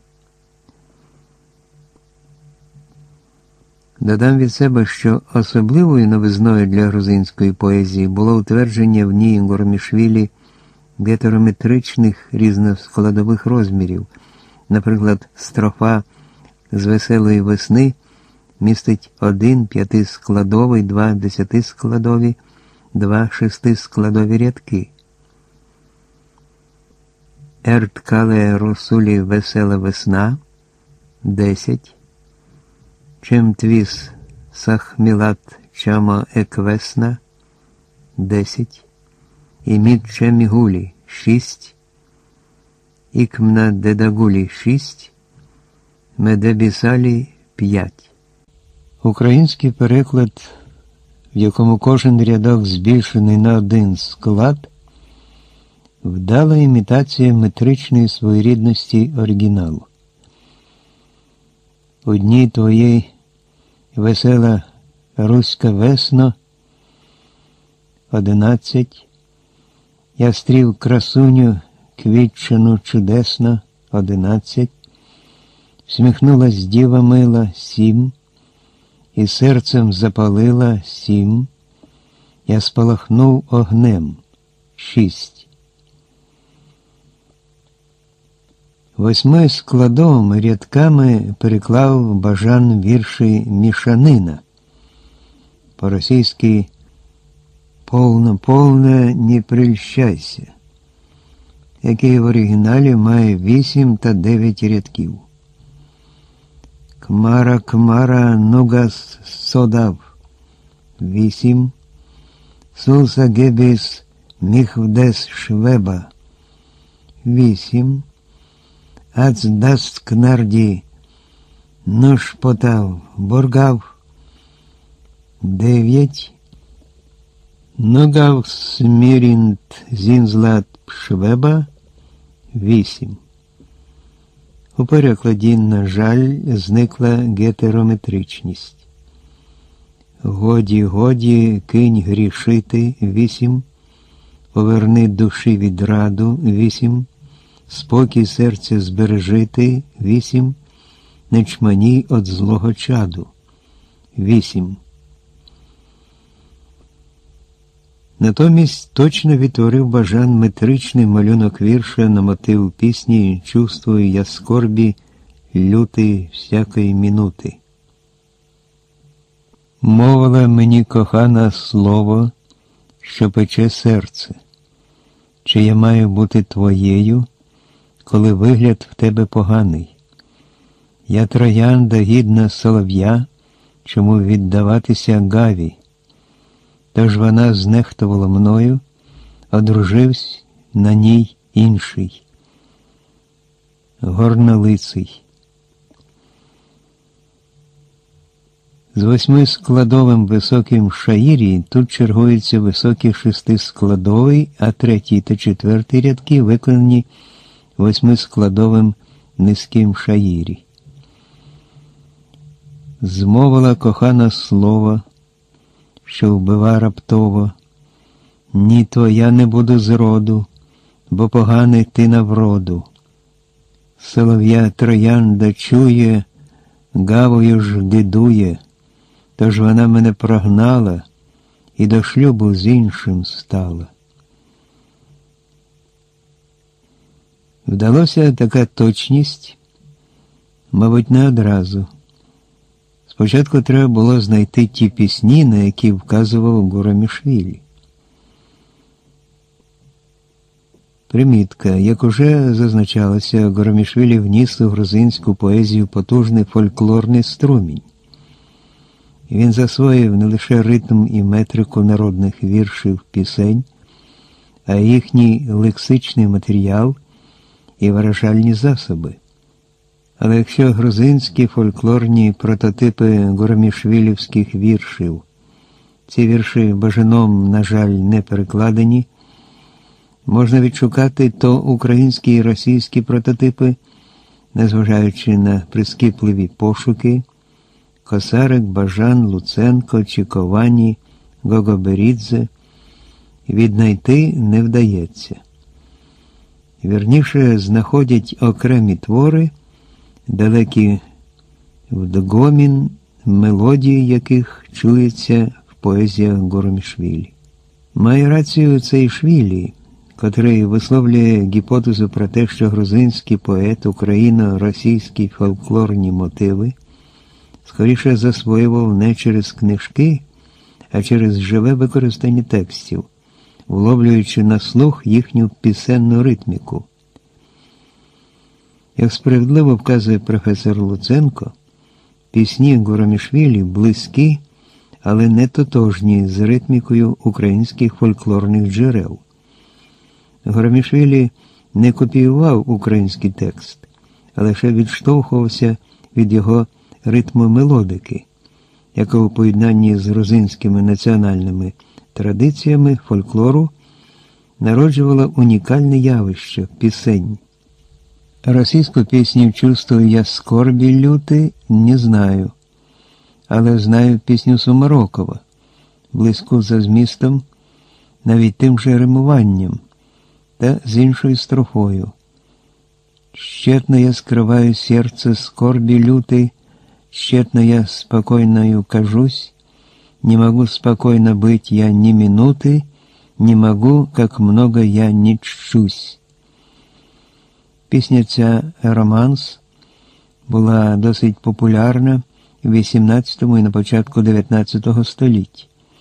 Додам від себе, що особливою новизною для грузинської поезії було утвердження в ній Гормішвілі гетерометричних різноскладових розмірів. Наприклад, строфа з «Веселої весни» містить 1 5-складовий, 2 10-складові, 2 6-складові рядки. Ерткале Русулі «Весела весна» 10, Чем твіс сахмілат чама еквесна 10, Імід чемігулі 6, Ікмна дедагулі 6, Медебісалі 5. Український переклад, в якому кожен рядок збільшений на 1 склад, вдала імітація метричної своєрідності оригіналу. У дні твоєї весела руська весно 11, я стрів красуню квітчину чудесно 11, всміхнулась діва мила 7, і серцем запалила 7, я спалахнув огнем 6. 8-складовими рядками переклав Бажан вірші «Мішанина». По-російськи «Полно-полно, не прельщайся», який в оригіналі має 8 та 9 рядків. «Кмара-кмара нугас содав» 8, «Суса гебіс міхвдес швеба» 8, «Ацдаст кнарді нушпотав боргав» 9, «Ногав смірінт зінзлат швеба» 8. У перекладі, на жаль, зникла гетерометричність. «Годі, годі, кинь грішити» 8, «Поверни душі відраду» 8, «Спокій серця збережити» 8, «Не чманій от злого чаду» 8. Натомість точно відтворив Бажан метричний малюнок вірша на мотив пісні «Чувствую я скорбі люти всякої мінути». Мовила мені кохана слово, що пече серце. Чи я маю бути твоєю, коли вигляд в тебе поганий? Я троянда гідна солов'я, чому віддаватися гаві? Тож вона знехтувала мною, одружився на ній інший, горнолиций. З 8-складовим високим шаїрі тут чергується високий 6-складовий, а 3 та 4 рядки виконані 8-складовим низьким шаїрі. Змовила кохана слово, що вбива раптово. Ні, твоя не буду зроду, бо поганий ти на вроду. Солов'я троянда чує, гавою ж дидує, тож вона мене прогнала і до шлюбу з іншим стала. Вдалося така точність, мабуть, не одразу. Спочатку треба було знайти ті пісні, на які вказував Гурамішвілі. Примітка. Як уже зазначалося, Гурамішвілі вніс у грузинську поезію потужний фольклорний струмінь. Він засвоїв не лише ритм і метрику народних віршів, пісень, а їхній лексичний матеріал і виражальні засоби. Але якщо грузинські фольклорні прототипи гурамішвілівських віршів, ці вірші Бажаном, на жаль, не перекладені, можна відшукати, то українські і російські прототипи, незважаючи на прискіпливі пошуки, Косарик, Бажан, Луценко, Чіковані, Гогоберідзе, віднайти не вдається. Вірніше, знаходять окремі твори, далекі вдогомін, мелодії яких чується в поезіях Гурамішвілі. Має рацію цей Швілі, котрий висловлює гіпотезу про те, що грузинський поет україно-російські фольклорні мотиви скоріше засвоював не через книжки, а через живе використання текстів, вловлюючи на слух їхню пісенну ритміку. Як справедливо вказує професор Луценко, пісні Гурамішвілі близькі, але не тотожні з ритмікою українських фольклорних джерел. Гурамішвілі не копіював український текст, а лише відштовхувався від його ритму-мелодики, яка у поєднанні з грузинськими національними традиціями фольклору народжувала унікальне явище – пісень. Російську пісню «Чувствую я скорбі люти» не знаю, але знаю пісню Сумарокова, близьку за змістом, навіть тим же римуванням, та з іншою строфою. «Тщетно я скриваю серце скорби лютой, тщетно я спокойною кажусь, не могу спокойно быть я ни минуты, не могу, как много я не чщусь». Пісня ця «Романс» була досить популярна в XVIII і на початку XIX століття.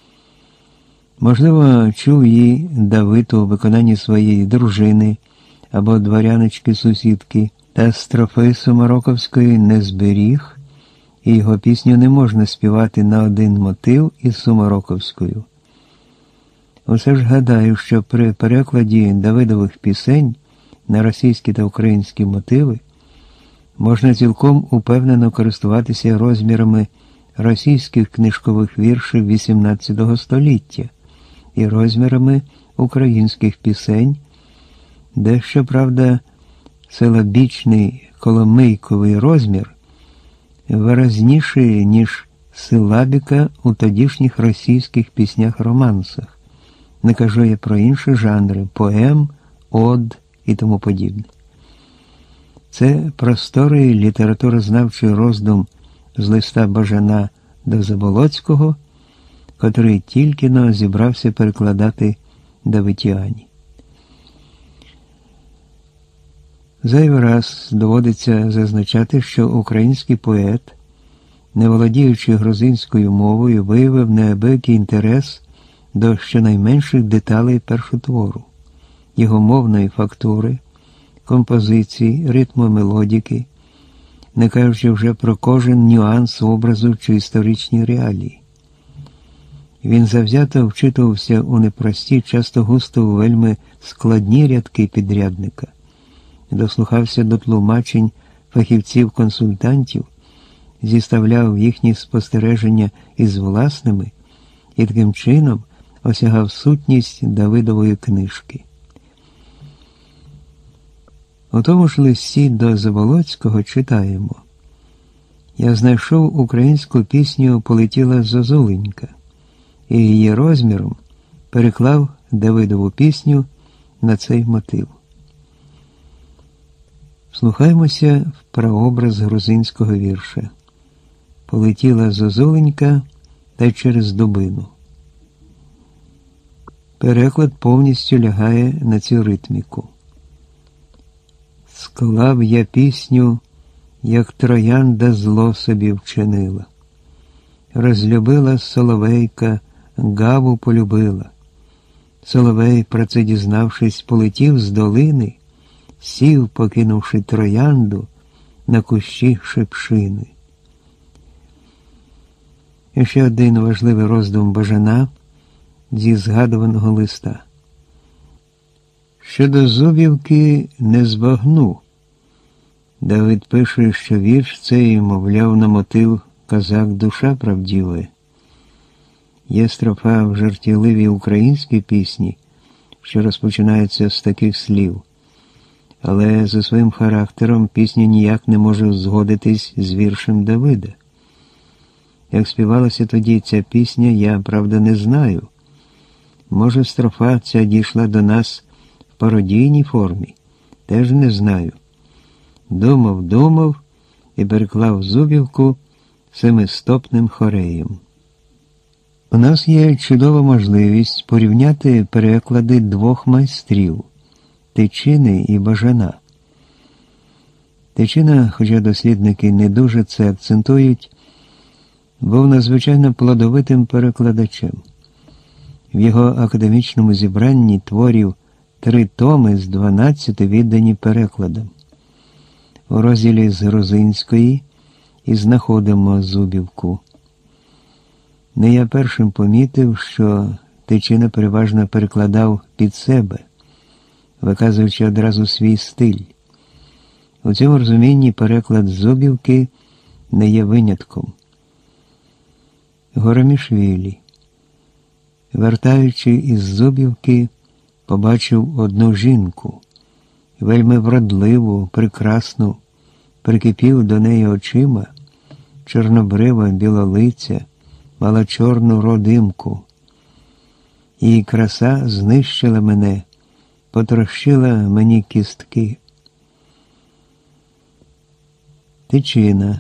Можливо, чув її Давид у виконанні своєї дружини або дворяночки-сусідки, та строфи Сумароковської не зберіг, і його пісню не можна співати на один мотив із Сумароковською. Усе ж гадаю, що при перекладі Давидових пісень на російські та українські мотиви можна цілком упевнено користуватися розмірами російських книжкових віршів XVIII століття і розмірами українських пісень, де, щоправда, силабічний коломийковий розмір виразніший, ніж силабіка у тодішніх російських піснях-романсах. Не кажу я про інші жанри – поем, од і тому подібне. Це просторий літературознавчий роздум з листа Бажана до Заболоцького, котрий тільки-но зібрався перекладати Давитіані. Зайвий раз доводиться зазначати, що український поет, не володіючи грузинською мовою, виявив неабиякий інтерес до щонайменших деталей першотвору, його мовної фактури, композиції, ритму мелодіки, не кажучи вже про кожен нюанс образу чи історичні реалії. Він завзято вчитувався у непрості, часто густо у вельми складні рядки підрядника, дослухався до тлумачень фахівців-консультантів, зіставляв їхні спостереження із власними і таким чином осягав сутність Давидової книжки. У тому ж листі до Заболоцького читаємо: «Я знайшов українську пісню «Полетіла зозуленька», і її розміром переклав Давидову пісню на цей мотив. Слухаємося в прообраз грузинського вірша. Полетіла зозуленька та й через дубину. Переклад повністю лягає на цю ритміку. Склав я пісню, як троянда зло собі вчинила. Розлюбила соловейка, гаву полюбила. Соловей, про це дізнавшись, полетів з долини, сів, покинувши троянду на кущі шипшини. І ще один важливий роздум Бажана зі згадуваного листа. Щодо Зубівки не збагну. Давид пише, що вірш цей, мовляв, на мотив «Козак душа правдіве». Є строфа в жартівливій українській пісні, що розпочинається з таких слів. Але за своїм характером пісня ніяк не може згодитись з віршем Давида. Як співалася тоді ця пісня, я, правда, не знаю. Може, строфа ця дійшла до нас в пародійній формі? Теж не знаю. Думав і переклав Зубівку семистопним хореєм. У нас є чудова можливість порівняти переклади двох майстрів – Тичини і Бажана. Тичина, хоча дослідники не дуже це акцентують, був надзвичайно плодовитим перекладачем. В його академічному зібранні творів 3 томи з 12 віддані перекладам. У розділі з грузинської і знаходимо Зубівку. Не я першим помітив, що Тичина переважно перекладав під себе, виказуючи одразу свій стиль. У цьому розумінні переклад Зубівки не є винятком. Горомішвілі, вертаючи із Зубівки, побачив одну жінку, вельми вродливу, прекрасну, прикипів до неї очима, чорнобрива, білолиця, мала чорну родимку. Її краса знищила мене, потрощила мені кістки. Тичина.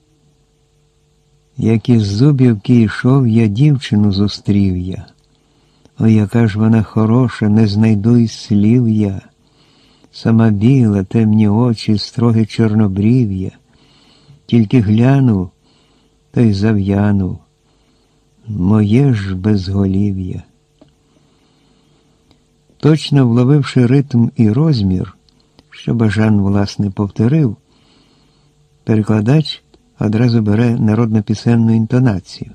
Як із Зубівки йшов, я дівчину зустрів я. О, яка ж вона хороша, не знайду й слів я. Сама біла, темні очі, строге чорнобрів'я. Тільки глянув, та й зав'янув. Моє ж безголів'я. Точно вловивши ритм і розмір, що Бажан, власне, повторив, перекладач одразу бере народно-пісенну інтонацію.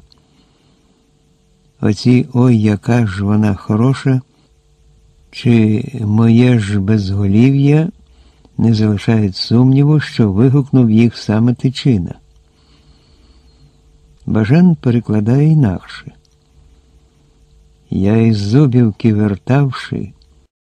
Оці «Ой, яка ж вона хороша» чи «Моє ж безголів'я» не залишають сумніву, що вигукнув їх саме Тичина. Бажан перекладає інакше. Я із Зубівки вертавши,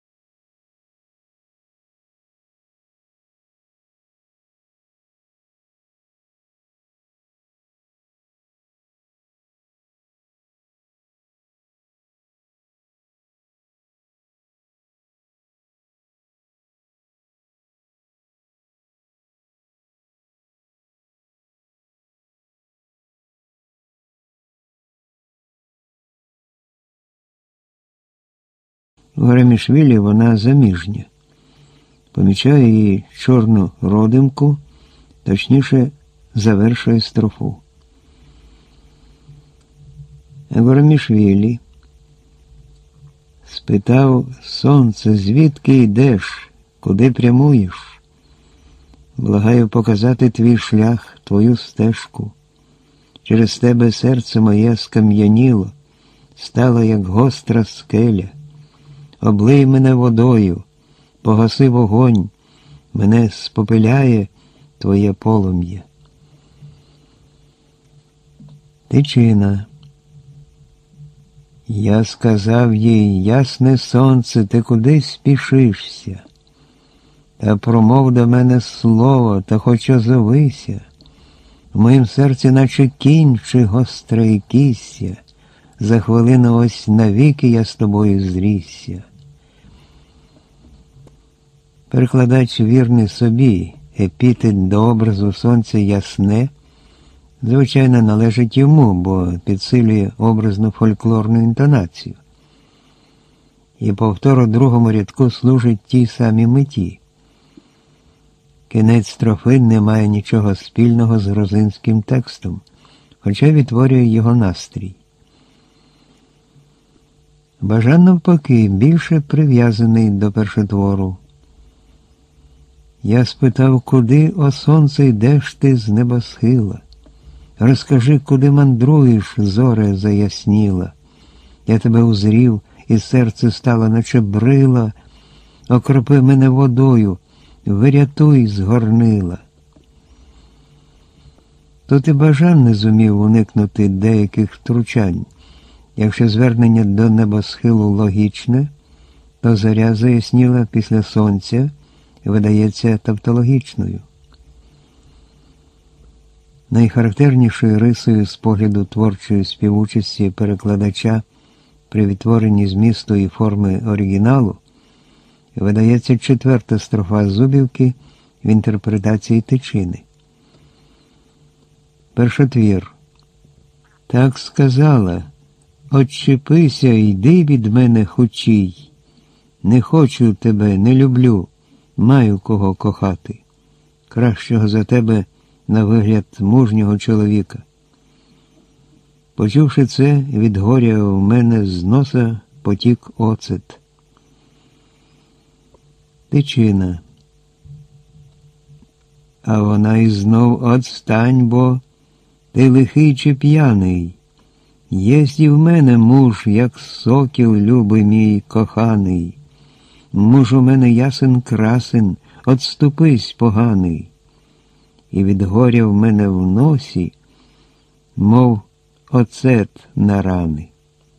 в Горомішвілі вона заміжня. Помічає її чорну родимку, точніше завершує строфу. Горомішвілі спитав сонце, звідки йдеш, куди прямуєш? Благаю показати твій шлях, твою стежку. Через тебе серце моє скам'яніло, стало як гостра скеля. Облий мене водою, погаси вогонь, мене спопиляє твоє полум'я. Тичина. Я сказав їй, ясне сонце, ти куди спішишся? Та промов до мене слово, та хоч озовися. В моїм серці наче кінь чи гостре кісся, за хвилину ось навіки я з тобою зрісся. Перекладач вірний собі, епітет до образу сонця ясне, звичайно, належить йому, бо підсилює образну фольклорну інтонацію. І повтор у другому рядку служить тій самій меті. Кінець строфи не має нічого спільного з грузинським текстом, хоча відтворює його настрій. Бажан, навпаки, більше прив'язаний до першотвору. Я спитав, куди, о сонце, йдеш ти з небосхила? Розкажи, куди мандруєш, зоре заясніла. Я тебе узрів, і серце стало, наче брила. Окропи мене водою, вирятуй з горнила. Тут і Бажан не зумів уникнути деяких втручань. Якщо звернення до небосхилу логічне, то зоря заясніла після сонця, видається тавтологічною. Найхарактернішою рисою з погляду творчої співучасті перекладача при відтворенні змісту і форми оригіналу видається 4-та строфа Зубівки в інтерпретації Тичини. Першотвір. Так сказала: «Отчепися, йди від мене хучій. Не хочу тебе, не люблю, маю кого кохати. Кращого за тебе на вигляд мужнього чоловіка». Почувши це, від горя в мене з носа потік оцет. Тичина. А вона і знов: «Отстань, бо ти лихий чи п'яний. Єсть і в мене муж, як сокіл, любий мій коханий. Муж у мене ясен красен, отступись, поганий. І від горя в мене в носі, мов оцет на рани».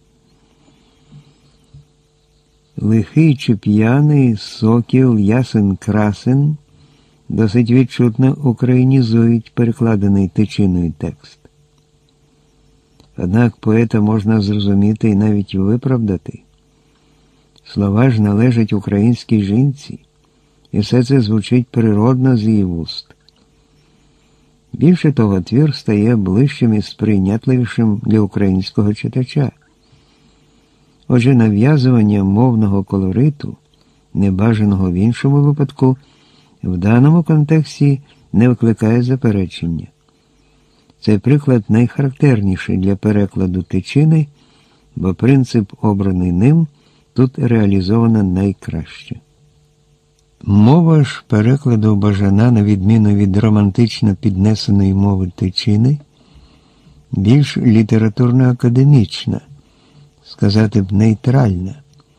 Лихий чи п'яний, сокіл, ясен красен досить відчутно українізують перекладений Тичиною текст. Однак поета можна зрозуміти і навіть виправдати. Слова ж належать українській жінці, і все це звучить природно з її вуст. Більше того, твір стає ближчим і сприйнятливішим для українського читача. Отже, нав'язування мовного колориту, небажаного в іншому випадку, в даному контексті не викликає заперечення. Цей приклад найхарактерніший для перекладу Тичини, бо принцип, обраний ним, тут реалізовано найкраще. Мова ж перекладу Бажана, на відміну від романтично піднесеної мови Тичини, більш літературно-академічна, сказати б нейтральна.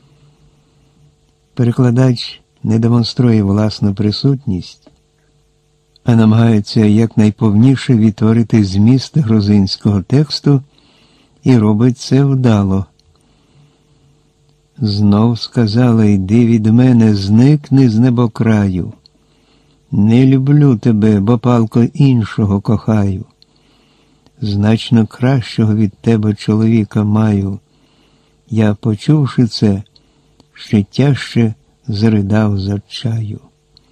Перекладач не демонструє власну присутність, а намагається якнайповніше відтворити зміст грузинського тексту і робить це вдало. Знов сказала: «Йди від мене, зникни з небокраю. Не люблю тебе, бо палко іншого кохаю. Значно кращого від тебе чоловіка маю. Я, почувши це, ще тяжче заридав з отчаю».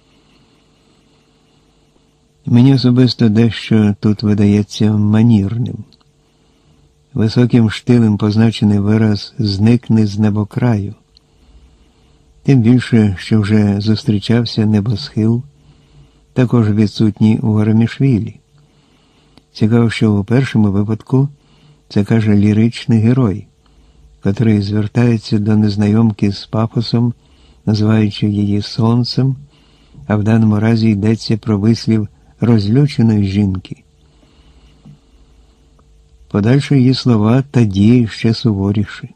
Мені особисто дещо тут видається манірним. Високим штилем позначений вираз «зникни з небокраю». Тим більше, що вже зустрічався небосхил, також відсутній у Гарамішвілі. Цікаво, що у першому випадку це каже ліричний герой, котрий звертається до незнайомки з пафосом, називаючи її сонцем, а в даному разі йдеться про вислів розлюченої жінки. Подальші її слова та дії ще суворіші.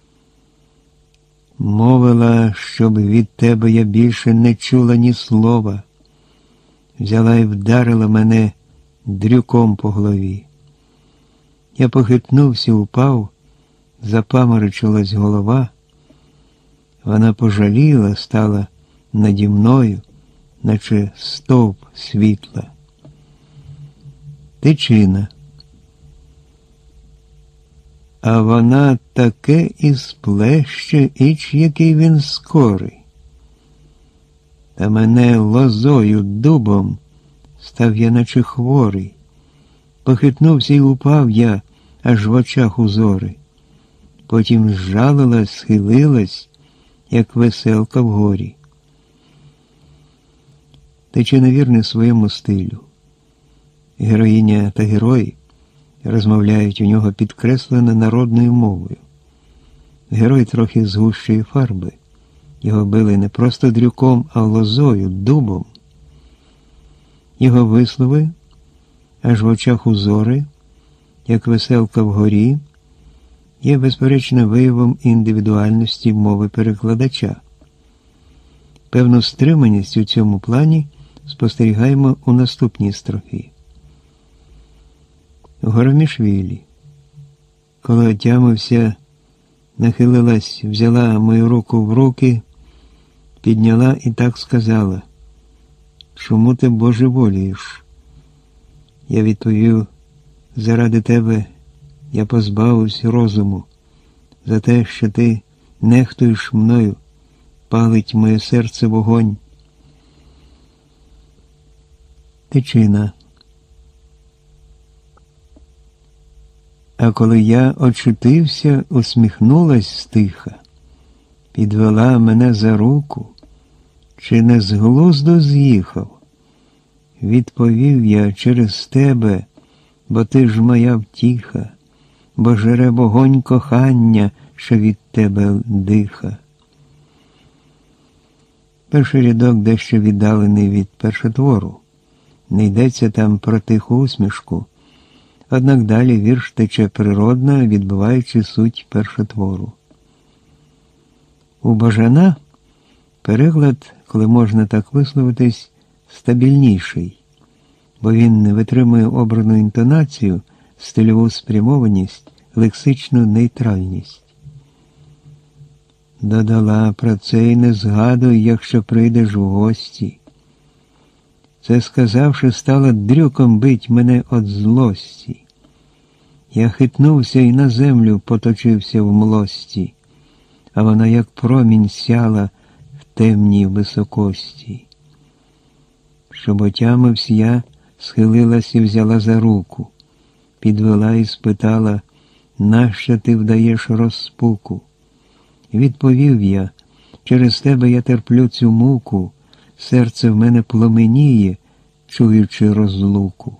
«Мовила, щоб від тебе я більше не чула ні слова. Взяла і вдарила мене дрюком по голові. Я похитнувся, упав, запаморочилась голова. Вона пожаліла, стала наді мною, наче стовп світла». Тичина. А вона таке і сплеще, іч який він скорий. Та мене лозою, дубом, став я наче хворий. Похитнувся й упав я, аж в очах узори. Потім зжалилась, схилилась, як веселка в горі. Тече невірне своєму стилю. Героїня та герой розмовляють у нього підкреслено народною мовою. Герой трохи з гущої фарби. Його били не просто дрюком, а лозою, дубом. Його вислови, аж в очах узори, як веселка вгорі, є безперечно виявом індивідуальності мови перекладача. Певну стриманість у цьому плані спостерігаємо у наступній строфі. Горомішвілі. Коли отямився, нахилилась, взяла мою руку в руки, підняла і так сказала: «Чому ти божеволієш?» Я відповів: «Заради тебе я позбавився розуму. За те, що ти нехтуєш мною, палить моє серце вогонь». Тичина. А коли я очутився, усміхнулась стиха, підвела мене за руку, чи не з глузду з'їхав? Відповів я: через тебе, бо ти ж моя втіха, бо жере вогонь кохання, що від тебе диха. Перший рядок дещо віддалений від першотвору. Не йдеться там про тиху усмішку, однак далі вірш тече природно, відбиваючи суть першотвору. У Бажана переклад, коли можна так висловитись, стабільніший, бо він не витримує обрану інтонацію, стильову спрямованість, лексичну нейтральність. Додала: про це й не згадуй, якщо прийдеш в гості. Це сказавши, стала дрюком бить мене от злості. Я хитнувся і на землю поточився в млості, а вона як промінь сяла в темній високості. Щоб отямився я, схилилась і взяла за руку, підвела і спитала: нащо ти вдаєш розпуку? Відповів я: через тебе я терплю цю муку, серце в мене пламеніє, чуючи розлуку.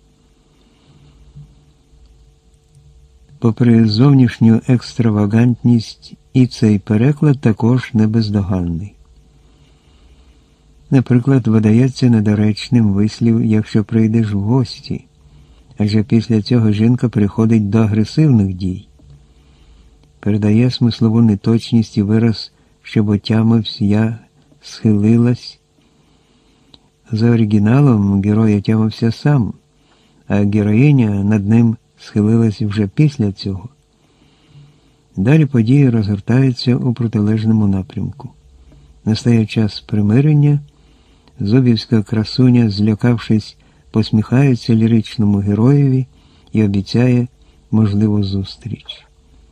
Попри зовнішню екстравагантність, і цей переклад також не бездоганний. Наприклад, видається недоречним вислів «якщо прийдеш в гості», адже після цього жінка приходить до агресивних дій. Передає смислову неточність і вираз «щоб отямився я, схилилась». За оригіналом герой отямився сам, а героїня над ним схилилась вже після цього. Далі події розгортаються у протилежному напрямку. Настає час примирення, зубівська красуня, злякавшись, посміхається ліричному героєві і обіцяє можливу зустріч.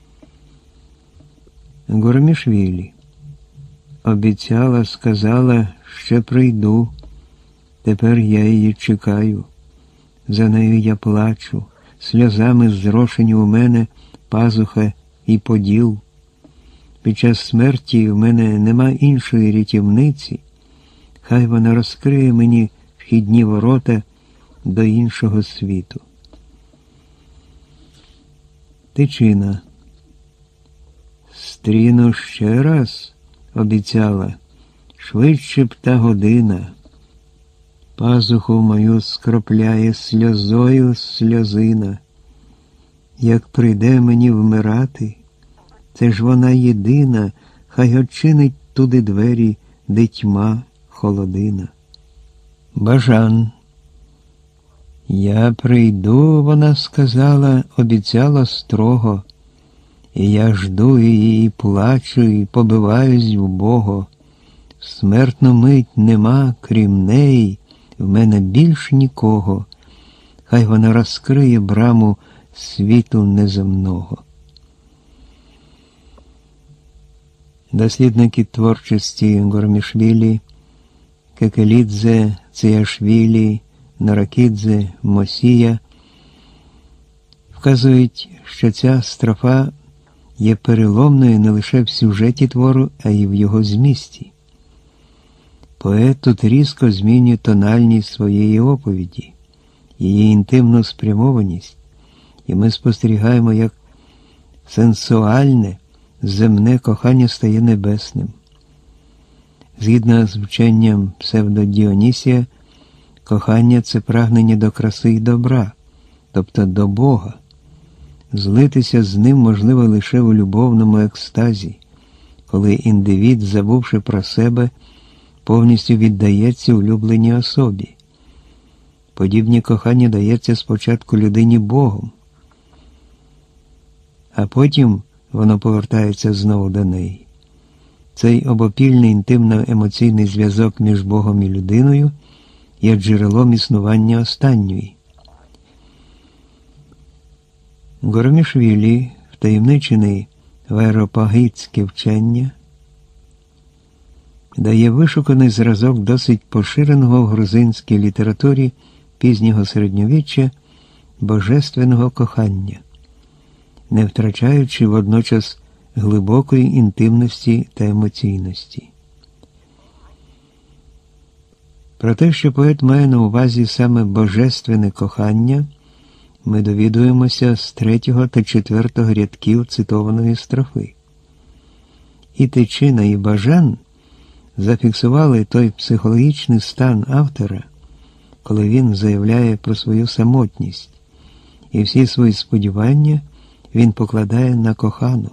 Горомішвілі. Обіцяла, сказала, ще прийду. Тепер я її чекаю. За нею я плачу, сльозами зрошені у мене пазуха і поділ. Під час смерті в мене нема іншої рятівниці. Хай вона розкриє мені вхідні ворота до іншого світу. Тичина. Стріну ще раз, обіцяла, швидше б та година. Пазуху мою скропляє сльозою сльозина. Як прийде мені вмирати, це ж вона єдина, хай очинить туди двері, де тьма, холодина. Бажан. Я прийду, вона сказала, обіцяла строго, і я жду її, і плачу, і побиваюсь вбого. Смертну мить нема, крім неї, в мене більш нікого, хай вона розкриє браму світу неземного. Дослідники творчості Гормішвілі, Кекелідзе, Ціяшвілі, Наракідзе, Мосія вказують, що ця строфа є переломною не лише в сюжеті твору, а й в його змісті. Поет тут різко змінює тональність своєї оповіді, її інтимну спрямованість, і ми спостерігаємо, як сенсуальне, земне кохання стає небесним. Згідно з вченням псевдодіонісія, кохання – це прагнення до краси і добра, тобто до Бога. Злитися з ним можливо лише у любовному екстазі, коли індивід, забувши про себе, повністю віддається улюбленій особі. Подібне кохання дається спочатку людині Богом, а потім воно повертається знову до неї. Цей обопільний інтимно-емоційний зв'язок між Богом і людиною є джерелом існування останньої. Гормішвілі, втаємничений в аеропагітське вчення, дає вишуканий зразок досить поширеного в грузинській літературі пізнього середньовіччя божественного кохання, не втрачаючи водночас глибокої інтимності та емоційності. Про те, що поет має на увазі саме божественне кохання, ми довідуємося з 3 та 4 рядків цитованої строфи. І Тичина, і Бажан зафіксували той психологічний стан автора, коли він заявляє про свою самотність, і всі свої сподівання він покладає на кохану.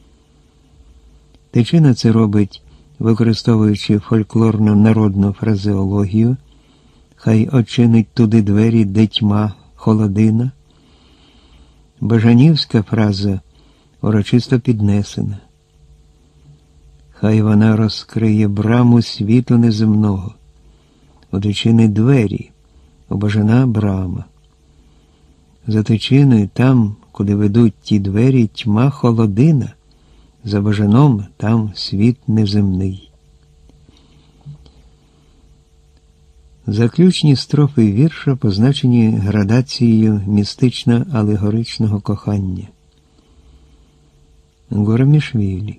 Тичина це робить, використовуючи фольклорну народну фразеологію «Хай очинить туди двері, де тьма, холодина». Бажанівська фраза урочисто піднесена. «Хай вона розкриє браму світу неземного, отичини двері, обожена брама. За тичиною там, куди ведуть ті двері, тьма холодина, за бажаном там світ неземний». Заключні строфи вірша позначені градацією містично-алегоричного кохання. Гормішвілі.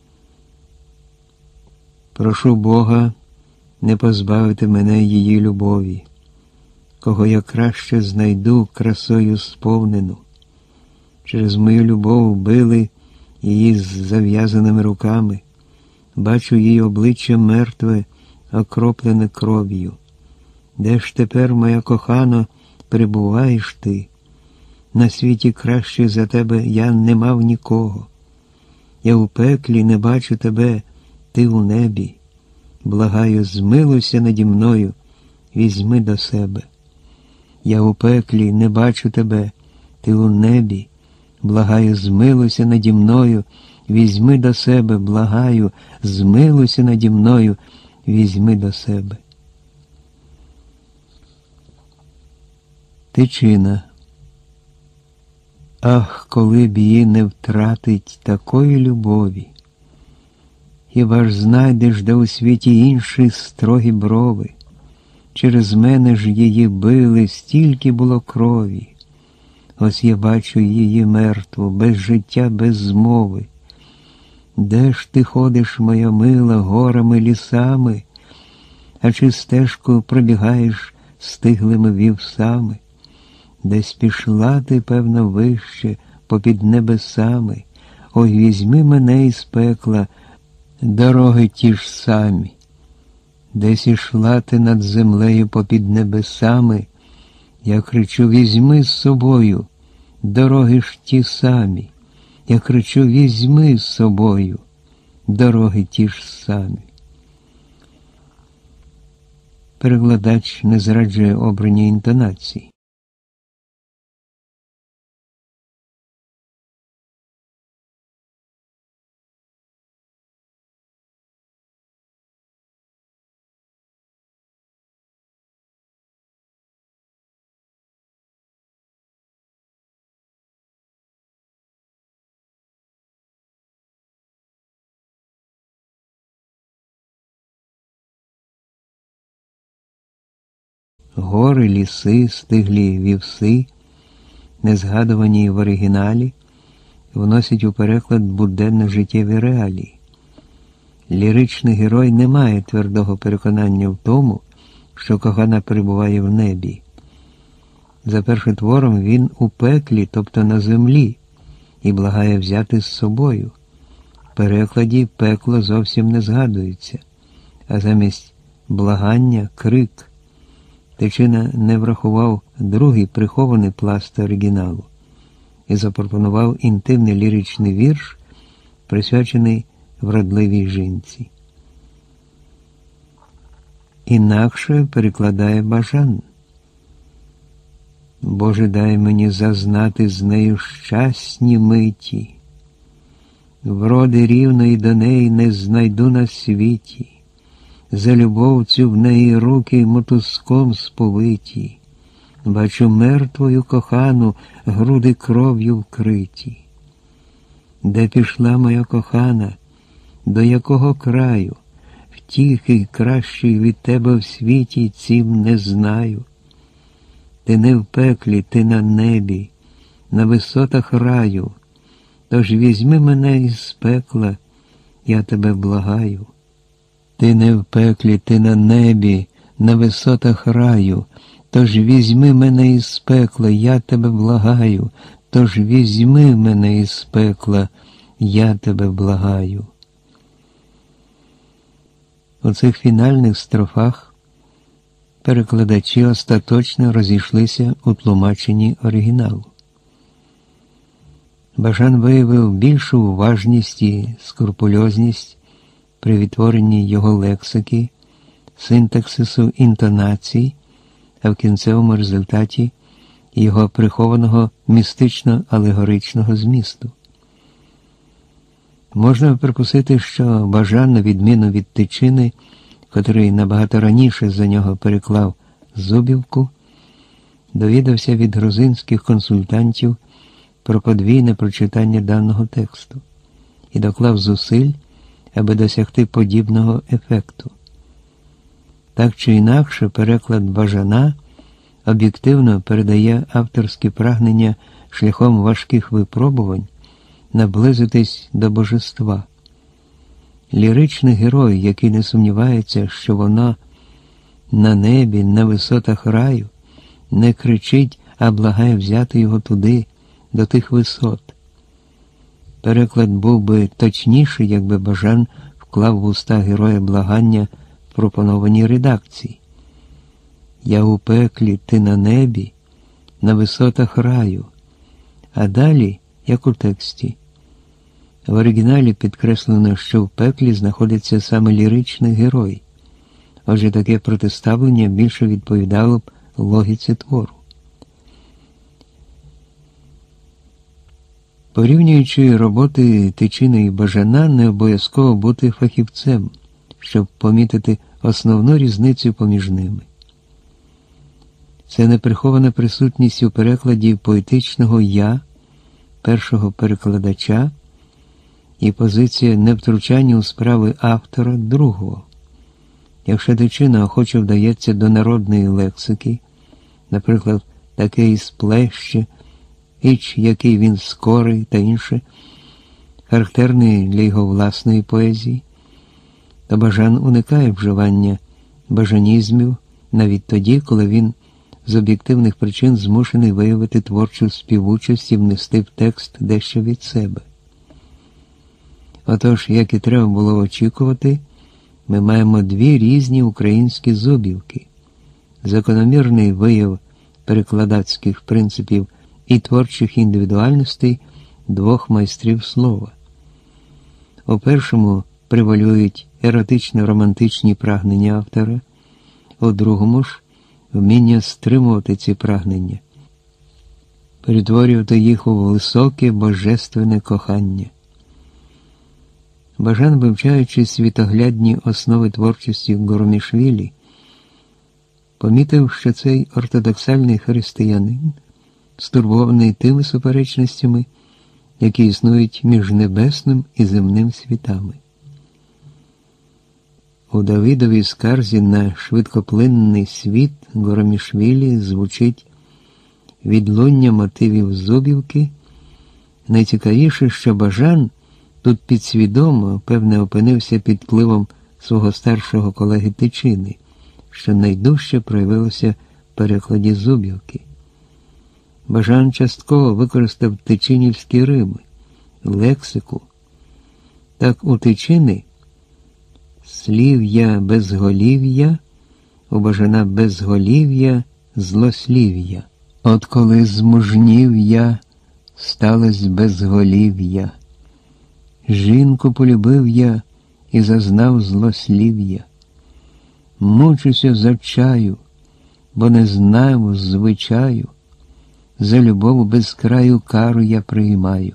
Прошу Бога не позбавити мене її любові, кого я краще знайду красою сповнену. Через мою любов били її з зав'язаними руками, бачу її обличчя мертве, окроплене кров'ю. Де ж тепер, моя кохано, перебуваєш ти? На світі краще за тебе я не мав нікого. Я у пеклі не бачу тебе, ти у небі. Благаю, змилуйся наді мною, візьми до себе. Я у пеклі не бачу тебе, ти у небі. Благаю, змилуйся наді мною, візьми до себе. Благаю, змилуйся наді мною, візьми до себе. Тичина. Ах, коли б її не втратить такої любові! Хіба ж знайдеш, де у світі інші строгі брови? Через мене ж її били, стільки було крові. Ось я бачу її мертву, без життя, без змови. Де ж ти ходиш, моя мила, горами, лісами? А чи стежку пробігаєш стиглими вівсами? Десь пішла ти, певно, вище, попід небесами. Ой, візьми мене із пекла, дороги ті ж самі. Десь ішла ти над землею попід небесами. Я кричу, візьми з собою, дороги ж ті самі. Я кричу, візьми з собою, дороги ті ж самі. Перекладач не зраджує обрані інтонації. гори, ліси, стиглі вівси, не згадувані в оригіналі, вносять у переклад буденно-життєві реалії. Ліричний герой не має твердого переконання в тому, що кохана перебуває в небі. За першотвором він у пеклі, тобто на землі, і благає взяти з собою. В перекладі пекло зовсім не згадується, а замість благання – крик. Тичина не врахував другий прихований пласт оригіналу і запропонував інтимний ліричний вірш, присвячений вродливій жінці. Інакше перекладає Бажан. Боже, дай мені зазнати з нею щасні миті, вроди рівної до неї не знайду на світі, за любов цю в неї руки мотузком сповиті, бачу мертвою кохану, груди кров'ю вкриті. Де пішла моя кохана, до якого краю, втіхи кращої від тебе в світі цім не знаю. Ти не в пеклі, ти на небі, на висотах раю, тож візьми мене із пекла, я тебе благаю. Ти не в пеклі, ти на небі, на висотах раю, тож візьми мене із пекла, я тебе благаю, тож візьми мене із пекла, я тебе благаю. У цих фінальних строфах перекладачі остаточно розійшлися у тлумаченні оригіналу. Бажан виявив більшу уважність і скрупульозність при відтворенні його лексики, синтаксису інтонацій, а в кінцевому результаті його прихованого містично-алегоричного змісту. Можна припустити, що Бажан, на відміну від Тичини, котрий набагато раніше за нього переклав Зубівку, довідався від грузинських консультантів про подвійне прочитання даного тексту і доклав зусиль, аби досягти подібного ефекту. Так чи інакше, переклад Бажана об'єктивно передає авторське прагнення шляхом важких випробувань наблизитись до божества. Ліричний герой, який не сумнівається, що вона на небі, на висотах раю, не кричить, а благає взяти його туди, до тих висот. Переклад був би точніший, якби Бажан вклав в уста героя благання в пропонованій редакції. «Я у пеклі, ти на небі, на висотах раю». А далі, як у тексті. В оригіналі підкреслено, що в пеклі знаходиться саме ліричний герой. Отже, таке протиставлення більше відповідало б логіці твору. Порівнюючи роботи Тичини і Бажана, не обов'язково бути фахівцем, щоб помітити основну різницю поміж ними. Це неприхована присутність у перекладі поетичного «я» першого перекладача і позиція невтручання у справи автора другого. Якщо Тичина охоче вдається до народної лексики, наприклад, таке із плеще, іч, який він скорий та інше, характерний для його власної поезії, то Бажан уникає вживання бажанізмів навіть тоді, коли він з об'єктивних причин змушений виявити творчу співучасть і внести в текст дещо від себе. Отож, як і треба було очікувати, ми маємо дві різні українські Зубівки. Закономірний вияв перекладацьких принципів і творчих індивідуальностей двох майстрів слова. У першому превалюють еротично-романтичні прагнення автора, у другому ж вміння стримувати ці прагнення, перетворювати їх у високе божественне кохання. Бажан, вивчаючи світоглядні основи творчості Горомішвілі, помітив, що цей ортодоксальний християнин стурбований тими суперечностями, які існують між небесним і земним світами. У Давидовій скарзі на швидкоплинний світ Горомішвілі звучить відлуння мотивів Зубівки. Найцікавіше, що Бажан тут підсвідомо, певне, опинився під впливом свого старшого колеги Тичини, що найдужче проявилося в перекладі Зубівки. Бажан частково використав тичинівські рими, лексику. Так у Тичини слів'я безголів'я, у Бажана безголів'я злослів'я. От коли змужнів я, сталось безголів'я. Жінку полюбив я і зазнав злослів'я. Мучуся за чаю, бо не знаю звичаю, за любов без краю кару я приймаю.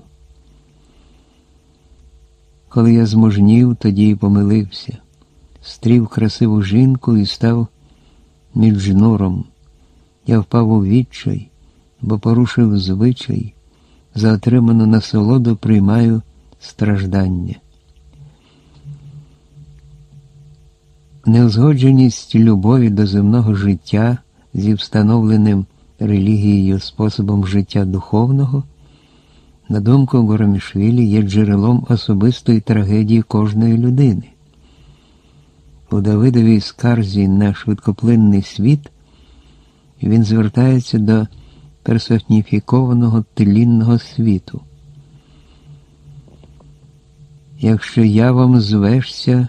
Коли я змужнів, тоді й помилився, стрів красиву жінку і став між жнуром. Я впав у відчай, бо порушив звичай, за отриману насолоду приймаю страждання. Неузгодженість любові до земного життя зі встановленим релігією способом життя духовного, на думку Горомішвілі, є джерелом особистої трагедії кожної людини. У Давидовій скарзі на швидкоплинний світ він звертається до персоніфікованого тлінного світу. Якщо явом звешся,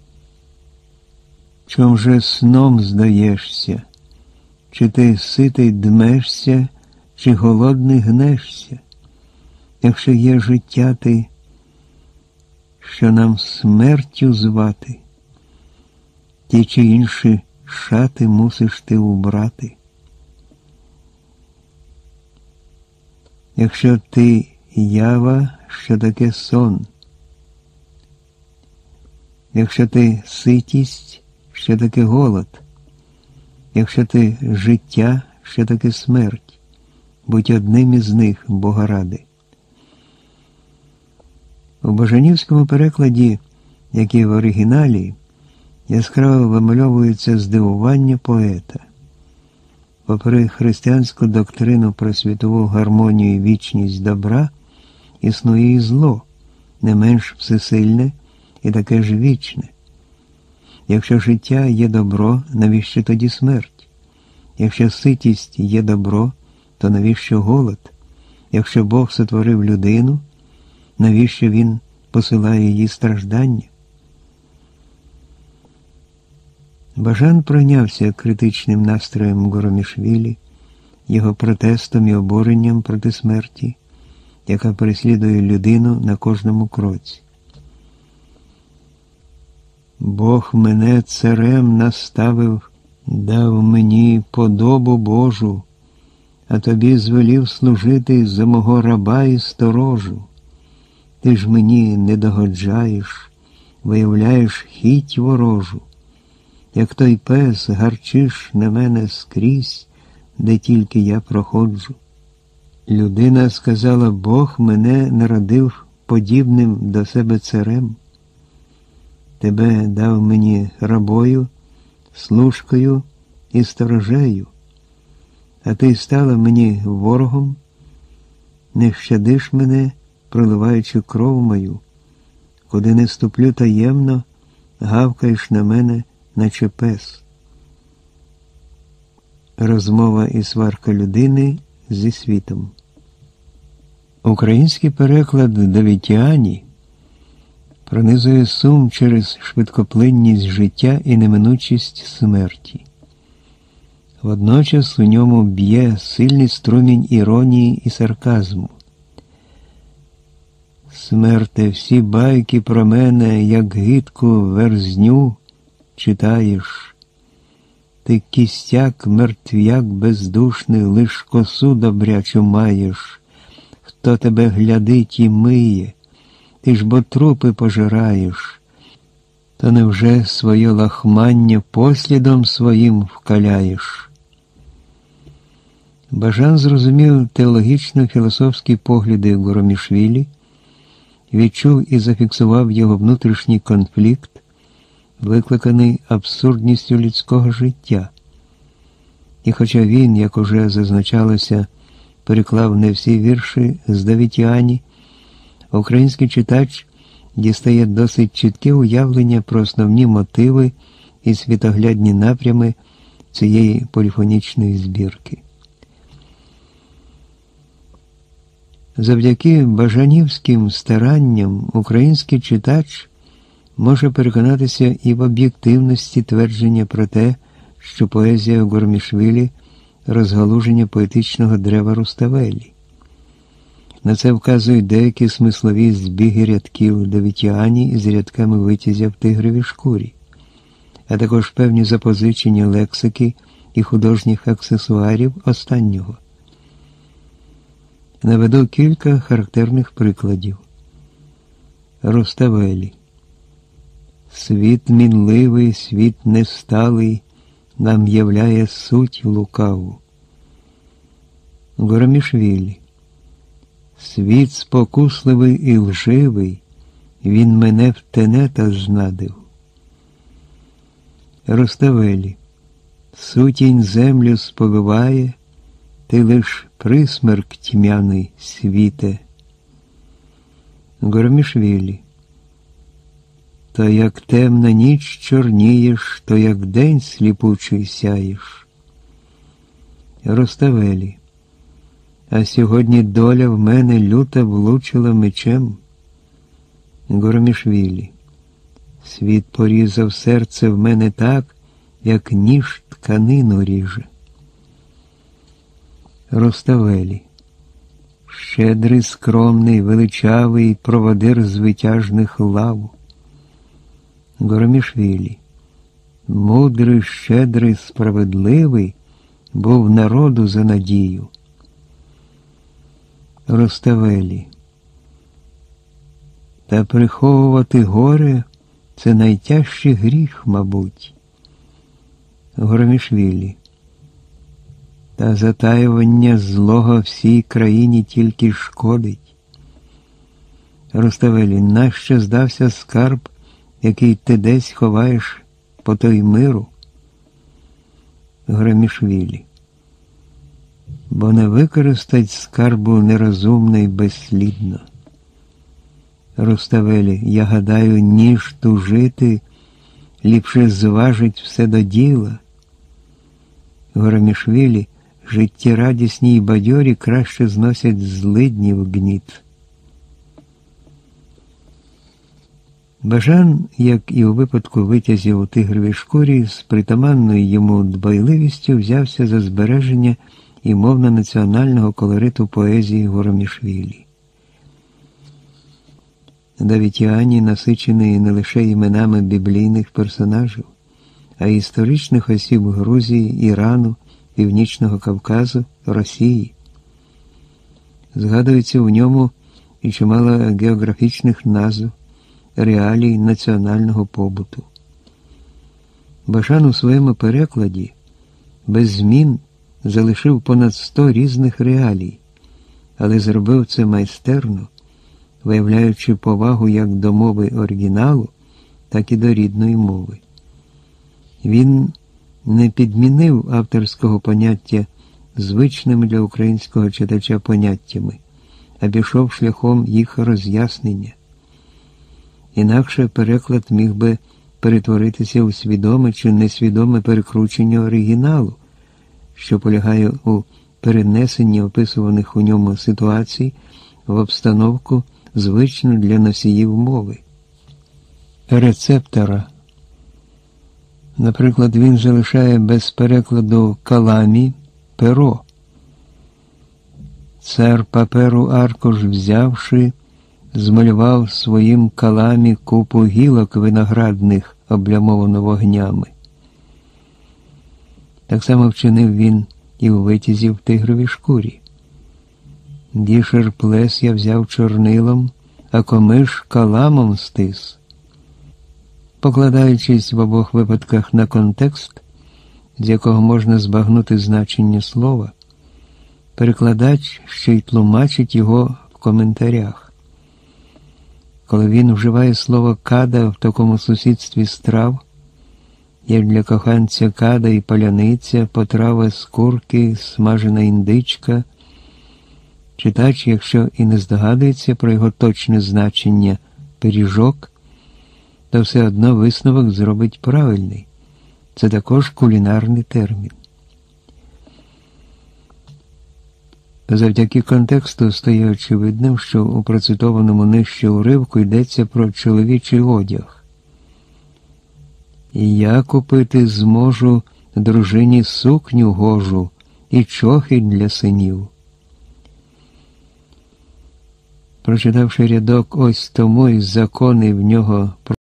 чом же сном здаєшся, чи ти ситий дмешся, чи голодний гнешся, якщо є життя ти, що нам смертю звати, ті чи інші шати мусиш ти убрати. Якщо ти ява, що таке сон, якщо ти ситість, що таке голод, якщо ти життя, що таке смерть, будь одним із них, Бога ради. У бажанівському перекладі, як і в оригіналі, яскраво вимальовується здивування поета. Попри християнську доктрину про світову гармонію і вічність добра, існує і зло, не менш всесильне і таке ж вічне. Якщо життя є добро, навіщо тоді смерть? Якщо ситість є добро, то навіщо голод? Якщо Бог сотворив людину, навіщо Він посилає їй страждання? Бажан пройнявся критичним настроєм Горомішвілі, його протестом і обуренням проти смерті, яка переслідує людину на кожному кроці. Бог мене царем наставив, дав мені подобу Божу, а тобі звелів служити за мого раба і сторожу. Ти ж мені не догоджаєш, виявляєш хіть ворожу. Як той пес, гарчиш на мене скрізь, де тільки я проходжу. Людина сказала, Бог мене народив подібним до себе царем. Тебе дав мені рабою, служкою і сторожею, а ти стала мені ворогом, не щадиш мене, проливаючи кров мою, куди не ступлю таємно, гавкаєш на мене, наче пес. Розмова і сварка людини зі світом. Український переклад Давітіані пронизує сум через швидкоплинність життя і неминучість смерті. Водночас у ньому б'є сильний струмінь іронії і сарказму. Смерте, всі байки про мене, як гидку верзню, читаєш. Ти кістяк, мертвяк бездушний, лиш косу добрячу маєш. Хто тебе глядить і миє, ти ж бо трупи пожираєш. То невже своє лахмання послідом своїм вкаляєш? Бажан зрозумів теологічно-філософські погляди Горомішвілі, відчув і зафіксував його внутрішній конфлікт, викликаний абсурдністю людського життя. І хоча він, як уже зазначалося, переклав не всі вірші з Давітіані, український читач дістає досить чітке уявлення про основні мотиви і світоглядні напрями цієї поліфонічної збірки. Завдяки бажанівським старанням український читач може переконатися і в об'єктивності твердження про те, що поезія Гурмішвілі – розгалуження поетичного дерева Руставелі. На це вказують деякі смислові збіги рядків Давітіані з рядками Витязя в тигровій шкурі, а також певні запозичення лексики і художніх аксесуарів останнього. Наведу кілька характерних прикладів. Руставелі. Світ мінливий, світ несталий, нам являє суть лукаву. Гурмішвілі. Світ спокусливий і лживий, він мене в тенета знадив. Руставелі. Сутінь землю сповиває, ти лиш присмерк тьмяний світе. Гурмішвілі. То як темна ніч чорнієш, то як день сліпучий сяєш. Руставелі. А сьогодні доля в мене люта влучила мечем. Гурмішвілі. Світ порізав серце в мене так, як ніж тканину ріже. Руставелі. Щедрий, скромний, величавий проводир звитяжних лав. Гурмішвілі. Мудрий, щедрий, справедливий, був народу за надію. Руставелі. Та приховувати горе – це найтяжчий гріх, мабуть. Гурмішвілі. Та затаювання злого всій країні тільки шкодить. Руставелі. Нащо здався скарб, який ти десь ховаєш по той миру? Гурмішвілі. Бо не використать скарбу нерозумно й безслідно. Руставелі. Я гадаю, ніж тужити, ліпше зважить все до діла. Гурмішвілі. Життєрадісні й бадьорі краще зносять злиднів гніт. Бажан, як і у випадку Витязів у тигровій шкурі, з притаманною йому дбайливістю взявся за збереження і мовно-національного колориту поезії Гурмішвілі. Давітіані насичений не лише іменами біблійних персонажів, а й історичних осіб Грузії, Ірану, Північного Кавказу, Росії. Згадується в ньому і чимало географічних назв, реалій національного побуту. Бажан у своєму перекладі без змін залишив понад 100 різних реалій, але зробив це майстерно, виявляючи повагу як до мови оригіналу, так і до рідної мови. Він не підмінив авторського поняття звичними для українського читача поняттями, а пішов шляхом їх роз'яснення. Інакше переклад міг би перетворитися у свідоме чи несвідоме перекручення оригіналу, що полягає у перенесенні описуваних у ньому ситуацій в обстановку, звичну для носіїв мови. Рецептора. Наприклад, він залишає без перекладу «каламі» «перо». Цар паперу аркуш взявши, змалював своїм каламі купу гілок виноградних, облямовано вогнями. Так само вчинив він і у Витязі в тигровій шкурі. Дішер плес я взяв чорнилом, а комиш каламом стис. Покладаючись в обох випадках на контекст, з якого можна збагнути значення слова, перекладач ще й тлумачить його в коментарях. Коли він вживає слово «када» в такому сусідстві страв, як для коханця када і паляниця, потрава з курки, смажена індичка. Читач, якщо і не здогадується про його точне значення пиріжок, то все одно висновок зробить правильний. Це також кулінарний термін. Завдяки контексту стає очевидним, що у процитованому нижче уривку йдеться про чоловічий одяг. «І я купити зможу дружині сукню гожу і чохи для синів». Прочитавши рядок «Ось тому й закони в нього